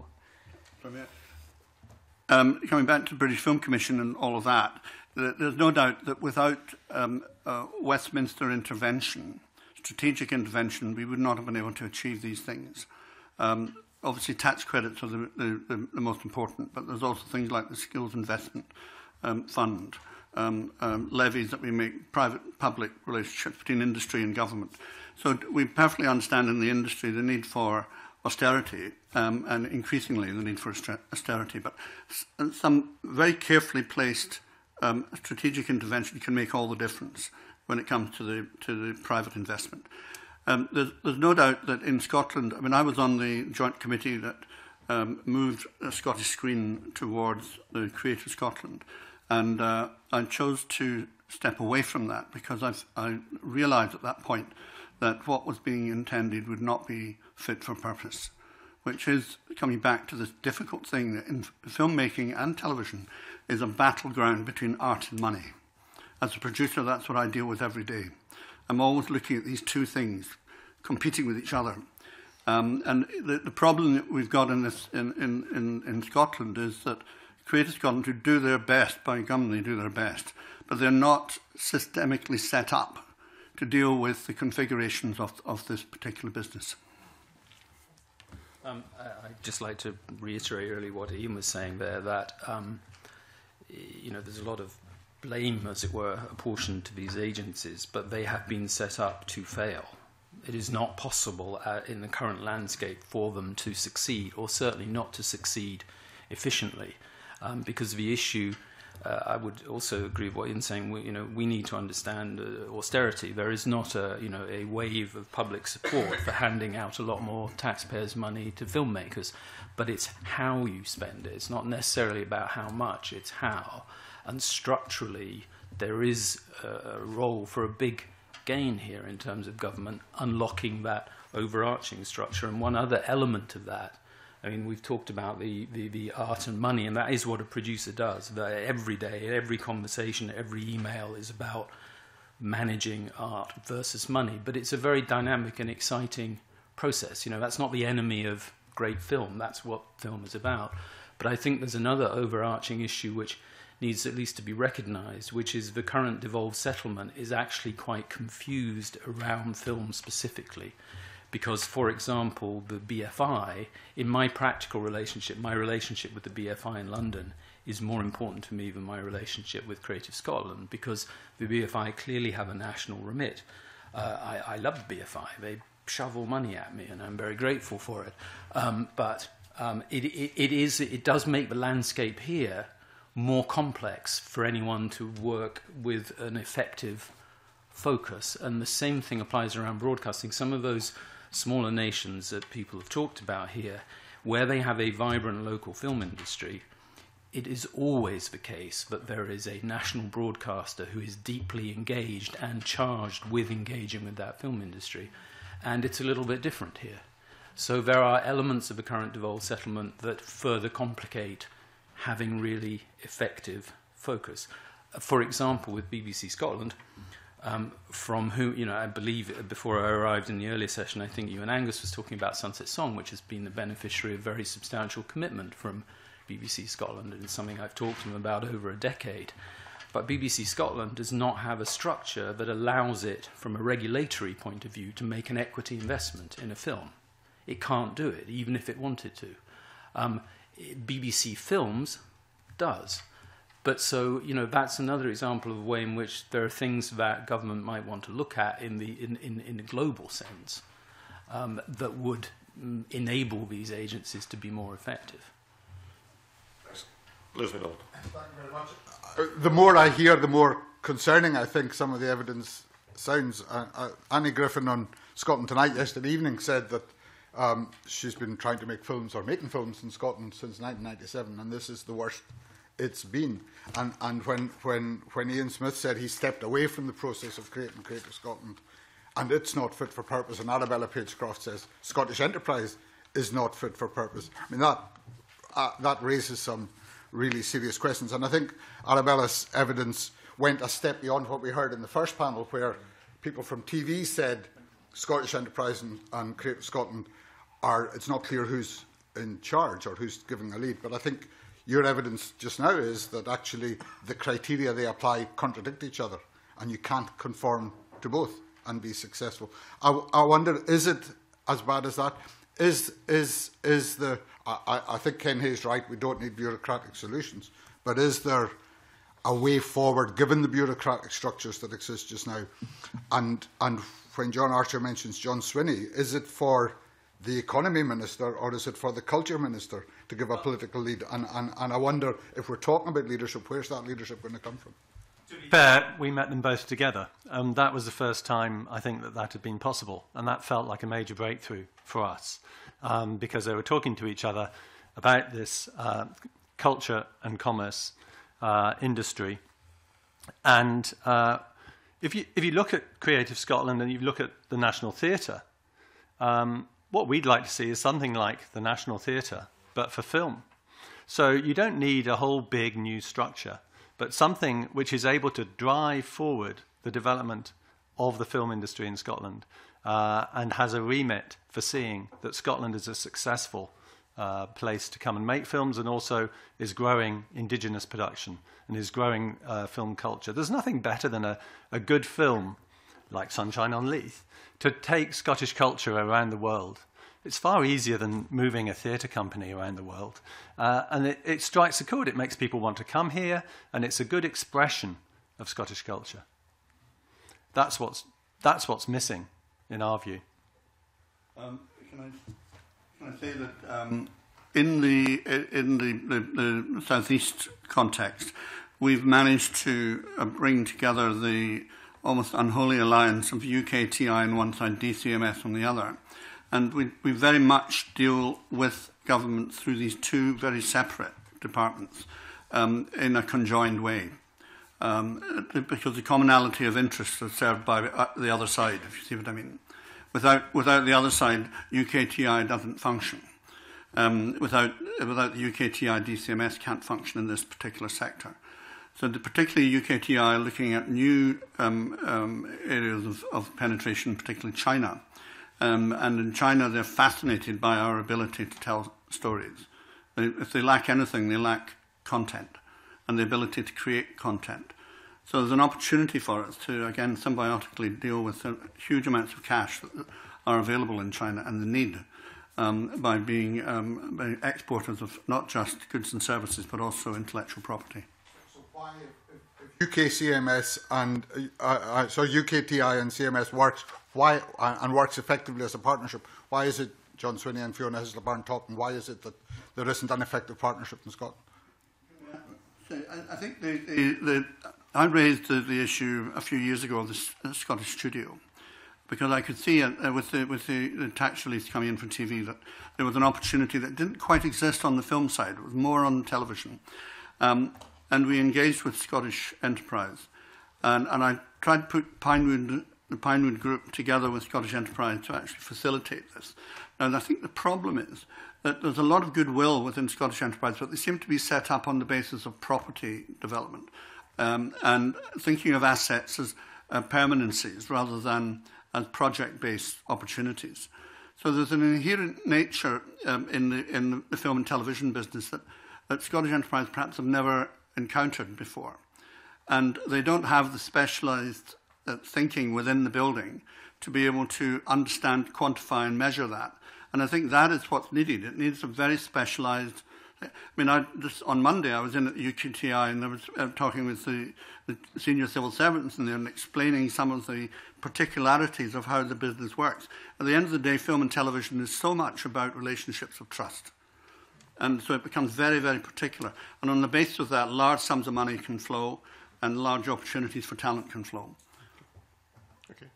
Um, coming back to the British Film Commission and all of that, there's no doubt that without um, uh, Westminster intervention, strategic intervention, we would not have been able to achieve these things. Um, obviously, tax credits are the, the, the most important, but there's also things like the Skills Investment um, Fund, um, um, levies that we make, private-public relationships between industry and government. So we perfectly understand in the industry the need for austerity, um, and increasingly the need for austerity, but some very carefully placed um, strategic intervention can make all the difference when it comes to the, to the private investment. Um, there's, there's no doubt that in Scotland, I mean, I was on the joint committee that um, moved a Scottish screen towards the Creative Scotland, and uh, I chose to step away from that because I've, I realised at that point that what was being intended would not be fit for purpose, which is coming back to this difficult thing that in filmmaking and television is a battleground between art and money. As a producer, that's what I deal with every day. I'm always looking at these two things competing with each other. Um, and the, the problem that we've got in, this, in, in, in, in Scotland is that Creative Scotland, who do their best, by gum, they do their best, but they're not systemically set up to deal with the configurations of, of this particular business. Um, I'd just like to reiterate really what Ewan was saying there, that um, you know, there's a lot of blame, as it were, apportioned to these agencies, but they have been set up to fail. It is not possible uh, in the current landscape for them to succeed, or certainly not to succeed efficiently, um, because of the issue. Uh, I would also agree with what Ian's saying. We, you know, we need to understand uh, austerity. There is not a, you know, a wave of public support for handing out a lot more taxpayers' money to filmmakers, but it's how you spend it. It's not necessarily about how much, it's how. And structurally, there is a, a role for a big gain here in terms of government unlocking that overarching structure. And one other element of that, I mean, we've talked about the, the, the art and money, and that is what a producer does. That every day, every conversation, every email is about managing art versus money. But it's a very dynamic and exciting process. You know, that's not the enemy of great film. That's what film is about. But I think there's another overarching issue which needs at least to be recognised, which is the current devolved settlement is actually quite confused around film specifically. Because, for example, the B F I, in my practical relationship, my relationship with the B F I in London is more important to me than my relationship with Creative Scotland, because the B F I clearly have a national remit. Uh, I, I love the B F I. They shovel money at me, and I'm very grateful for it. Um, but um, it, it, it, is, it does make the landscape here more complex for anyone to work with an effective focus. And the same thing applies around broadcasting. Some of those smaller nations that people have talked about here, where they have a vibrant local film industry, it is always the case that there is a national broadcaster who is deeply engaged and charged with engaging with that film industry. And it's a little bit different here. So there are elements of the current devolved settlement that further complicate having really effective focus. For example, with B B C Scotland, Um, from who, you know, I believe before I arrived in the earlier session, I think Ewan Angus was talking about Sunset Song, which has been the beneficiary of very substantial commitment from B B C Scotland, and it's something I've talked to them about over a decade. But B B C Scotland does not have a structure that allows it, from a regulatory point of view, to make an equity investment in a film. It can't do it, even if it wanted to. Um, B B C Films does. But so, you know, that's another example of a way in which there are things that government might want to look at in the in, in, in a global sense um, that would mm, enable these agencies to be more effective. Liz McDonald. Thank you very much. Uh, the more I hear, the more concerning I think some of the evidence sounds. Uh, uh, Annie Griffin on Scotland Tonight yesterday evening said that um, she's been trying to make films or making films in Scotland since nineteen ninety-seven, and this is the worst it's been. And, and when, when, when Ian Smith said he stepped away from the process of creating Creative Scotland, and it's not fit for purpose, and Arabella Page-Croft says Scottish enterprise is not fit for purpose, I mean, that, uh, that raises some really serious questions. And I think Arabella's evidence went a step beyond what we heard in the first panel, where people from T V said Scottish enterprise and, and Creative Scotland are, it's not clear who's in charge or who's giving a lead. But I think your evidence just now is that actually the criteria they apply contradict each other, and you can't conform to both and be successful. I, I wonder, is it as bad as that? Is, is, is the, I, I think Ken Hayes is right, we don't need bureaucratic solutions, but is there a way forward given the bureaucratic structures that exist just now? And, and when John Archer mentions John Swinney, is it for the economy minister or is it for the culture minister to give a political lead? And, and, and I wonder, if we're talking about leadership, where's that leadership going to come from? To be fair, we met them both together. Um, that was the first time I think that that had been possible, and that felt like a major breakthrough for us, um, because they were talking to each other about this uh, culture and commerce uh, industry. And uh, if you if you look at Creative Scotland and you look at the National Theatre, um, what we'd like to see is something like the National Theatre, but for film. So you don't need a whole big new structure, but something which is able to drive forward the development of the film industry in Scotland uh, and has a remit for seeing that Scotland is a successful uh, place to come and make films, and also is growing indigenous production and is growing uh, film culture. There's nothing better than a, a good film like Sunshine on Leith to take Scottish culture around the world. It's far easier than moving a theatre company around the world. Uh, and it, it strikes a chord. It makes people want to come here, and it's a good expression of Scottish culture. That's what's, that's what's missing, in our view. Um, can, I, can I say that um, in the, in the, the, the southeast context, we've managed to uh, bring together the almost unholy alliance of U K T I on one side, D C M S on the other. And we, we very much deal with government through these two very separate departments um, in a conjoined way, um, because the commonality of interests is served by the other side, if you see what I mean. Without, without the other side, U K T I doesn't function. Um, without, without the U K T I, D C M S can't function in this particular sector. So the, particularly U K T I are looking at new um, um, areas of, of penetration, particularly China. Um, and in China, they're fascinated by our ability to tell stories. They, if they lack anything, they lack content and the ability to create content. So there's an opportunity for us to, again, symbiotically deal with the huge amounts of cash that are available in China and the need um, by being um, by exporters of not just goods and services, but also intellectual property. So why, if, if U K C M S and uh, uh, so U K T I and C M S works, why uh, and works effectively as a partnership, why is it John Swinney and Fiona Hislop-Byrne talking? Why is it that there isn't an effective partnership in Scotland? Yeah, so I, I think the, the, the, I raised the, the issue a few years ago of the, the Scottish studio, because I could see uh, with the with the, the tax release coming in from T V that there was an opportunity that didn't quite exist on the film side. It was more on television. Um, and we engaged with Scottish Enterprise. And, and I tried to put Pinewood, the Pinewood Group together with Scottish Enterprise to actually facilitate this. And I think the problem is that there's a lot of goodwill within Scottish Enterprise, but they seem to be set up on the basis of property development um, and thinking of assets as uh, permanencies rather than as project-based opportunities. So there's an inherent nature um, in, the, in the film and television business that, that Scottish Enterprise perhaps have never encountered before. And they don't have the specialised uh, thinking within the building to be able to understand, quantify and measure that. And I think that is what's needed. It needs a very specialised I mean, I, just on Monday I was in at U K T I and I was uh, talking with the, the senior civil servants in there and explaining some of the particularities of how the business works. At the end of the day, film and television is so much about relationships of trust. And so it becomes very, very particular. And on the basis of that, large sums of money can flow and large opportunities for talent can flow. Okay.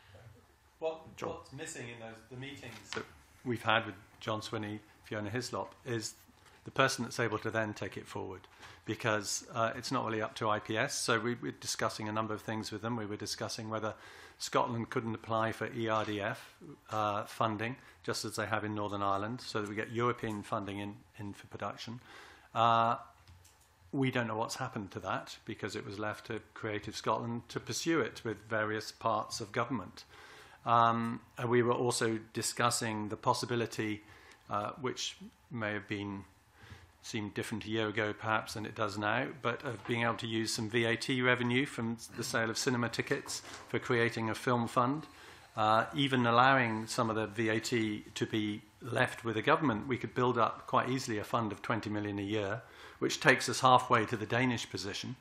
What, what's missing in those the meetings that we've had with John Swinney, Fiona Hislop, is the person that's able to then take it forward, because uh, it's not really up to I P S. So we were discussing a number of things with them. We were discussing whether Scotland couldn't apply for E R D F uh, funding, just as they have in Northern Ireland, so that we get European funding in, in for production. Uh, we don't know what's happened to that, because it was left to Creative Scotland to pursue it with various parts of government. Um, and we were also discussing the possibility, uh, which may have been seemed different a year ago perhaps than it does now, but of being able to use some V A T revenue from the sale of cinema tickets for creating a film fund, uh, even allowing some of the V A T to be left with the government. We could build up quite easily a fund of twenty million a year, which takes us halfway to the Danish position.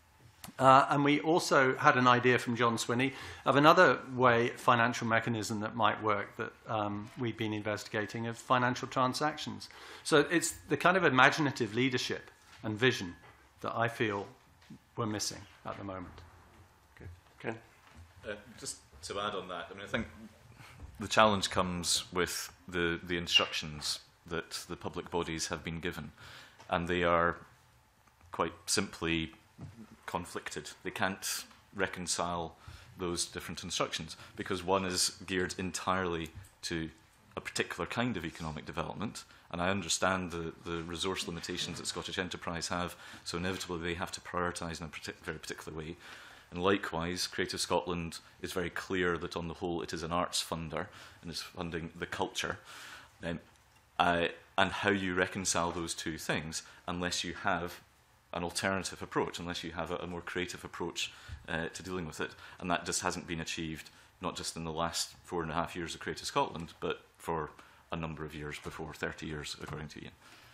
Uh, and we also had an idea from John Swinney of another way, financial mechanism that might work that um, we've been investigating, of financial transactions. So it's the kind of imaginative leadership and vision that I feel we're missing at the moment. Okay. Ken? Uh, just to add on that, I mean, I think the challenge comes with the, the instructions that the public bodies have been given, and they are quite simply conflicted. They can't reconcile those different instructions, because one is geared entirely to a particular kind of economic development, and I understand the, the resource limitations that Scottish Enterprise have, so inevitably they have to prioritise in a partic very particular way. And likewise, Creative Scotland is very clear that on the whole it is an arts funder and is funding the culture. Um, uh, and how you reconcile those two things, unless you have an alternative approach, unless you have a, a more creative approach uh, to dealing with it. And that just hasn't been achieved, not just in the last four and a half years of Creative Scotland, but for a number of years before, thirty years, according to Ian.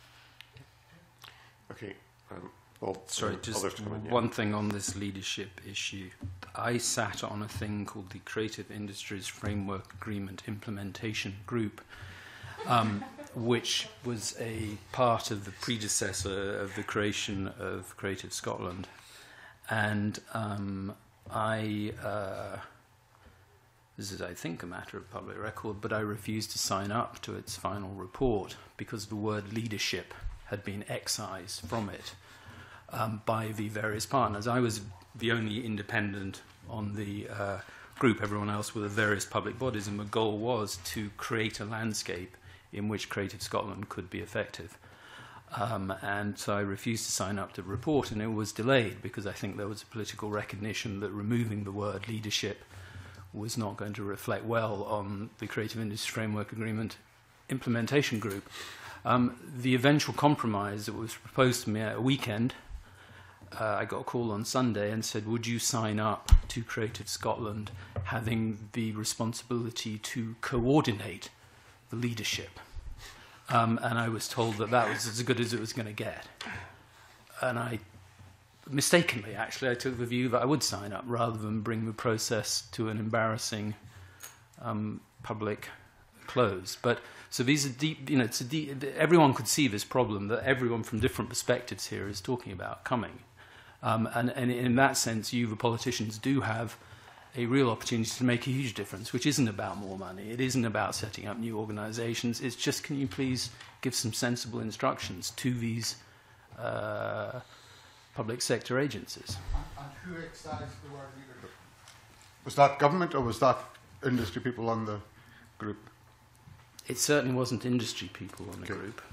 Okay. Um, well, Sorry, just in, yeah. one thing on this leadership issue. I sat on a thing called the Creative Industries Framework Agreement Implementation Group, um, which was a part of the predecessor of the creation of Creative Scotland. And um, I, uh, this is, I think, a matter of public record, but I refused to sign up to its final report because the word leadership had been excised from it um, by the various partners. I was the only independent on the uh, group. Everyone else were the various public bodies, and the goal was to create a landscape in which Creative Scotland could be effective. Um, and so I refused to sign up to the report, and it was delayed because I think there was a political recognition that removing the word leadership was not going to reflect well on the Creative Industries Framework Agreement Implementation Group. Um, the eventual compromise that was proposed to me at a weekend, uh, I got a call on Sunday and said, would you sign up to Creative Scotland having the responsibility to coordinate the leadership? Um, and I was told that that was as good as it was going to get. And I, mistakenly actually, I took the view that I would sign up rather than bring the process to an embarrassing um, public close. But so these are deep, you know, it's a deep, everyone could see this problem that everyone from different perspectives here is talking about coming. Um, and, and in that sense, you, the politicians, do have a real opportunity to make a huge difference, which isn't about more money. It isn't about setting up new organisations. It's just, can you please give some sensible instructions to these uh, public sector agencies? And, and who excised the word leadership? Was that government or was that industry people on the group? It certainly wasn't industry people on the okay. group.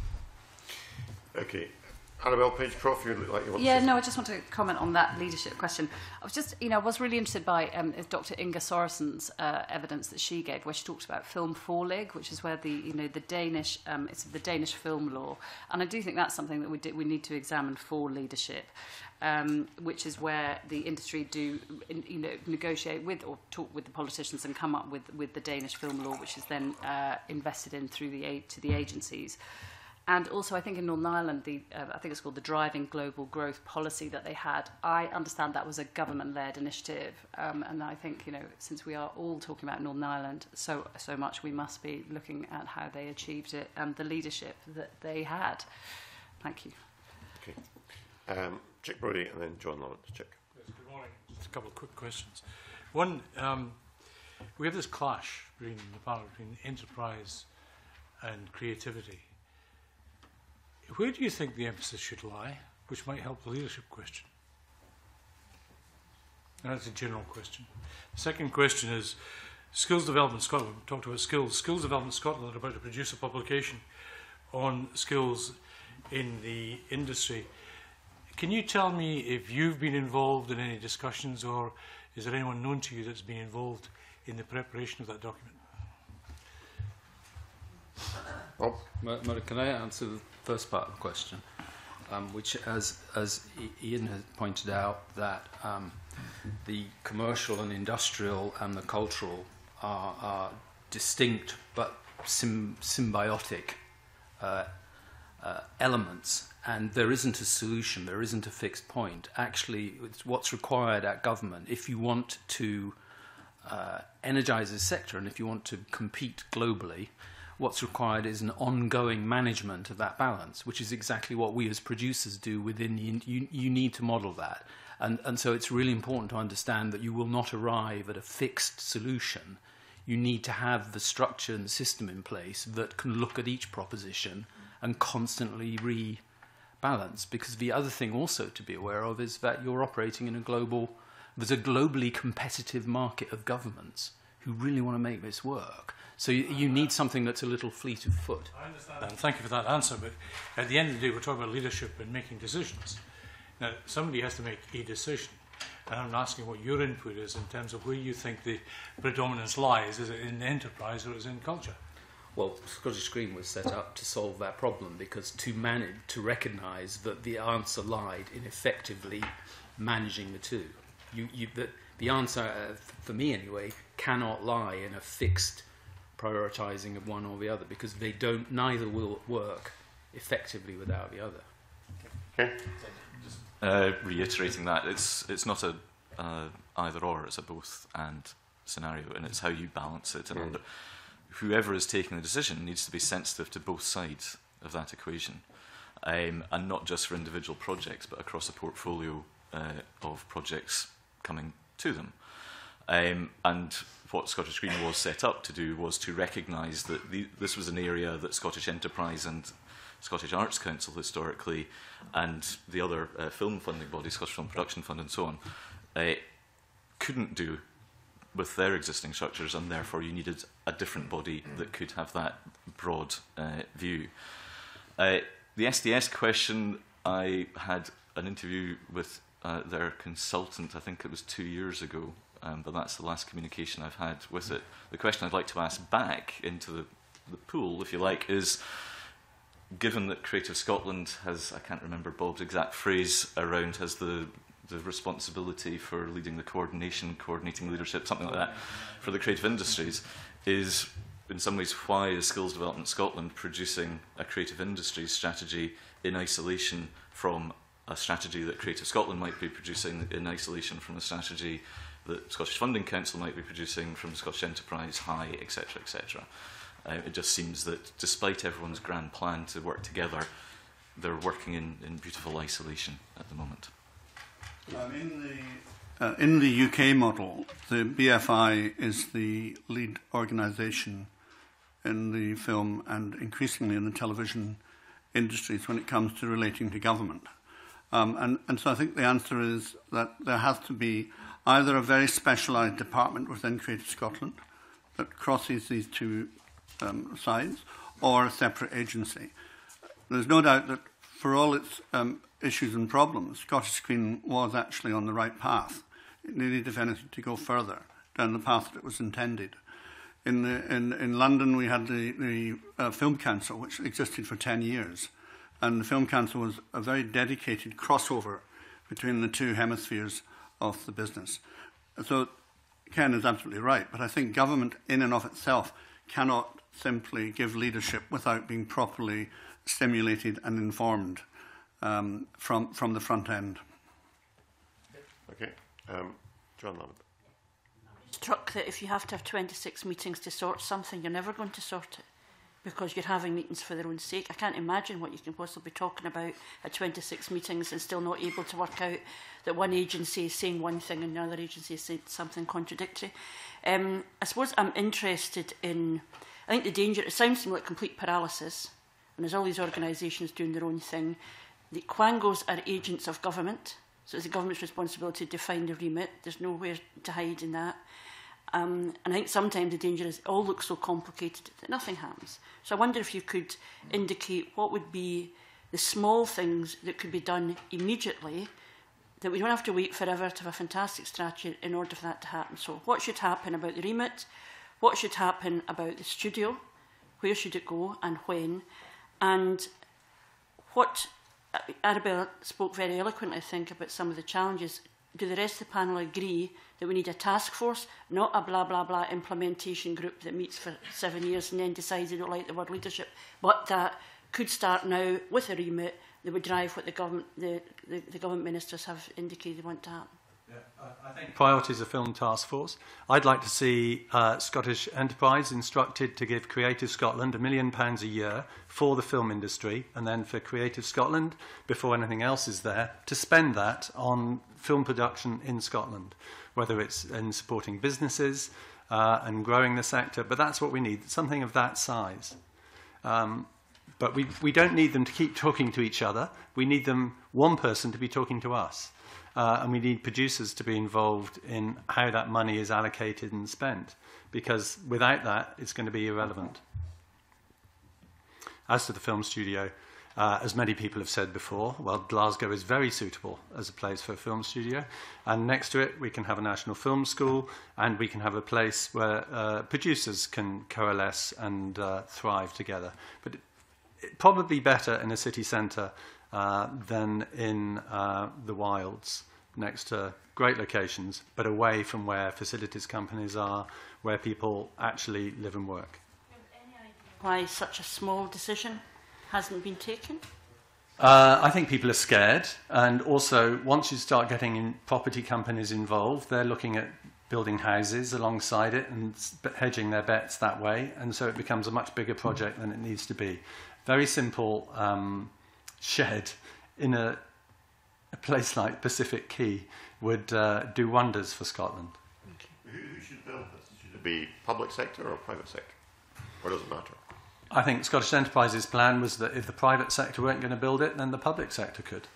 Okay. Arabella, Page, Croft, you look like you want Yeah, to no, I just want to comment on that leadership question. I was just, you know, I was really interested by um, Doctor Inga Sorensen's uh, evidence that she gave, where she talked about film forlig, which is where the, you know, the Danish, um, it's the Danish film law, and I do think that's something that we do, we need to examine for leadership, um, which is where the industry do, you know, negotiate with or talk with the politicians and come up with with the Danish film law, which is then uh, invested in through the aid to the agencies. And also, I think in Northern Ireland, the, uh, I think it's called the Driving Global Growth Policy that they had. I understand that was a government-led initiative. Um, and I think, you know, since we are all talking about Northern Ireland so, so much, we must be looking at how they achieved it and the leadership that they had. Thank you. Okay. Um, Chick Brodie and then John Lawrence. Chick. Yes, good morning. Just a couple of quick questions. One, um, we have this clash between the Parliament between enterprise and creativity. Where do you think the emphasis should lie, which might help the leadership question? And that's a general question. The second question is, Skills Development Scotland, we talked about skills. Skills Development Scotland are about to produce a publication on skills in the industry. Can you tell me if you've been involved in any discussions, or is there anyone known to you that's been involved in the preparation of that document? Oh. Murray, can I answer the first part of the question, um, which, as as Ian has pointed out, that um, the commercial and industrial and the cultural are, are distinct but sim symbiotic uh, uh, elements, and there isn't a solution, there isn't a fixed point. Actually, it's what's required at government if you want to uh, energise this sector and if you want to compete globally. What's required is an ongoing management of that balance, which is exactly what we as producers do within the... You, you need to model that. And, and so it's really important to understand that you will not arrive at a fixed solution. You need to have the structure and the system in place that can look at each proposition and constantly rebalance. Because the other thing also to be aware of is that you're operating in a global... There's a globally competitive market of governments who really want to make this work. So you, you need something that's a little fleet of foot. I understand that, and thank you for that answer, but at the end of the day, we're talking about leadership and making decisions. Now, somebody has to make a decision, and I'm asking what your input is in terms of where you think the predominance lies. Is it in enterprise or is it in culture? Well, Scottish Screen was set up to solve that problem, because to manage, to recognise that the answer lied in effectively managing the two. You, you, the, the answer, uh, for me anyway, cannot lie in a fixed prioritising of one or the other, because they don't, neither will work effectively without the other. Okay. Uh, reiterating that, it's it's not a uh, either or, it's a both and scenario, and it's how you balance it. And under, whoever is taking the decision needs to be sensitive to both sides of that equation, um, and not just for individual projects, but across a portfolio uh, of projects coming to them. Um, and what Scottish Screen was set up to do was to recognise that the, this was an area that Scottish Enterprise and Scottish Arts Council historically, and the other uh, film funding bodies, Scottish Film Production Fund and so on, uh, couldn't do with their existing structures, and therefore you needed a different body that could have that broad uh, view. Uh, the S D S question, I had an interview with uh, their consultant, I think it was two years ago, Um, but that's the last communication I've had with it. The question I'd like to ask back into the, the pool, if you like, is, given that Creative Scotland has, I can't remember Bob's exact phrase around, has the, the responsibility for leading the coordination, coordinating leadership, something like that, for the creative industries, is in some ways why is Skills Development Scotland producing a creative industries strategy in isolation from a strategy that Creative Scotland might be producing, in isolation from a strategy that Scottish Funding Council might be producing, from Scottish Enterprise, High, et cetera, et cetera. Uh, it just seems that despite everyone's grand plan to work together, they're working in, in beautiful isolation at the moment. Um, in, the, uh, in the U K model, the B F I is the lead organisation in the film and increasingly in the television industries when it comes to relating to government. Um, and, and so I think the answer is that there has to be either a very specialised department within Creative Scotland that crosses these two um, sides, or a separate agency. There's no doubt that for all its um, issues and problems, Scottish Screen was actually on the right path. It needed, if anything, to go further down the path that it was intended. In, the, in, in London, we had the, the uh, Film Council, which existed for ten years. And the Film Council was a very dedicated crossover between the two hemispheres of the business. So Ken is absolutely right, but I think government in and of itself cannot simply give leadership without being properly stimulated and informed um, from, from the front end. Okay. Um, John Lambert. Struck that if you have to have twenty-six meetings to sort something, you're never going to sort it because you're having meetings for their own sake. I can't imagine what you can possibly be talking about at twenty-six meetings and still not able to work out that one agency is saying one thing and another agency is saying something contradictory. Um, I suppose I'm interested in, I think the danger, it sounds to me like complete paralysis, and there's all these organisations doing their own thing. The Quangos are agents of government, so it's the government's responsibility to define the remit. There's nowhere to hide in that. Um, and I think sometimes the danger is it all looks so complicated that nothing happens. So I wonder if you could indicate what would be the small things that could be done immediately, that we don't have to wait forever to have a fantastic strategy in order for that to happen. So what should happen about the remit? What should happen about the studio? Where should it go and when? And what, Arabella spoke very eloquently, I think, about some of the challenges. Do the rest of the panel agree that we need a task force, not a blah, blah, blah implementation group that meets for seven years and then decides they don't like the word leadership, but that could start now with a remit that would drive what the government, the, the, the government ministers have indicated they want to happen? Yeah, I think priorities of film task force. I'd like to see uh, Scottish Enterprise instructed to give Creative Scotland a million pounds a year for the film industry, and then for Creative Scotland, before anything else is there, to spend that on film production in Scotland, whether it's in supporting businesses uh, and growing the sector. But that's what we need, something of that size. Um, but we, we don't need them to keep talking to each other. We need them, one person, to be talking to us. Uh, and we need producers to be involved in how that money is allocated and spent, because without that, it's going to be irrelevant. As to the film studio, uh, as many people have said before, well, Glasgow is very suitable as a place for a film studio. And next to it, we can have a national film school, and we can have a place where uh, producers can coalesce and uh, thrive together. But it, it, probably better in a city centre uh, than in uh, the wilds, next to great locations, but away from where facilities companies are, where people actually live and work. Why such a small decision hasn't been taken? Uh, I think people are scared, and also once you start getting in property companies involved, they're looking at building houses alongside it and hedging their bets that way, and so it becomes a much bigger project than it needs to be. Very simple um, shed in a a place like Pacific Quay would uh, do wonders for Scotland. Who, who should build this? Should it be public sector or private sector? Or does it matter? I think Scottish Enterprise's plan was that if the private sector weren't going to build it, then the public sector could.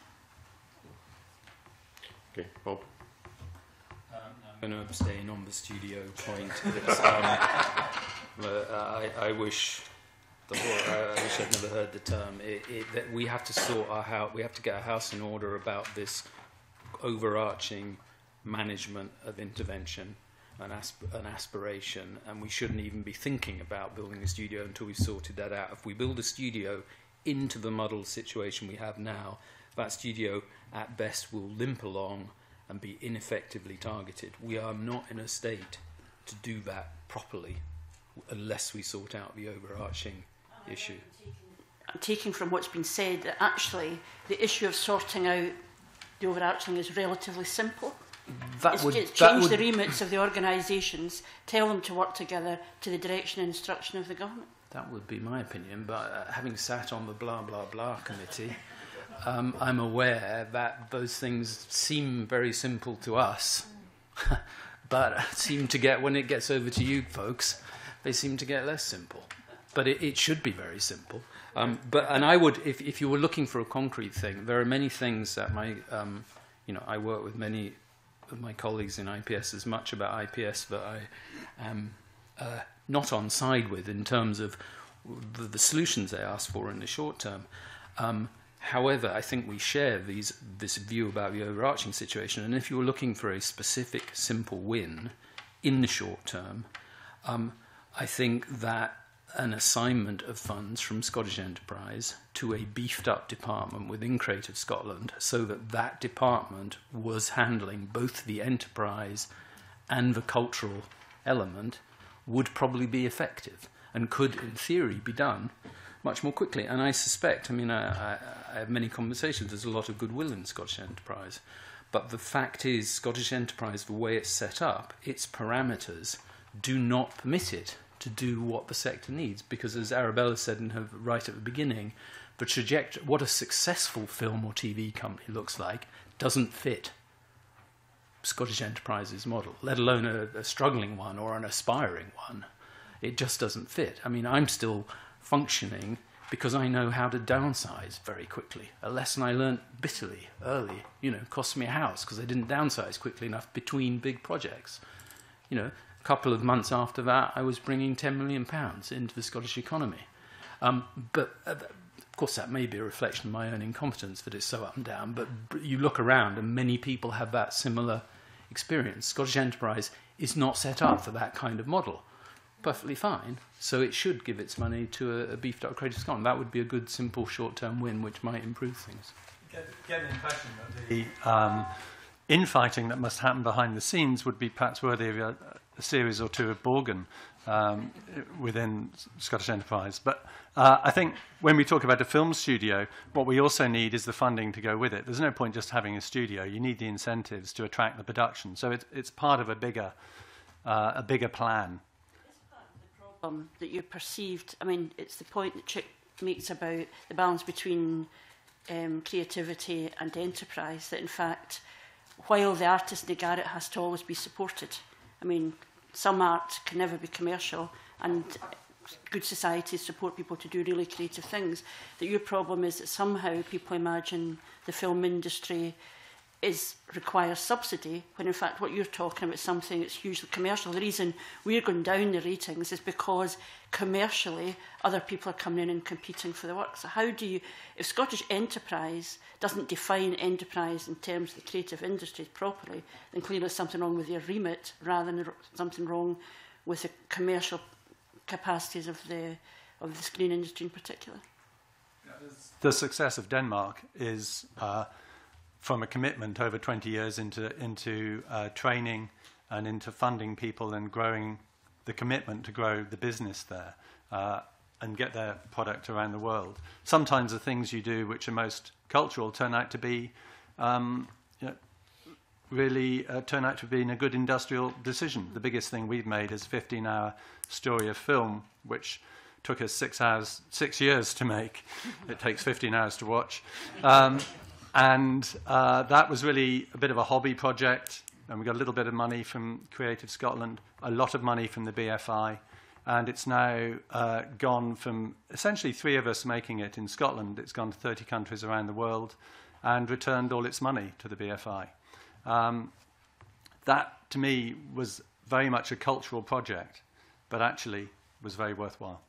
Okay, Bob. Um, I'm going to abstain on the studio point. It's, um, uh, I, I wish... The whole, uh, I wish I'd never heard the term. It, it, that we have to sort our house. We have to get our house in order about this overarching management of intervention and, asp- and aspiration. And we shouldn't even be thinking about building a studio until we've sorted that out. If we build a studio into the muddled situation we have now, that studio at best will limp along and be ineffectively targeted. We are not in a state to do that properly unless we sort out the overarching issue. I'm taking from what's been said that actually the issue of sorting out the overarching is relatively simple. That it's, would, it's that change would... the remits of the organisations, tell them to work together to the direction and instruction of the government. That would be my opinion, but uh, having sat on the blah blah blah committee, um, I'm aware that those things seem very simple to us, but seem to get, when it gets over to you folks, they seem to get less simple. But it, it should be very simple. Um, but and I would, if if you were looking for a concrete thing, there are many things that my, um, you know, I work with many of my colleagues in I P S as much about I P S that I am uh, not on side with in terms of the, the solutions they ask for in the short term. Um, however, I think we share these this view about the overarching situation. And if you were looking for a specific, simple win in the short term, um, I think that an assignment of funds from Scottish Enterprise to a beefed-up department within Creative Scotland so that that department was handling both the enterprise and the cultural element would probably be effective. and could, in theory, be done much more quickly. And I suspect, I mean, I, I, I have many conversations, there's a lot of goodwill in Scottish Enterprise, but the fact is, Scottish Enterprise, the way it's set up, its parameters do not permit it to do what the sector needs, because as Arabella said in her right at the beginning, the trajectory, what a successful film or T V company looks like, doesn't fit Scottish Enterprise's model, let alone a, a struggling one or an aspiring one. It just doesn't fit. I mean, I'm still functioning because I know how to downsize very quickly. A lesson I learnt bitterly early, you know, cost me a house because I didn't downsize quickly enough between big projects. You know, a couple of months after that, I was bringing ten million pounds into the Scottish economy. Um, but, uh, of course, that may be a reflection of my own incompetence that it's so up and down, but you look around and many people have that similar experience. Scottish Enterprise is not set up for that kind of model. Perfectly fine. So it should give its money to a, a beefed up Creative Scotland. That would be a good, simple, short-term win, which might improve things. Get, get the impression that the um, infighting that must happen behind the scenes would be perhaps worthy of a, a series or two of Borgen um, within Scottish Enterprise. But uh, I think when we talk about a film studio, what we also need is the funding to go with it. There's no point just having a studio. You need the incentives to attract the production. So it, it's part of a bigger, uh, a bigger plan. Um, that you perceived, I mean, it's the point that Chick makes about the balance between um, creativity and enterprise, that in fact, while the artist in the garret has to always be supported, I mean, some art can never be commercial, and good societies support people to do really creative things, that your problem is that somehow people imagine the film industry is requires subsidy, when in fact what you're talking about is something that's hugely commercial. The reason we're going down the ratings is because commercially other people are coming in and competing for the work. So how do you, if Scottish Enterprise doesn't define enterprise in terms of the creative industry properly, then clearly there's something wrong with your remit rather than something wrong with the commercial capacities of the, of the screen industry in particular. The success of Denmark is uh, from a commitment over twenty years into, into uh, training and into funding people and growing the commitment to grow the business there uh, and get their product around the world. Sometimes the things you do which are most cultural turn out to be um, you know, really uh, turn out to be a good industrial decision. The biggest thing we've made is a fifteen hour story of film, which took us six hours, six years to make. It takes fifteen hours to watch. Um, And uh, that was really a bit of a hobby project. And we got a little bit of money from Creative Scotland, a lot of money from the B F I. And it's now uh, gone from essentially three of us making it in Scotland. It's gone to thirty countries around the world and returned all its money to the B F I. Um, that, to me, was very much a cultural project, but actually was very worthwhile.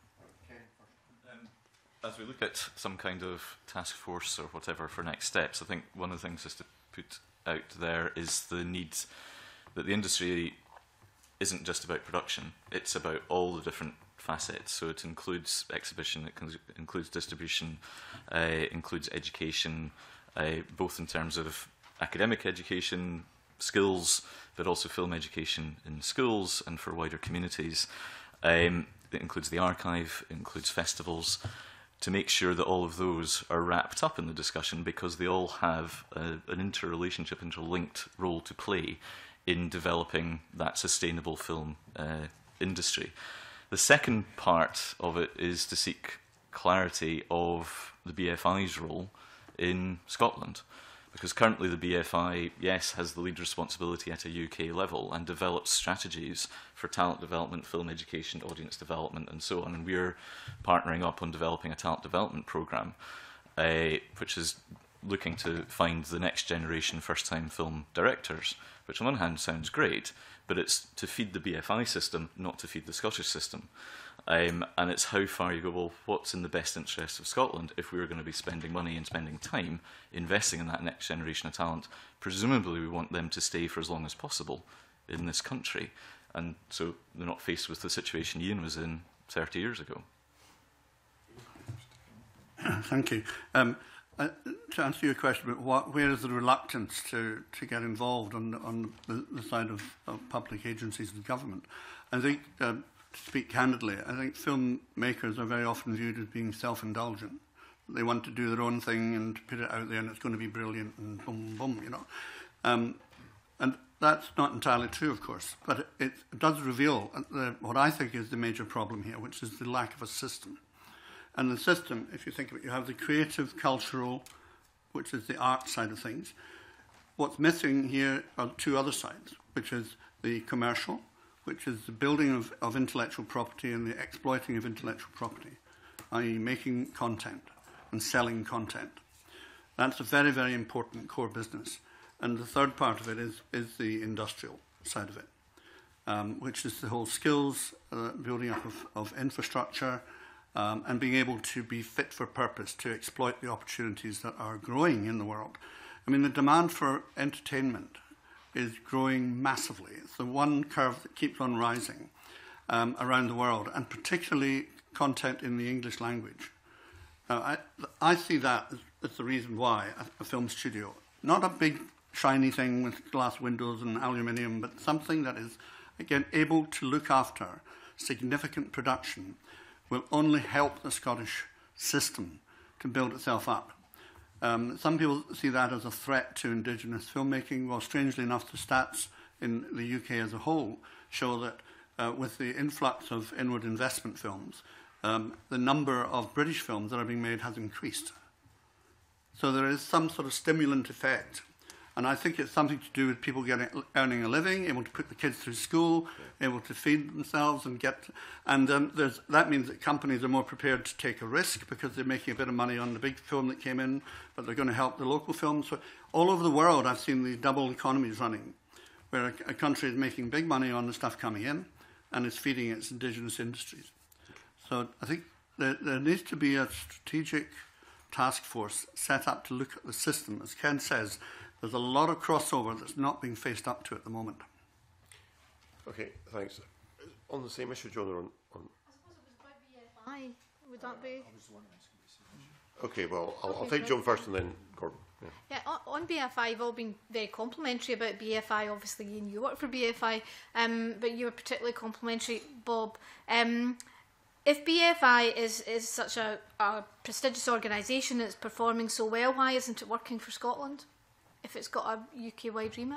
As we look at some kind of task force or whatever for next steps, I think one of the things just to put out there is the need that the industry isn't just about production, it's about all the different facets. So it includes exhibition, it includes distribution, uh, includes education, uh, both in terms of academic education, skills, but also film education in schools and for wider communities. Um, it includes the archive, it includes festivals, to make sure that all of those are wrapped up in the discussion, because they all have a, an interrelationship, interlinked role to play in developing that sustainable film uh, industry. The second part of it is to seek clarity of the B F I's role in Scotland, because currently the B F I, yes, has the lead responsibility at a U K level and develops strategies for talent development, film education, audience development, and so on. And we're partnering up on developing a talent development programme, uh, which is looking to find the next generation first-time film directors, which on one hand sounds great, but it's to feed the B F I system, not to feed the Scottish system. Um, and it's how far you go, well, what's in the best interest of Scotland if we were going to be spending money and spending time investing in that next generation of talent? Presumably we want them to stay for as long as possible in this country. And so they're not faced with the situation Ewan was in thirty years ago. Thank you. Um, uh, to answer your question about what, where is the reluctance to, to get involved on, on the, the side of, of public agencies and government, I think um, to speak candidly, I think filmmakers are very often viewed as being self-indulgent. They want to do their own thing and put it out there, and it's going to be brilliant and boom, boom, you know. Um, and that's not entirely true, of course, but it, it does reveal the, what I think is the major problem here, which is the lack of a system. And the system, if you think of it, you have the creative, cultural, which is the art side of things. What's missing here are two other sides, which is the commercial, which is the building of, of intellectual property and the exploiting of intellectual property, that is making content and selling content. That's a very, very important core business. And the third part of it is, is the industrial side of it, um, which is the whole skills, uh, building up of, of infrastructure, um, and being able to be fit for purpose to exploit the opportunities that are growing in the world. I mean, the demand for entertainment is growing massively. It's the one curve that keeps on rising um, around the world, and particularly content in the English language. Now, I, I see that as, as the reason why a, a film studio, not a big shiny thing with glass windows and aluminium, but something that is, again, able to look after significant production, will only help the Scottish system to build itself up. Um, some people see that as a threat to indigenous filmmaking. Well, strangely enough, the stats in the U K as a whole show that uh, with the influx of inward investment films, um, the number of British films that are being made has increased. So there is some sort of stimulant effect. And I think it's something to do with people getting, earning a living, able to put the kids through school, yeah. able to feed themselves and get... And um, there's, that means that companies are more prepared to take a risk because they're making a bit of money on the big film that came in, but they're going to help the local films. So all over the world, I've seen the double economies running, where a, a country is making big money on the stuff coming in and is feeding its indigenous industries. So I think there, there needs to be a strategic task force set up to look at the system. As Ken says, there's a lot of crossover that's not being faced up to at the moment. Okay, thanks. On the same issue, John, or on... on Aye, would that be? Okay, well, I'll, Okay, I'll take right. John first and then Gordon. Yeah. Yeah, on, on B F I, you've all been very complimentary about B F I. Obviously, Ian, you work for B F I, um, but you were particularly complimentary, Bob. Um, if B F I is, is such a, a prestigious organisation that's performing so well, why isn't it working for Scotland? If it's got a U K-wide remit?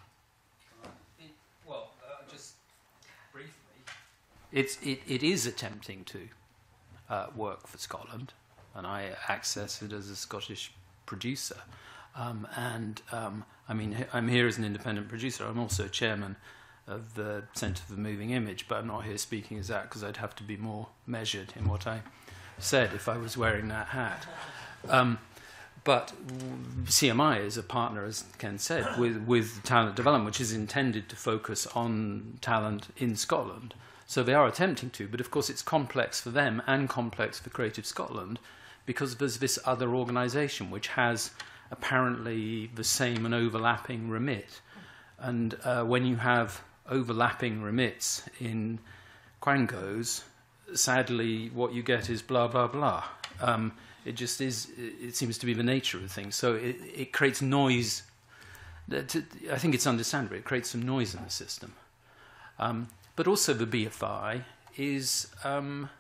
It, well, uh, just briefly, it's, it, it is attempting to uh, work for Scotland, and I access it as a Scottish producer. Um, and um, I mean, I'm here as an independent producer. I'm also chairman of the Centre for the Moving Image, but I'm not here speaking as that because I'd have to be more measured in what I said if I was wearing that hat. Um, But C M I is a partner, as Ken said, with, with talent development, which is intended to focus on talent in Scotland. So they are attempting to, but of course it's complex for them and complex for Creative Scotland because there's this other organisation which has apparently the same and overlapping remit. And uh, when you have overlapping remits in Quangos, sadly what you get is blah, blah, blah. Um, It just is, it seems to be the nature of the thing. So it, it creates noise. That, I think it's understandable. It creates some noise in the system. Um, but also the B F I is, um,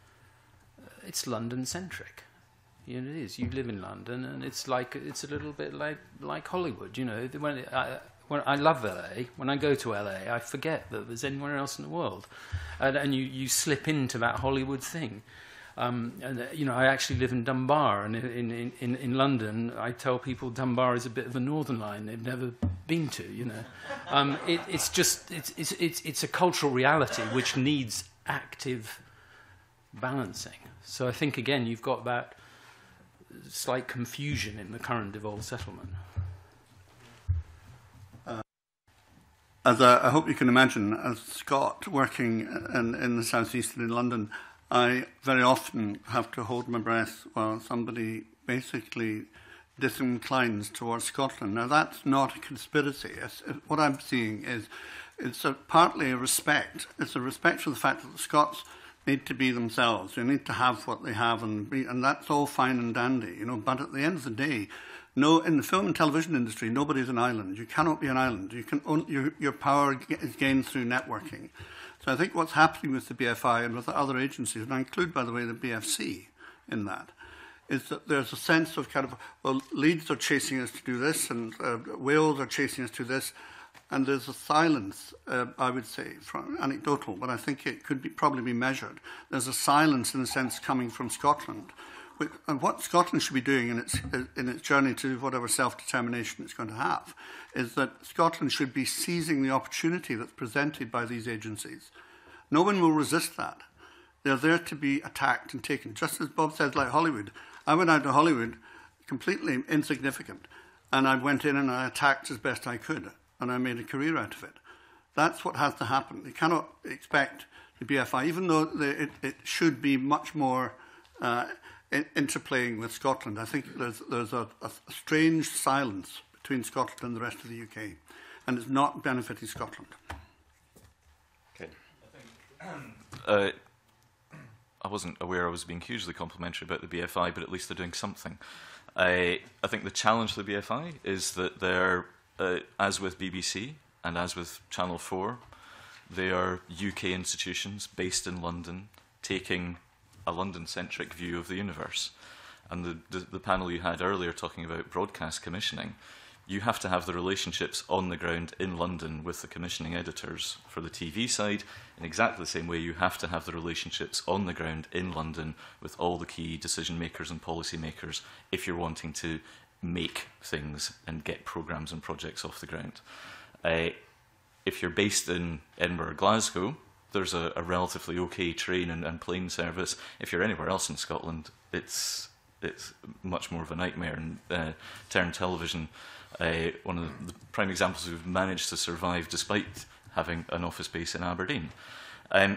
it's London-centric. You know, it is. You live in London, and it's like, it's a little bit like, like Hollywood. You know, when, it, I, when I love L A, when I go to L A, I forget that there's anywhere else in the world. And, and you, you slip into that Hollywood thing. Um, and, uh, you know, I actually live in Dunbar, and in, in, in, in London, I tell people Dunbar is a bit of a northern line they've never been to, you know. Um, it, it's just, it's, it's, it's, it's a cultural reality which needs active balancing. So I think, again, you've got that slight confusion in the current devolved settlement. Uh, as I, I hope you can imagine, as Scot working in, in the southeast and in London, I very often have to hold my breath while somebody basically disinclines towards Scotland. Now, that's not a conspiracy. It's, it, what I'm seeing is it's a, partly a respect. It's a respect for the fact that the Scots need to be themselves. They need to have what they have, and, be, and that's all fine and dandy, you know. But at the end of the day, no, in the film and television industry, nobody's an island. You cannot be an island. You can only, your, your power is gained through networking. So I think what's happening with the B F I and with the other agencies, and I include, by the way, the B F C in that, is that there's a sense of kind of, well, Leeds are chasing us to do this, and uh, Wales are chasing us to do this, and there's a silence, uh, I would say, from anecdotal, but I think it could be, probably be measured. There's a silence, in a sense, coming from Scotland. And what Scotland should be doing in its, in its journey to whatever self-determination it's going to have is that Scotland should be seizing the opportunity that's presented by these agencies. No one will resist that. They're there to be attacked and taken. Just as Bob said, like Hollywood. I went out to Hollywood completely insignificant, and I went in and I attacked as best I could, and I made a career out of it. That's what has to happen. You cannot expect the B F I, even though the, it, it should be much more uh, in, interplaying with Scotland. I think there's, there's a, a strange silence between Scotland and the rest of the U K, and it's not benefiting Scotland. Okay. Uh, I wasn't aware I was being hugely complimentary about the B F I, but at least they're doing something. I, I think the challenge for the B F I is that they're, uh, as with B B C and as with Channel four, they are U K institutions based in London, taking a London-centric view of the universe. And the, the, the panel you had earlier talking about broadcast commissioning, you have to have the relationships on the ground in London with the commissioning editors for the T V side, in exactly the same way you have to have the relationships on the ground in London with all the key decision makers and policy makers if you're wanting to make things and get programmes and projects off the ground. Uh, if you're based in Edinburgh or Glasgow, there's a, a relatively okay train and, and plane service. If you're anywhere else in Scotland, it's it's much more of a nightmare. And uh, Tern Television, uh, one of the, the prime examples who've managed to survive despite having an office base in Aberdeen. Um,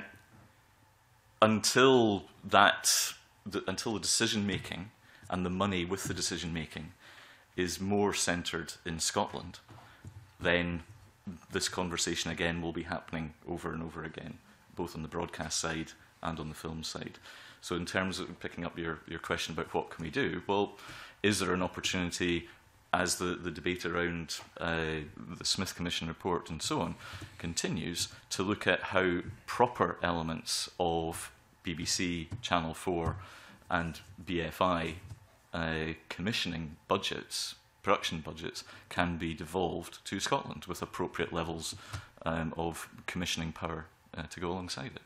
until that, the, until the decision making and the money with the decision making is more centred in Scotland, then this conversation again will be happening over and over again, both on the broadcast side and on the film side. So in terms of picking up your, your question about what can we do, well, is there an opportunity, as the, the debate around uh, the Smith Commission report and so on continues, to look at how proper elements of B B C, Channel four and B F I uh, commissioning budgets, production budgets, can be devolved to Scotland with appropriate levels um, of commissioning power uh, to go alongside it.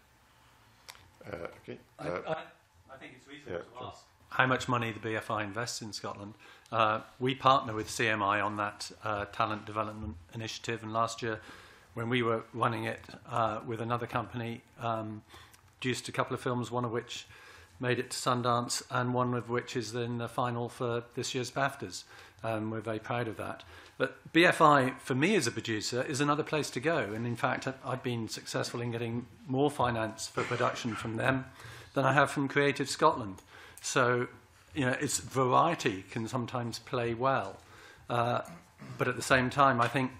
Uh, okay. I, Uh, I, I think it's reasonable yeah, to ask how much money the B F I invests in Scotland. Uh, we partner with C M I on that uh, talent development initiative, and last year, when we were running it uh, with another company, um, produced a couple of films, one of which made it to Sundance, and one of which is in the final for this year's BAFTAs. Um, we're very proud of that. But B F I, for me as a producer, is another place to go. And in fact, I've been successful in getting more finance for production from them than I have from Creative Scotland. So, you know, its variety can sometimes play well. Uh, but at the same time, I think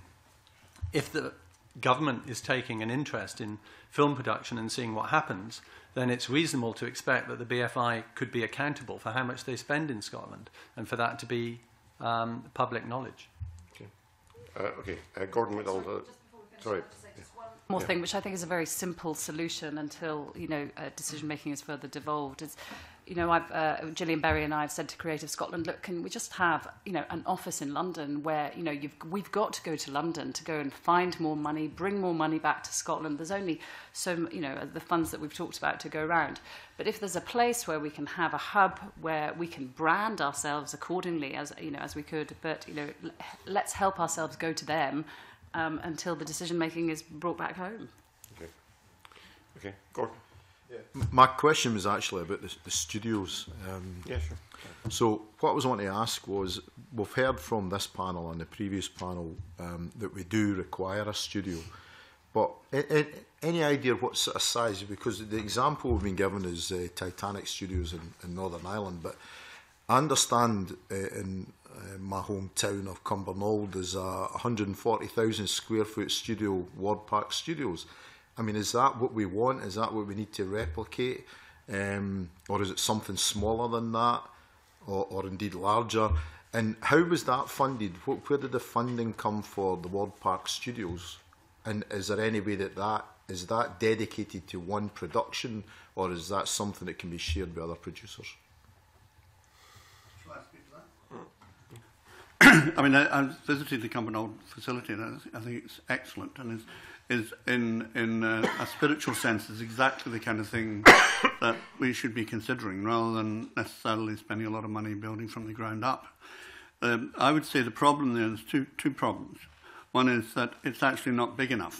if the government is taking an interest in film production and seeing what happens, then it's reasonable to expect that the B F I could be accountable for how much they spend in Scotland, and for that to be um, public knowledge. Okay, uh, okay. Uh, Gordon McDonald. Uh, sorry. More Yeah. thing, which I think is a very simple solution until, you know, uh, decision making is further devolved. Is, you know, I've uh, Gillian Berry and I have said to Creative Scotland, look, can we just have, you know, an office in London where, you know, you've we've got to go to London to go and find more money, bring more money back to Scotland. There's only so, you know, the funds that we've talked about to go around. But if there's a place where we can have a hub where we can brand ourselves accordingly, as you know, as we could, but you know, l- let's help ourselves go to them. Um, until the decision-making is brought back home. Okay. Okay. Gordon? Yeah. My question was actually about the, the studios. Um, yeah, sure. So what I was wanting to ask was, we've heard from this panel and the previous panel um, that we do require a studio. But a, a, any idea what sort of size? Because the example we've been given is uh, Titanic Studios in, in Northern Ireland. But I understand uh, in uh, my hometown of Cumbernauld there's a one hundred forty thousand square foot studio, Ward Park Studios. I mean, is that what we want? Is that what we need to replicate? Um, or is it something smaller than that? Or, or indeed larger? And how was that funded? Where did the funding come for the Ward Park Studios? And is there any way that that is that dedicated to one production, or is that something that can be shared by other producers? I mean, I, I've visited the Cumbernauld facility, and I, I think it's excellent, and is is in in uh, a spiritual sense is exactly the kind of thing that we should be considering, rather than necessarily spending a lot of money building from the ground up. Um, I would say the problem there is two two problems. One is that it's actually not big enough,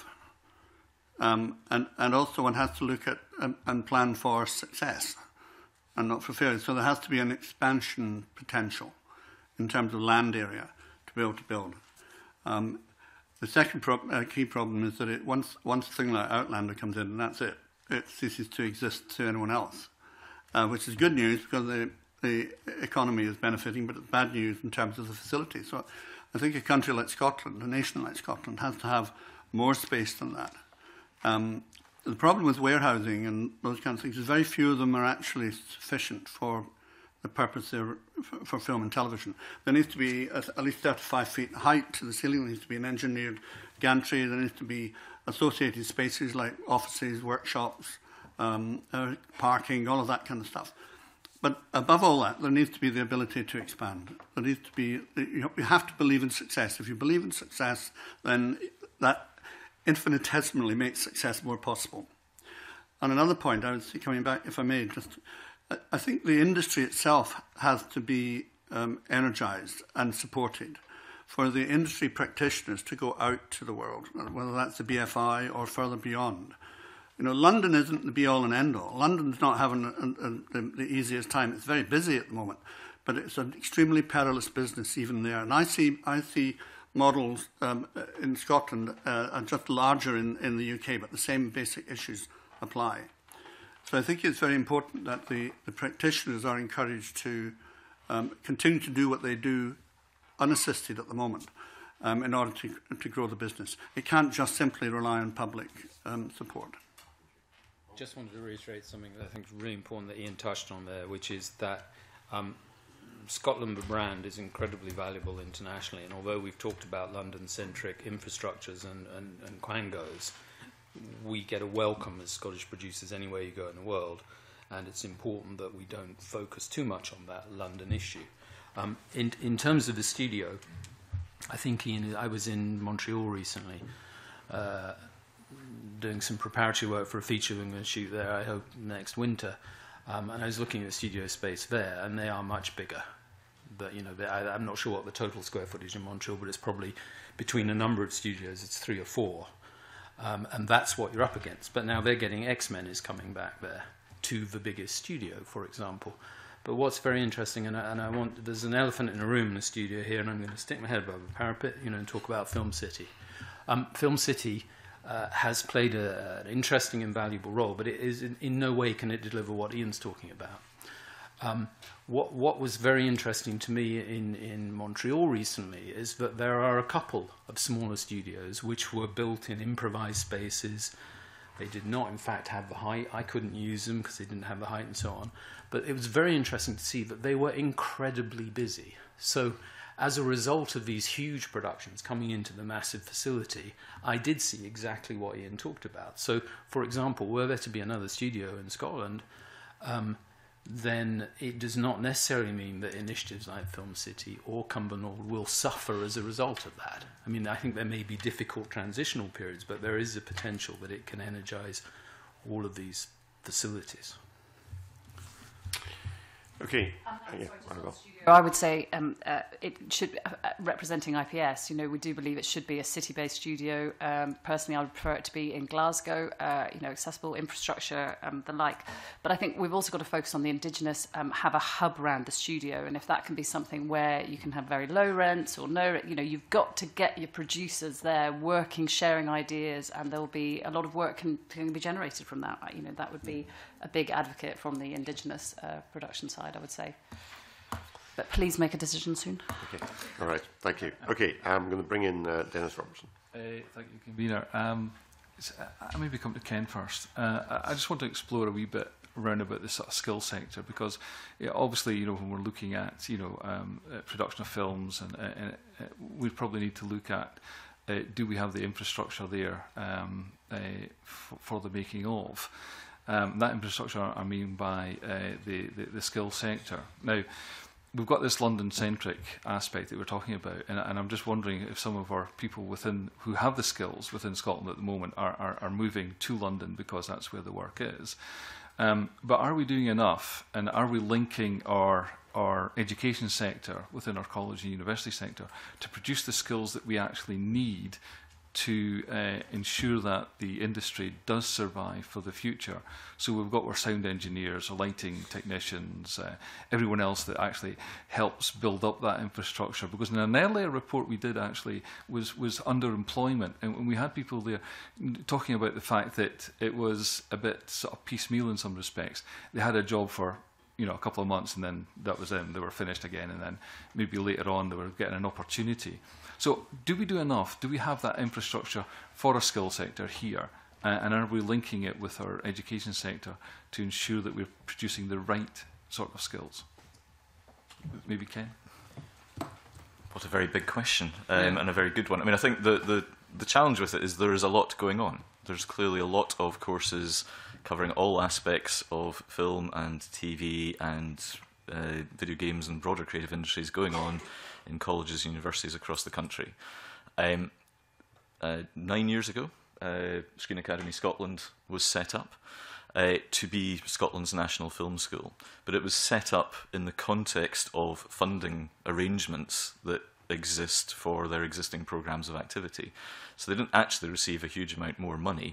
um, and and also one has to look at and, and plan for success, and not for failure. So there has to be an expansion potential in terms of land area to be able to build. Um, the second prob uh, key problem is that it, once, once a thing like Outlander comes in, and that's it, it ceases to exist to anyone else, uh, which is good news because the, the economy is benefiting, but it's bad news in terms of the facility. So I think a country like Scotland, a nation like Scotland, has to have more space than that. Um, the problem with warehousing and those kinds of things is very few of them are actually sufficient for the purpose for, for film and television. There needs to be at, at least thirty-five feet height to the ceiling. There needs to be an engineered gantry. There needs to be associated spaces like offices, workshops, um, uh, parking, all of that kind of stuff. But above all that, there needs to be the ability to expand. There needs to be, you have to believe in success. If you believe in success, then that infinitesimally makes success more possible. On another point, I was coming back, if I may, just I think the industry itself has to be um, energised and supported for the industry practitioners to go out to the world, whether that's the B F I or further beyond. You know, London isn't the be-all and end-all. London's not having a, a, a, the easiest time. It's very busy at the moment, but it's an extremely perilous business even there. And I see, I see models um, in Scotland uh, are just larger in, in the U K, but the same basic issues apply. So I think it's very important that the, the practitioners are encouraged to um, continue to do what they do unassisted at the moment um, in order to, to grow the business. It can't just simply rely on public um, support. Just wanted to reiterate something that I think is really important that Ian touched on there, which is that um, Scotland, the brand, is incredibly valuable internationally. And although we've talked about London-centric infrastructures and, and, and quangos, we get a welcome as Scottish producers anywhere you go in the world, and it's important that we don't focus too much on that London issue. Um, in, in terms of the studio, I think Ian, I was in Montreal recently uh, doing some preparatory work for a feature we're going to shoot there, I hope, next winter, um, and I was looking at the studio space there, and they are much bigger. But, you know, I, I'm not sure what the total square footage in Montreal, but it's probably between a number of studios, it's three or four. Um, and that's what you're up against. But now they're getting X-Men is coming back there to the biggest studio, for example. But what's very interesting, and I, and I want, there's an elephant in a room in the studio here, and I'm going to stick my head above the parapet, you know, and talk about Film City. Um, Film City uh, has played a, an interesting and valuable role, but it is in, in no way can it deliver what Ian's talking about. Um, what, what was very interesting to me in, in Montreal recently is that there are a couple of smaller studios which were built in improvised spaces. They did not, in fact, have the height. I couldn't use them because they didn't have the height and so on. But it was very interesting to see that they were incredibly busy. So as a result of these huge productions coming into the massive facility, I did see exactly what Ian talked about. So, for example, were there to be another studio in Scotland, um, then it does not necessarily mean that initiatives like Film City or Cumbernauld will suffer as a result of that. I mean, I think there may be difficult transitional periods, but there is a potential that it can energise all of these facilities. Okay. Um, yeah, I would say um, uh, it should, uh, representing I P S, you know, we do believe it should be a city-based studio. Um, personally, I would prefer it to be in Glasgow, uh, you know, accessible infrastructure, um, the like. But I think we've also got to focus on the indigenous, um, have a hub around the studio. And if that can be something where you can have very low rents or no, you know, you've got to get your producers there working, sharing ideas, and there'll be a lot of work can, can be generated from that. You know, that would be a big advocate from the indigenous uh, production side, I would say. But please make a decision soon. Okay. All right. Thank you. Okay. I'm going to bring in uh, Dennis Robertson. Uh, thank you, convener. Um, I maybe come to Ken first. Uh, I just want to explore a wee bit around about this sort of skill sector because yeah, obviously, you know, when we're looking at, you know, um, uh, production of films, and, uh, and uh, we probably need to look at uh, do we have the infrastructure there um, uh, for the making of? Um, that infrastructure I mean by uh, the, the, the skill sector. Now, we've got this London-centric aspect that we're talking about, and, and I'm just wondering if some of our people within who have the skills within Scotland at the moment are, are, are moving to London because that's where the work is. Um, but are we doing enough, and are we linking our, our education sector within our college and university sector to produce the skills that we actually need to uh, ensure that the industry does survive for the future? So we've got our sound engineers, our lighting technicians, uh, everyone else that actually helps build up that infrastructure. Because in an earlier report we did actually was, was underemployment, and we had people there talking about the fact that it was a bit sort of piecemeal in some respects. They had a job for you know, a couple of months, and then that was it. They were finished again, and then maybe later on they were getting an opportunity. So do we do enough? Do we have that infrastructure for a skill sector here? Uh, and are we linking it with our education sector to ensure that we're producing the right sort of skills? Maybe Ken? What a very big question, um, yeah. and a very good one. I mean, I think the, the, the challenge with it is there is a lot going on. There's clearly a lot of courses covering all aspects of film and T V and uh, video games and broader creative industries going on in colleges and universities across the country. Um, uh, nine years ago, uh, Screen Academy Scotland was set up uh, to be Scotland's national film school, but it was set up in the context of funding arrangements that exist for their existing programmes of activity. So they didn't actually receive a huge amount more money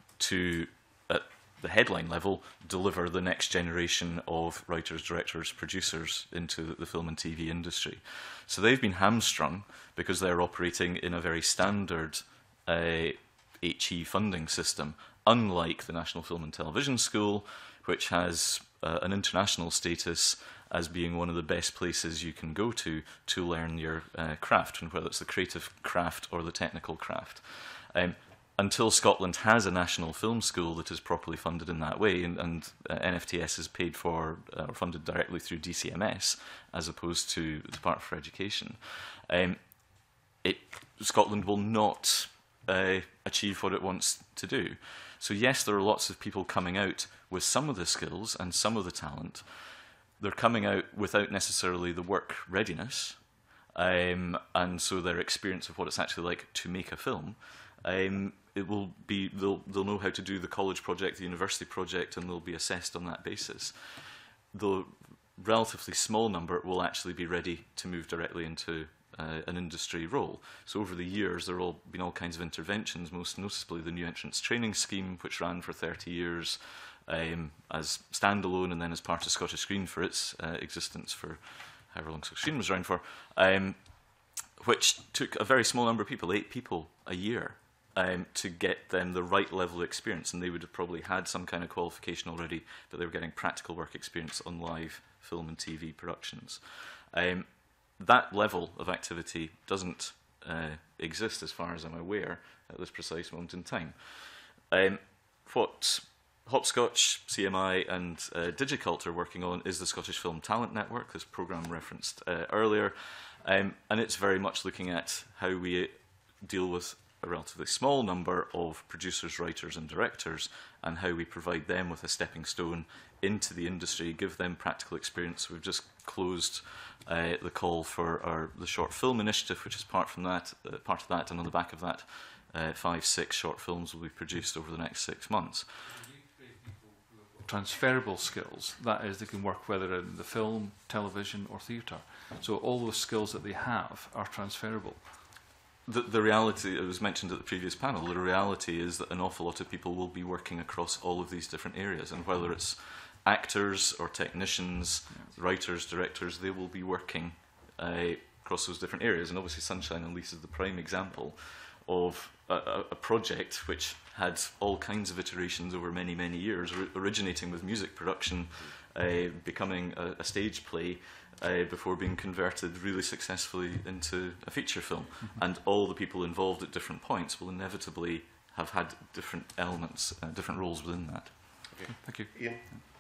to, at the headline level, deliver the next generation of writers, directors, producers into the, the film and T V industry. So they've been hamstrung because they're operating in a very standard uh, H E funding system, unlike the National Film and Television School, which has uh, an international status as being one of the best places you can go to to learn your uh, craft, and whether it's the creative craft or the technical craft. Um, until Scotland has a national film school that is properly funded in that way, and, and uh, N F T S is paid for uh, or funded directly through D C M S as opposed to the Department for Education, um, it, Scotland will not uh, achieve what it wants to do. So yes, there are lots of people coming out with some of the skills and some of the talent. They're coming out without necessarily the work readiness, um, and so their experience of what it's actually like to make a film. Um, it will be they'll they'll know how to do the college project, the university project, and they'll be assessed on that basis. The relatively small number will actually be ready to move directly into uh, an industry role. So over the years, there have all been all kinds of interventions, most noticeably the New Entrants Training Scheme, which ran for thirty years. Um, as standalone, and then as part of Scottish Screen for its uh, existence for however long Scottish Screen was around for, um, which took a very small number of people, eight people a year, um, to get them the right level of experience, and they would have probably had some kind of qualification already, but they were getting practical work experience on live film and T V productions. Um, that level of activity doesn't uh, exist, as far as I'm aware, at this precise moment in time. Um, what Hopscotch, C M I and uh, Digicult are working on is the Scottish Film Talent Network, this programme referenced uh, earlier, um, and it's very much looking at how we deal with a relatively small number of producers, writers and directors, and how we provide them with a stepping stone into the industry, give them practical experience. We've just closed uh, the call for our, the short film initiative, which is part from that, uh, part of that, and on the back of that, uh, five, six short films will be produced over the next six months. Transferable skills, that is, they can work whether in the film, television or theatre. So all those skills that they have are transferable. The, the reality, it was mentioned at the previous panel, the reality is that an awful lot of people will be working across all of these different areas, and whether it's actors or technicians, yeah. writers, directors, they will be working uh, across those different areas. And obviously Sunshine and Lease is the prime example of a, a project which had all kinds of iterations over many, many years, originating with music production, uh, becoming a, a stage play, uh, before being converted really successfully into a feature film. Mm-hmm. And all the people involved at different points will inevitably have had different elements, uh, different roles within that. Okay. Thank you. Ian?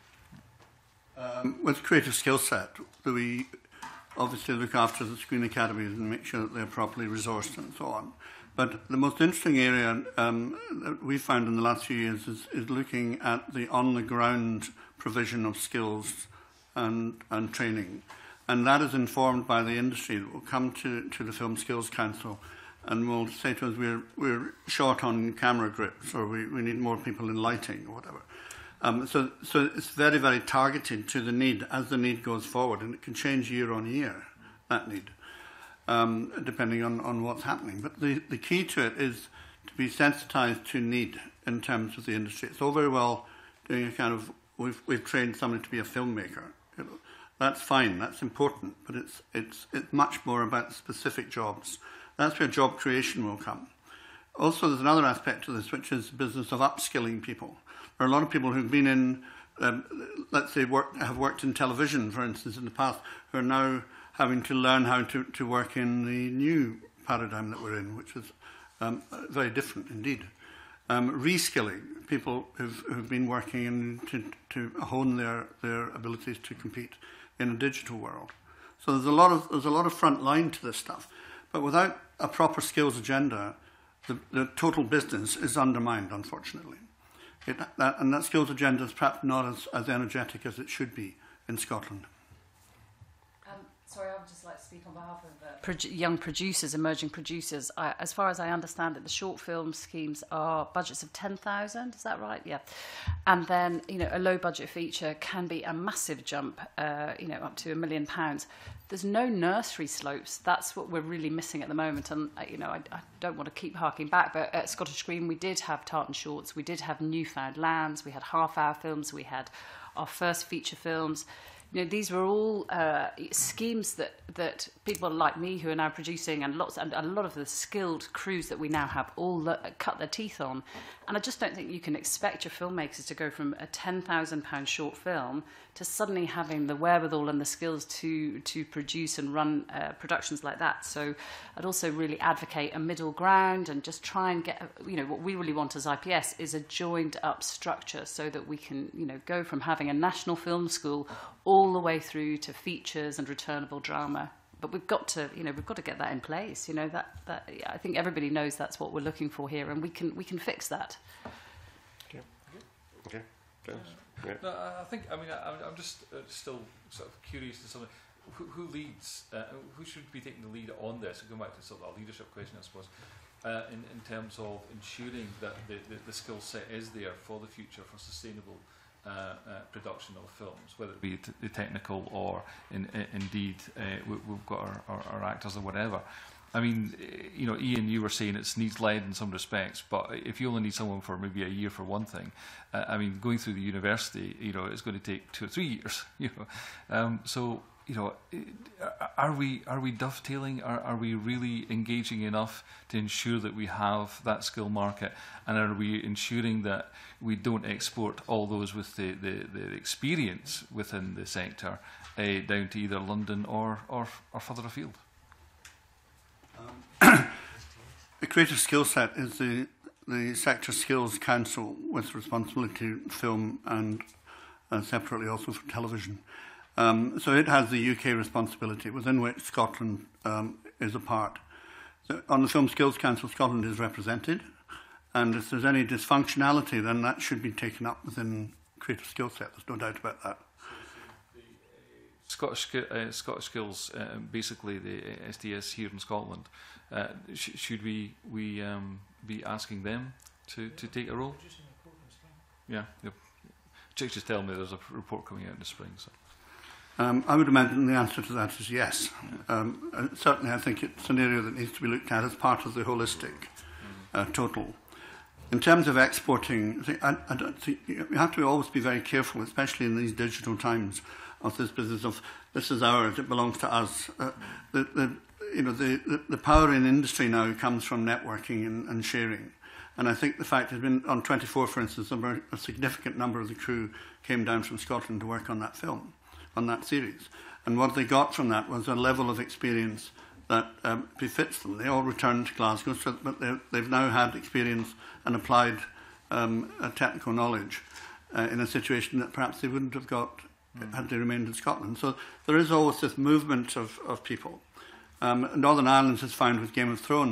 Um, with creative skill set, do we obviously look after the Screen Academies and make sure that they're properly resourced and so on? But the most interesting area um, that we found in the last few years is, is looking at the on-the-ground provision of skills and, and training. And that is informed by the industry that will come to, to the Film Skills Council and will say to us, we're, we're short on camera grips, or we, we need more people in lighting, or whatever. Um, so, so it's very, very targeted to the need as the need goes forward, and it can change year on year, that need, um, depending on, on what's happening. But the, the key to it is to be sensitised to need in terms of the industry. It's all very well doing a kind of, we've, we've trained somebody to be a filmmaker. You know, that's fine, that's important, but it's, it's, it's much more about specific jobs. That's where job creation will come. Also, there's another aspect to this, which is the business of upskilling people. There are a lot of people who've been in, um, let's say, work, have worked in television, for instance, in the past, who are now having to learn how to, to work in the new paradigm that we're in, which is um, very different indeed. Um, reskilling people who've, who've been working in, to, to hone their, their abilities to compete in a digital world. So there's a lot of, there's a lot of front line to this stuff. But without a proper skills agenda, the, the total business is undermined, unfortunately. It, that, and that skills agenda is perhaps not as, as energetic as it should be in Scotland. Um, sorry, I would just like to speak on behalf of uh, pro young producers, emerging producers. I, as far as I understand it, the short film schemes are budgets of ten thousand, is that right? Yeah. And then, you know, a low budget feature can be a massive jump, uh, you know, up to a million pounds. There's no nursery slopes. That's what we're really missing at the moment. And, uh, you know, I, I don't want to keep harking back, but at Scottish Screen, we did have tartan shorts. We did have Newfound Lands. We had half-hour films. We had our first feature films. You know, these were all uh, schemes that, that people like me who are now producing, and lots and a lot of the skilled crews that we now have all le cut their teeth on. And I just don't think you can expect your filmmakers to go from a ten thousand pound short film to suddenly having the wherewithal and the skills to to produce and run uh, productions like that. So I'd also really advocate a middle ground and just try and get, you know, what we really want as I P S is a joined up structure so that we can, you know, go from having a national film school all the way through to features and returnable drama. But we've got to, you know, we've got to get that in place. You know, that that I think everybody knows that's what we're looking for here, and we can we can fix that. Okay. Okay. Yes. Yeah. No, I think. I mean, I, I'm just uh, still sort of curious to something. Who, who leads? Uh, who should be taking the lead on this? Going back to sort of a leadership question, I suppose, uh, in in terms of ensuring that the, the, the skill set is there for the future for sustainable uh, uh, production of films, whether it be t the technical or in, in, indeed uh, we, we've got our, our, our actors or whatever. I mean, you know, Ian, you were saying it's needs-led in some respects, but if you only need someone for maybe a year for one thing, uh, I mean, going through the university, you know, it's going to take two or three years, you know. Um, so, you know, are we are we dovetailing? Are are we really engaging enough to ensure that we have that skill market, and are we ensuring that we don't export all those with the the, the experience within the sector uh, down to either London or or, or further afield? The Creative Skill Set is the, the Sector Skills Council with responsibility to film and uh, separately also for television. Um, so it has the U K responsibility, within which Scotland um, is a part. So on the Film Skills Council, Scotland is represented, and if there's any dysfunctionality, then that should be taken up within Creative Skill Set. There's no doubt about that. Scottish, uh, Scottish Skills, uh, basically the S D S here in Scotland, uh, sh should we we um, be asking them to, to take a role? Yeah, yep. Chicks just tell me there's a report coming out in the spring. So. Um, I would imagine the answer to that is yes. Um, and certainly I think it's an area that needs to be looked at as part of the holistic uh, total. In terms of exporting, I, I don't think, you have to always be very careful, especially in these digital times, of this business of this is ours, it belongs to us. Uh, the, the, you know, the, the, the power in industry now comes from networking and, and sharing. And I think the fact has been on twenty-four, for instance, a, a significant number of the crew came down from Scotland to work on that film, on that series. And what they got from that was a level of experience that um, befits them. They all returned to Glasgow, so, but they've now had experience and applied um, a technical knowledge uh, in a situation that perhaps they wouldn't have got had they remained in Scotland. So there is always this movement of, of people. Um, Northern Ireland has found with Game of Thrones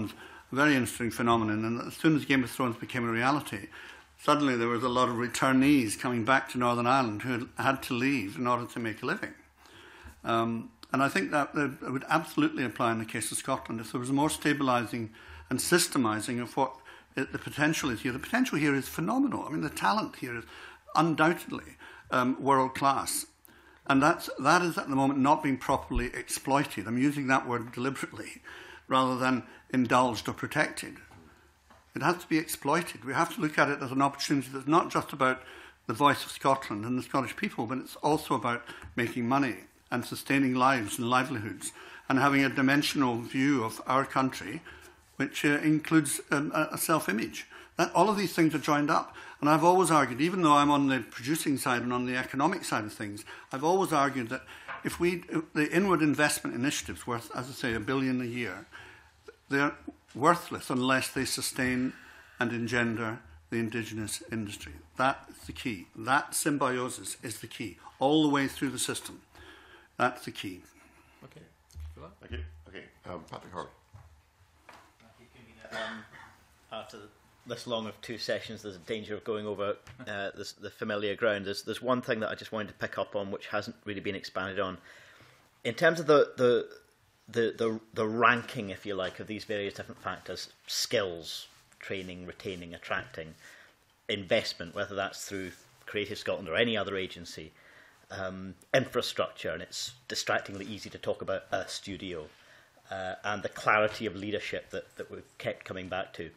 a very interesting phenomenon. And as soon as Game of Thrones became a reality, suddenly there was a lot of returnees coming back to Northern Ireland who had, had to leave in order to make a living. Um, and I think that it would absolutely apply in the case of Scotland. If there was a more stabilising and systemising of what it, the potential is here, the potential here is phenomenal. I mean, the talent here is undoubtedly um, world class. And that's, that is at the moment not being properly exploited. I'm using that word deliberately rather than indulged or protected. It has to be exploited. We have to look at it as an opportunity that's not just about the voice of Scotland and the Scottish people, but it's also about making money and sustaining lives and livelihoods and having a dimensional view of our country which uh, includes um, a self-image. That, all of these things are joined up. And I've always argued, even though I'm on the producing side and on the economic side of things, I've always argued that if we, the inward investment initiatives worth, as I say, a billion a year, they're worthless unless they sustain and engender the indigenous industry. That's the key. That symbiosis is the key, all the way through the system. That's the key. Okay. Thank you. Okay. Um, Patrick Hurley. Um, after this long of two sessions, there's a danger of going over uh, this, the familiar ground. There's, there's one thing that I just wanted to pick up on, which hasn't really been expanded on. In terms of the, the, the, the, the ranking, if you like, of these various different factors, skills, training, retaining, attracting, investment, whether that's through Creative Scotland or any other agency, um, infrastructure, and it's distractingly easy to talk about a studio, uh, and the clarity of leadership that, that we've kept coming back to.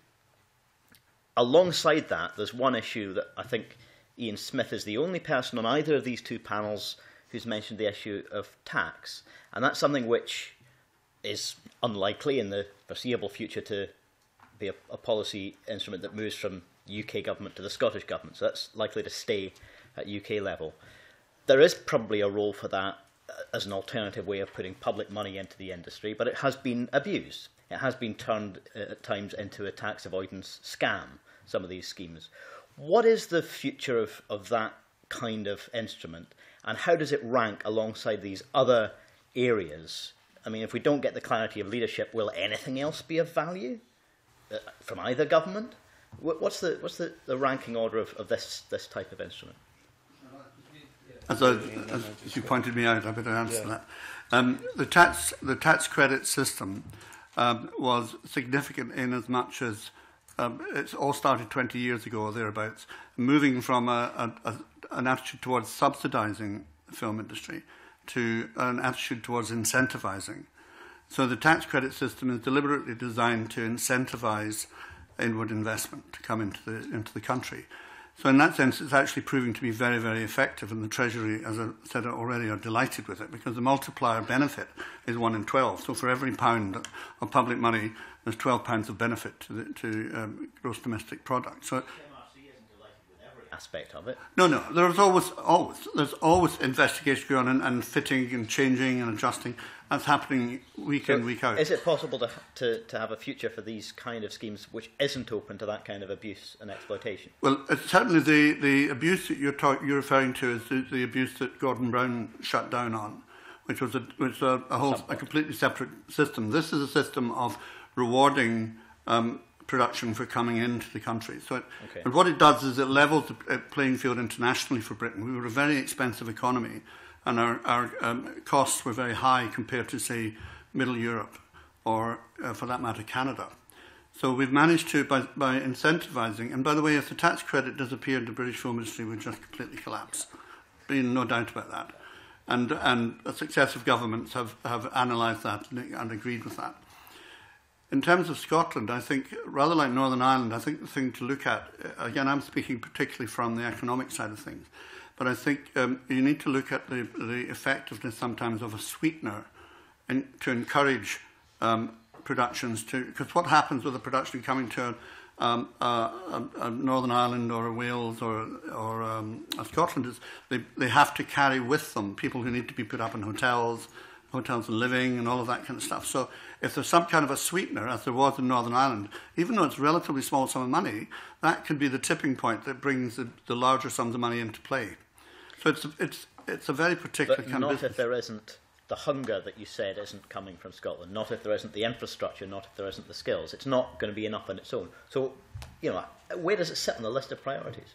Alongside that, there's one issue that I think Ian Smith is the only person on either of these two panels who's mentioned the issue of tax. And that's something which is unlikely in the foreseeable future to be a, a policy instrument that moves from U K government to the Scottish government. So that's likely to stay at U K level. There is probably a role for that as an alternative way of putting public money into the industry, but it has been abused. It has been turned uh, at times into a tax avoidance scam, some of these schemes. What is the future of, of that kind of instrument, and how does it rank alongside these other areas? I mean, if we don't get the clarity of leadership, will anything else be of value uh, from either government? What's the, what's the, the ranking order of, of this, this type of instrument? As, I, as, as you pointed me out, I better answer yeah. that. Um, the tax, the tax credit system um, was significant in as much as um, it's all started twenty years ago or thereabouts, moving from a, a, a, an attitude towards subsidising the film industry to an attitude towards incentivising. So the tax credit system is deliberately designed to incentivise inward investment to come into the, into the country. So in that sense, it's actually proving to be very, very effective, and the Treasury, as I said already, are delighted with it, because the multiplier benefit is one in twelve. So for every pound of public money, there's twelve pounds of benefit to, the, to um, gross domestic product. So aspect of it. No, no. There's always, always, there's always investigation going on and, and fitting and changing and adjusting. That's happening week so in, week out. Is it possible to, to to have a future for these kind of schemes which isn't open to that kind of abuse and exploitation? Well, it's certainly the the abuse that you're talk, you're referring to is the, the abuse that Gordon Brown shut down on, which was a which was a, a whole a completely separate system. This is a system of rewarding Um, production for coming into the country. So it, okay. And what it does is it levels the playing field internationally for Britain. We were a very expensive economy, and our, our um, costs were very high compared to, say, Middle Europe or, uh, for that matter, Canada. So we've managed to, by, by incentivising, and by the way, if the tax credit disappeared, the British film industry would just completely collapse. Been no doubt about that. And, and successive governments have, have analysed that and, and agreed with that. In terms of Scotland, I think, rather like Northern Ireland, I think the thing to look at, again, I'm speaking particularly from the economic side of things, but I think um, you need to look at the, the effectiveness sometimes of a sweetener in, to encourage um, productions to, because what happens with a production coming to um, a, a, a Northern Ireland or a Wales or, or um, a Scotland is they, they have to carry with them people who need to be put up in hotels, hotels and living and all of that kind of stuff. So if there's some kind of a sweetener, as there was in Northern Ireland, even though it's a relatively small sum of money, that could be the tipping point that brings the, the larger sums of money into play. So it's, it's, it's a very particular but kind of business. But not if there isn't the hunger that you said isn't coming from Scotland, not if there isn't the infrastructure, not if there isn't the skills. It's not going to be enough on its own. So, you know, where does it sit on the list of priorities?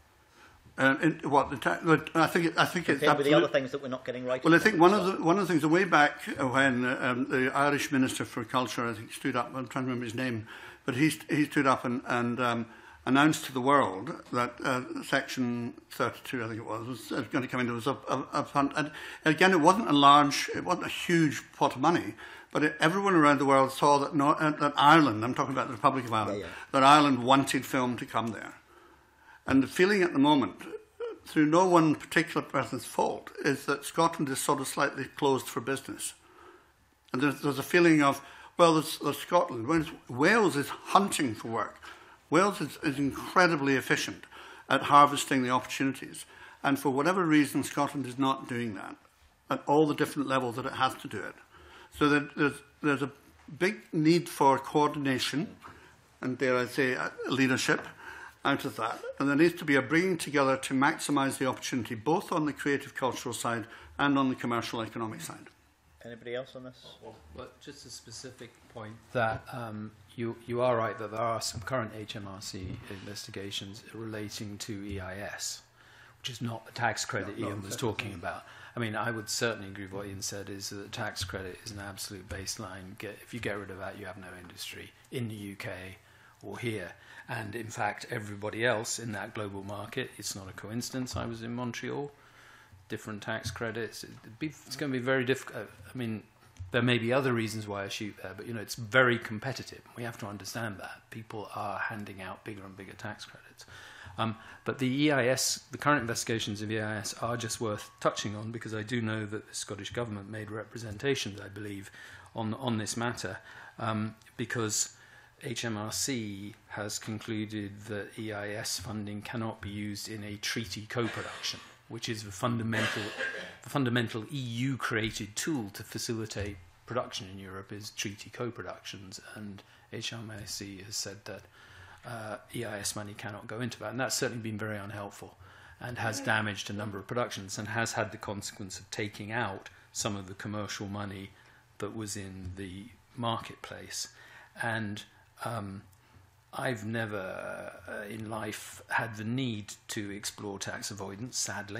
Uh, in, what the ta- I think it, I think it's with the other things that we're not getting right. Well, I think one of the one of the things, way back when uh, um, the Irish Minister for Culture, I think, stood up. I'm trying to remember his name, but he he stood up and and um, announced to the world that uh, Section thirty-two, I think it was, was going to come in. There was a, a, a fund, and again, it wasn't a large, it wasn't a huge pot of money. But it, everyone around the world saw that, not, uh, that Ireland, I'm talking about the Republic of Ireland, yeah, yeah. that Ireland wanted film to come there. And the feeling at the moment, through no one particular person's fault, is that Scotland is sort of slightly closed for business. And there's, there's a feeling of, well, there's, there's Scotland. Whereas Wales is hunting for work. Wales is, is incredibly efficient at harvesting the opportunities. And for whatever reason, Scotland is not doing that at all the different levels that it has to do it. So that there's, there's a big need for coordination and, dare I say, leadership out of that. And there needs to be a bringing together to maximise the opportunity, both on the creative cultural side and on the commercial economic side. Anybody else on this? Well, just a specific point that um, you, you are right that there are some current H M R C investigations relating to E I S, which is not the tax credit no, Ian was talking about. I mean, I would certainly agree with what Ian said, is that the tax credit is an absolute baseline. Get, if you get rid of that, you have no industry in the U K or here. And in fact, everybody else in that global market, it's not a coincidence. I was in Montreal, different tax credits. It'd be, it's going to be very difficult. I mean, there may be other reasons why I shoot there, but you know, it's very competitive. We have to understand that. People are handing out bigger and bigger tax credits. Um, but the E I S, the current investigations of E I S are just worth touching on, because I do know that the Scottish Government made representations, I believe, on, on this matter, um, because H M R C has concluded that E I S funding cannot be used in a treaty co-production, which is the fundamental, the fundamental E U-created tool to facilitate production in Europe is treaty co-productions, and H M R C has said that uh, E I S money cannot go into that, and that's certainly been very unhelpful and has damaged a number of productions and has had the consequence of taking out some of the commercial money that was in the marketplace. And Um, I've never uh, in life had the need to explore tax avoidance, sadly.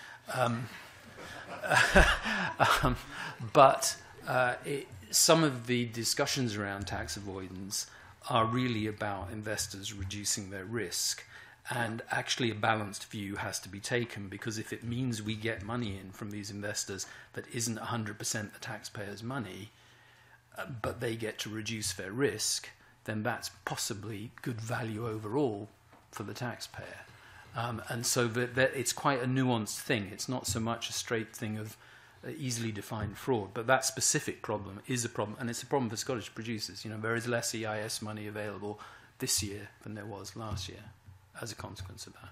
Um, um, but uh, it, some of the discussions around tax avoidance are really about investors reducing their risk. And actually a balanced view has to be taken, because if it means we get money in from these investors that isn't one hundred percent the taxpayers' money, uh, but they get to reduce their risk, then that's possibly good value overall for the taxpayer. Um, and so that, that it's quite a nuanced thing. It's not so much a straight thing of uh, easily defined fraud, but that specific problem is a problem, and it's a problem for Scottish producers. You know, there is less E I S money available this year than there was last year as a consequence of that.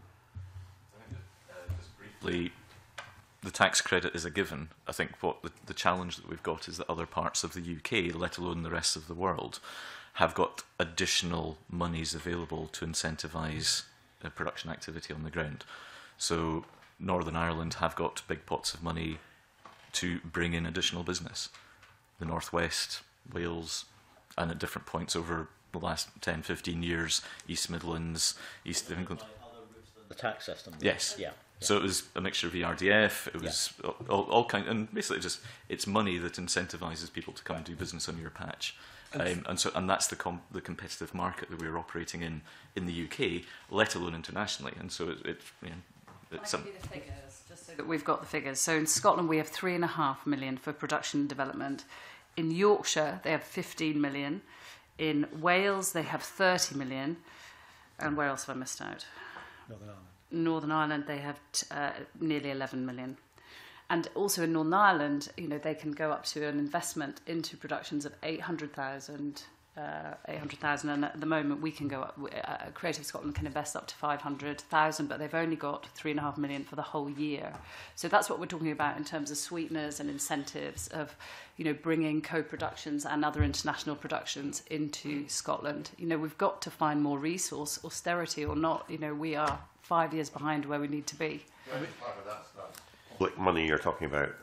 Uh, just briefly, the tax credit is a given. I think what the, the challenge that we've got is that other parts of the U K, let alone the rest of the world, have got additional monies available to incentivise uh, production activity on the ground. So Northern Ireland have got big pots of money to bring in additional business. The North West, Wales, and at different points over the last ten, fifteen years, East Midlands, East of England. The tax system. Yes. Yeah. So it was a mixture of E R D F, it was yeah. all, all kind, and basically just it's money that incentivises people to come and do business on your patch. Um, and so, and that's the com the competitive market that we're operating in in the U K, let alone internationally. And so, it, it you know, it's. I'll give you the figures, just so that we've got the figures. So in Scotland, we have three and a half million for production and development. In Yorkshire, they have fifteen million. In Wales, they have thirty million. And where else have I missed out? Northern Ireland. Northern Ireland, they have t uh, nearly eleven million. And also in Northern Ireland, you know, they can go up to an investment into productions of eight hundred thousand, uh, eight hundred thousand, and at the moment we can go up, uh, Creative Scotland can invest up to five hundred thousand, but they've only got three and a half million for the whole year. So that's what we're talking about in terms of sweeteners and incentives of, you know, bringing co-productions and other international productions into Scotland. You know, we've got to find more resource, austerity or not, you know, we are five years behind where we need to be. Public money you're talking about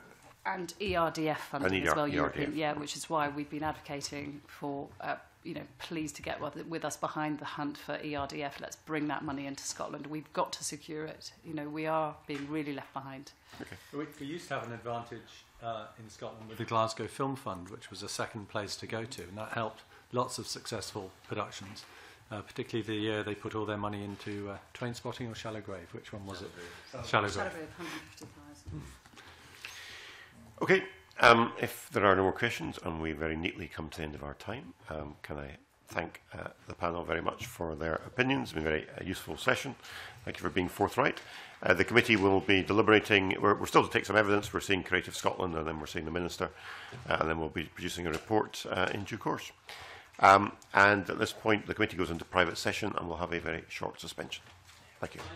And E R D F funding And as well, E R D F, European, yeah, which is why we've been advocating for, uh, you know, please to get with, with us behind the hunt for E R D F. Let's bring that money into Scotland. We've got to secure it. You know, we are being really left behind. Okay. We, we used to have an advantage uh, in Scotland with the Glasgow Film Fund, which was a second place to go to, and that helped lots of successful productions. Uh, particularly the year they put all their money into uh, Train Spotting or Shallow Grave. Which one was it? Shallow Grave. Shallow Grave, one hundred fifty thousand. Okay, um, if there are no more questions, and we very neatly come to the end of our time, um, can I thank uh, the panel very much for their opinions. It's been a very uh, useful session. Thank you for being forthright. Uh, the committee will be deliberating. We're, we're still to take some evidence. We're seeing Creative Scotland, and then we're seeing the Minister, uh, and then we'll be producing a report uh, in due course. Um, and at this point, the committee goes into private session, and we'll have a very short suspension. Thank you.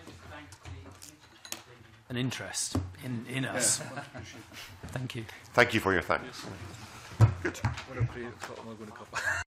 An interest in, in us. Thank you. Thank you for your thanks. Good. What a great thought am I going to cover?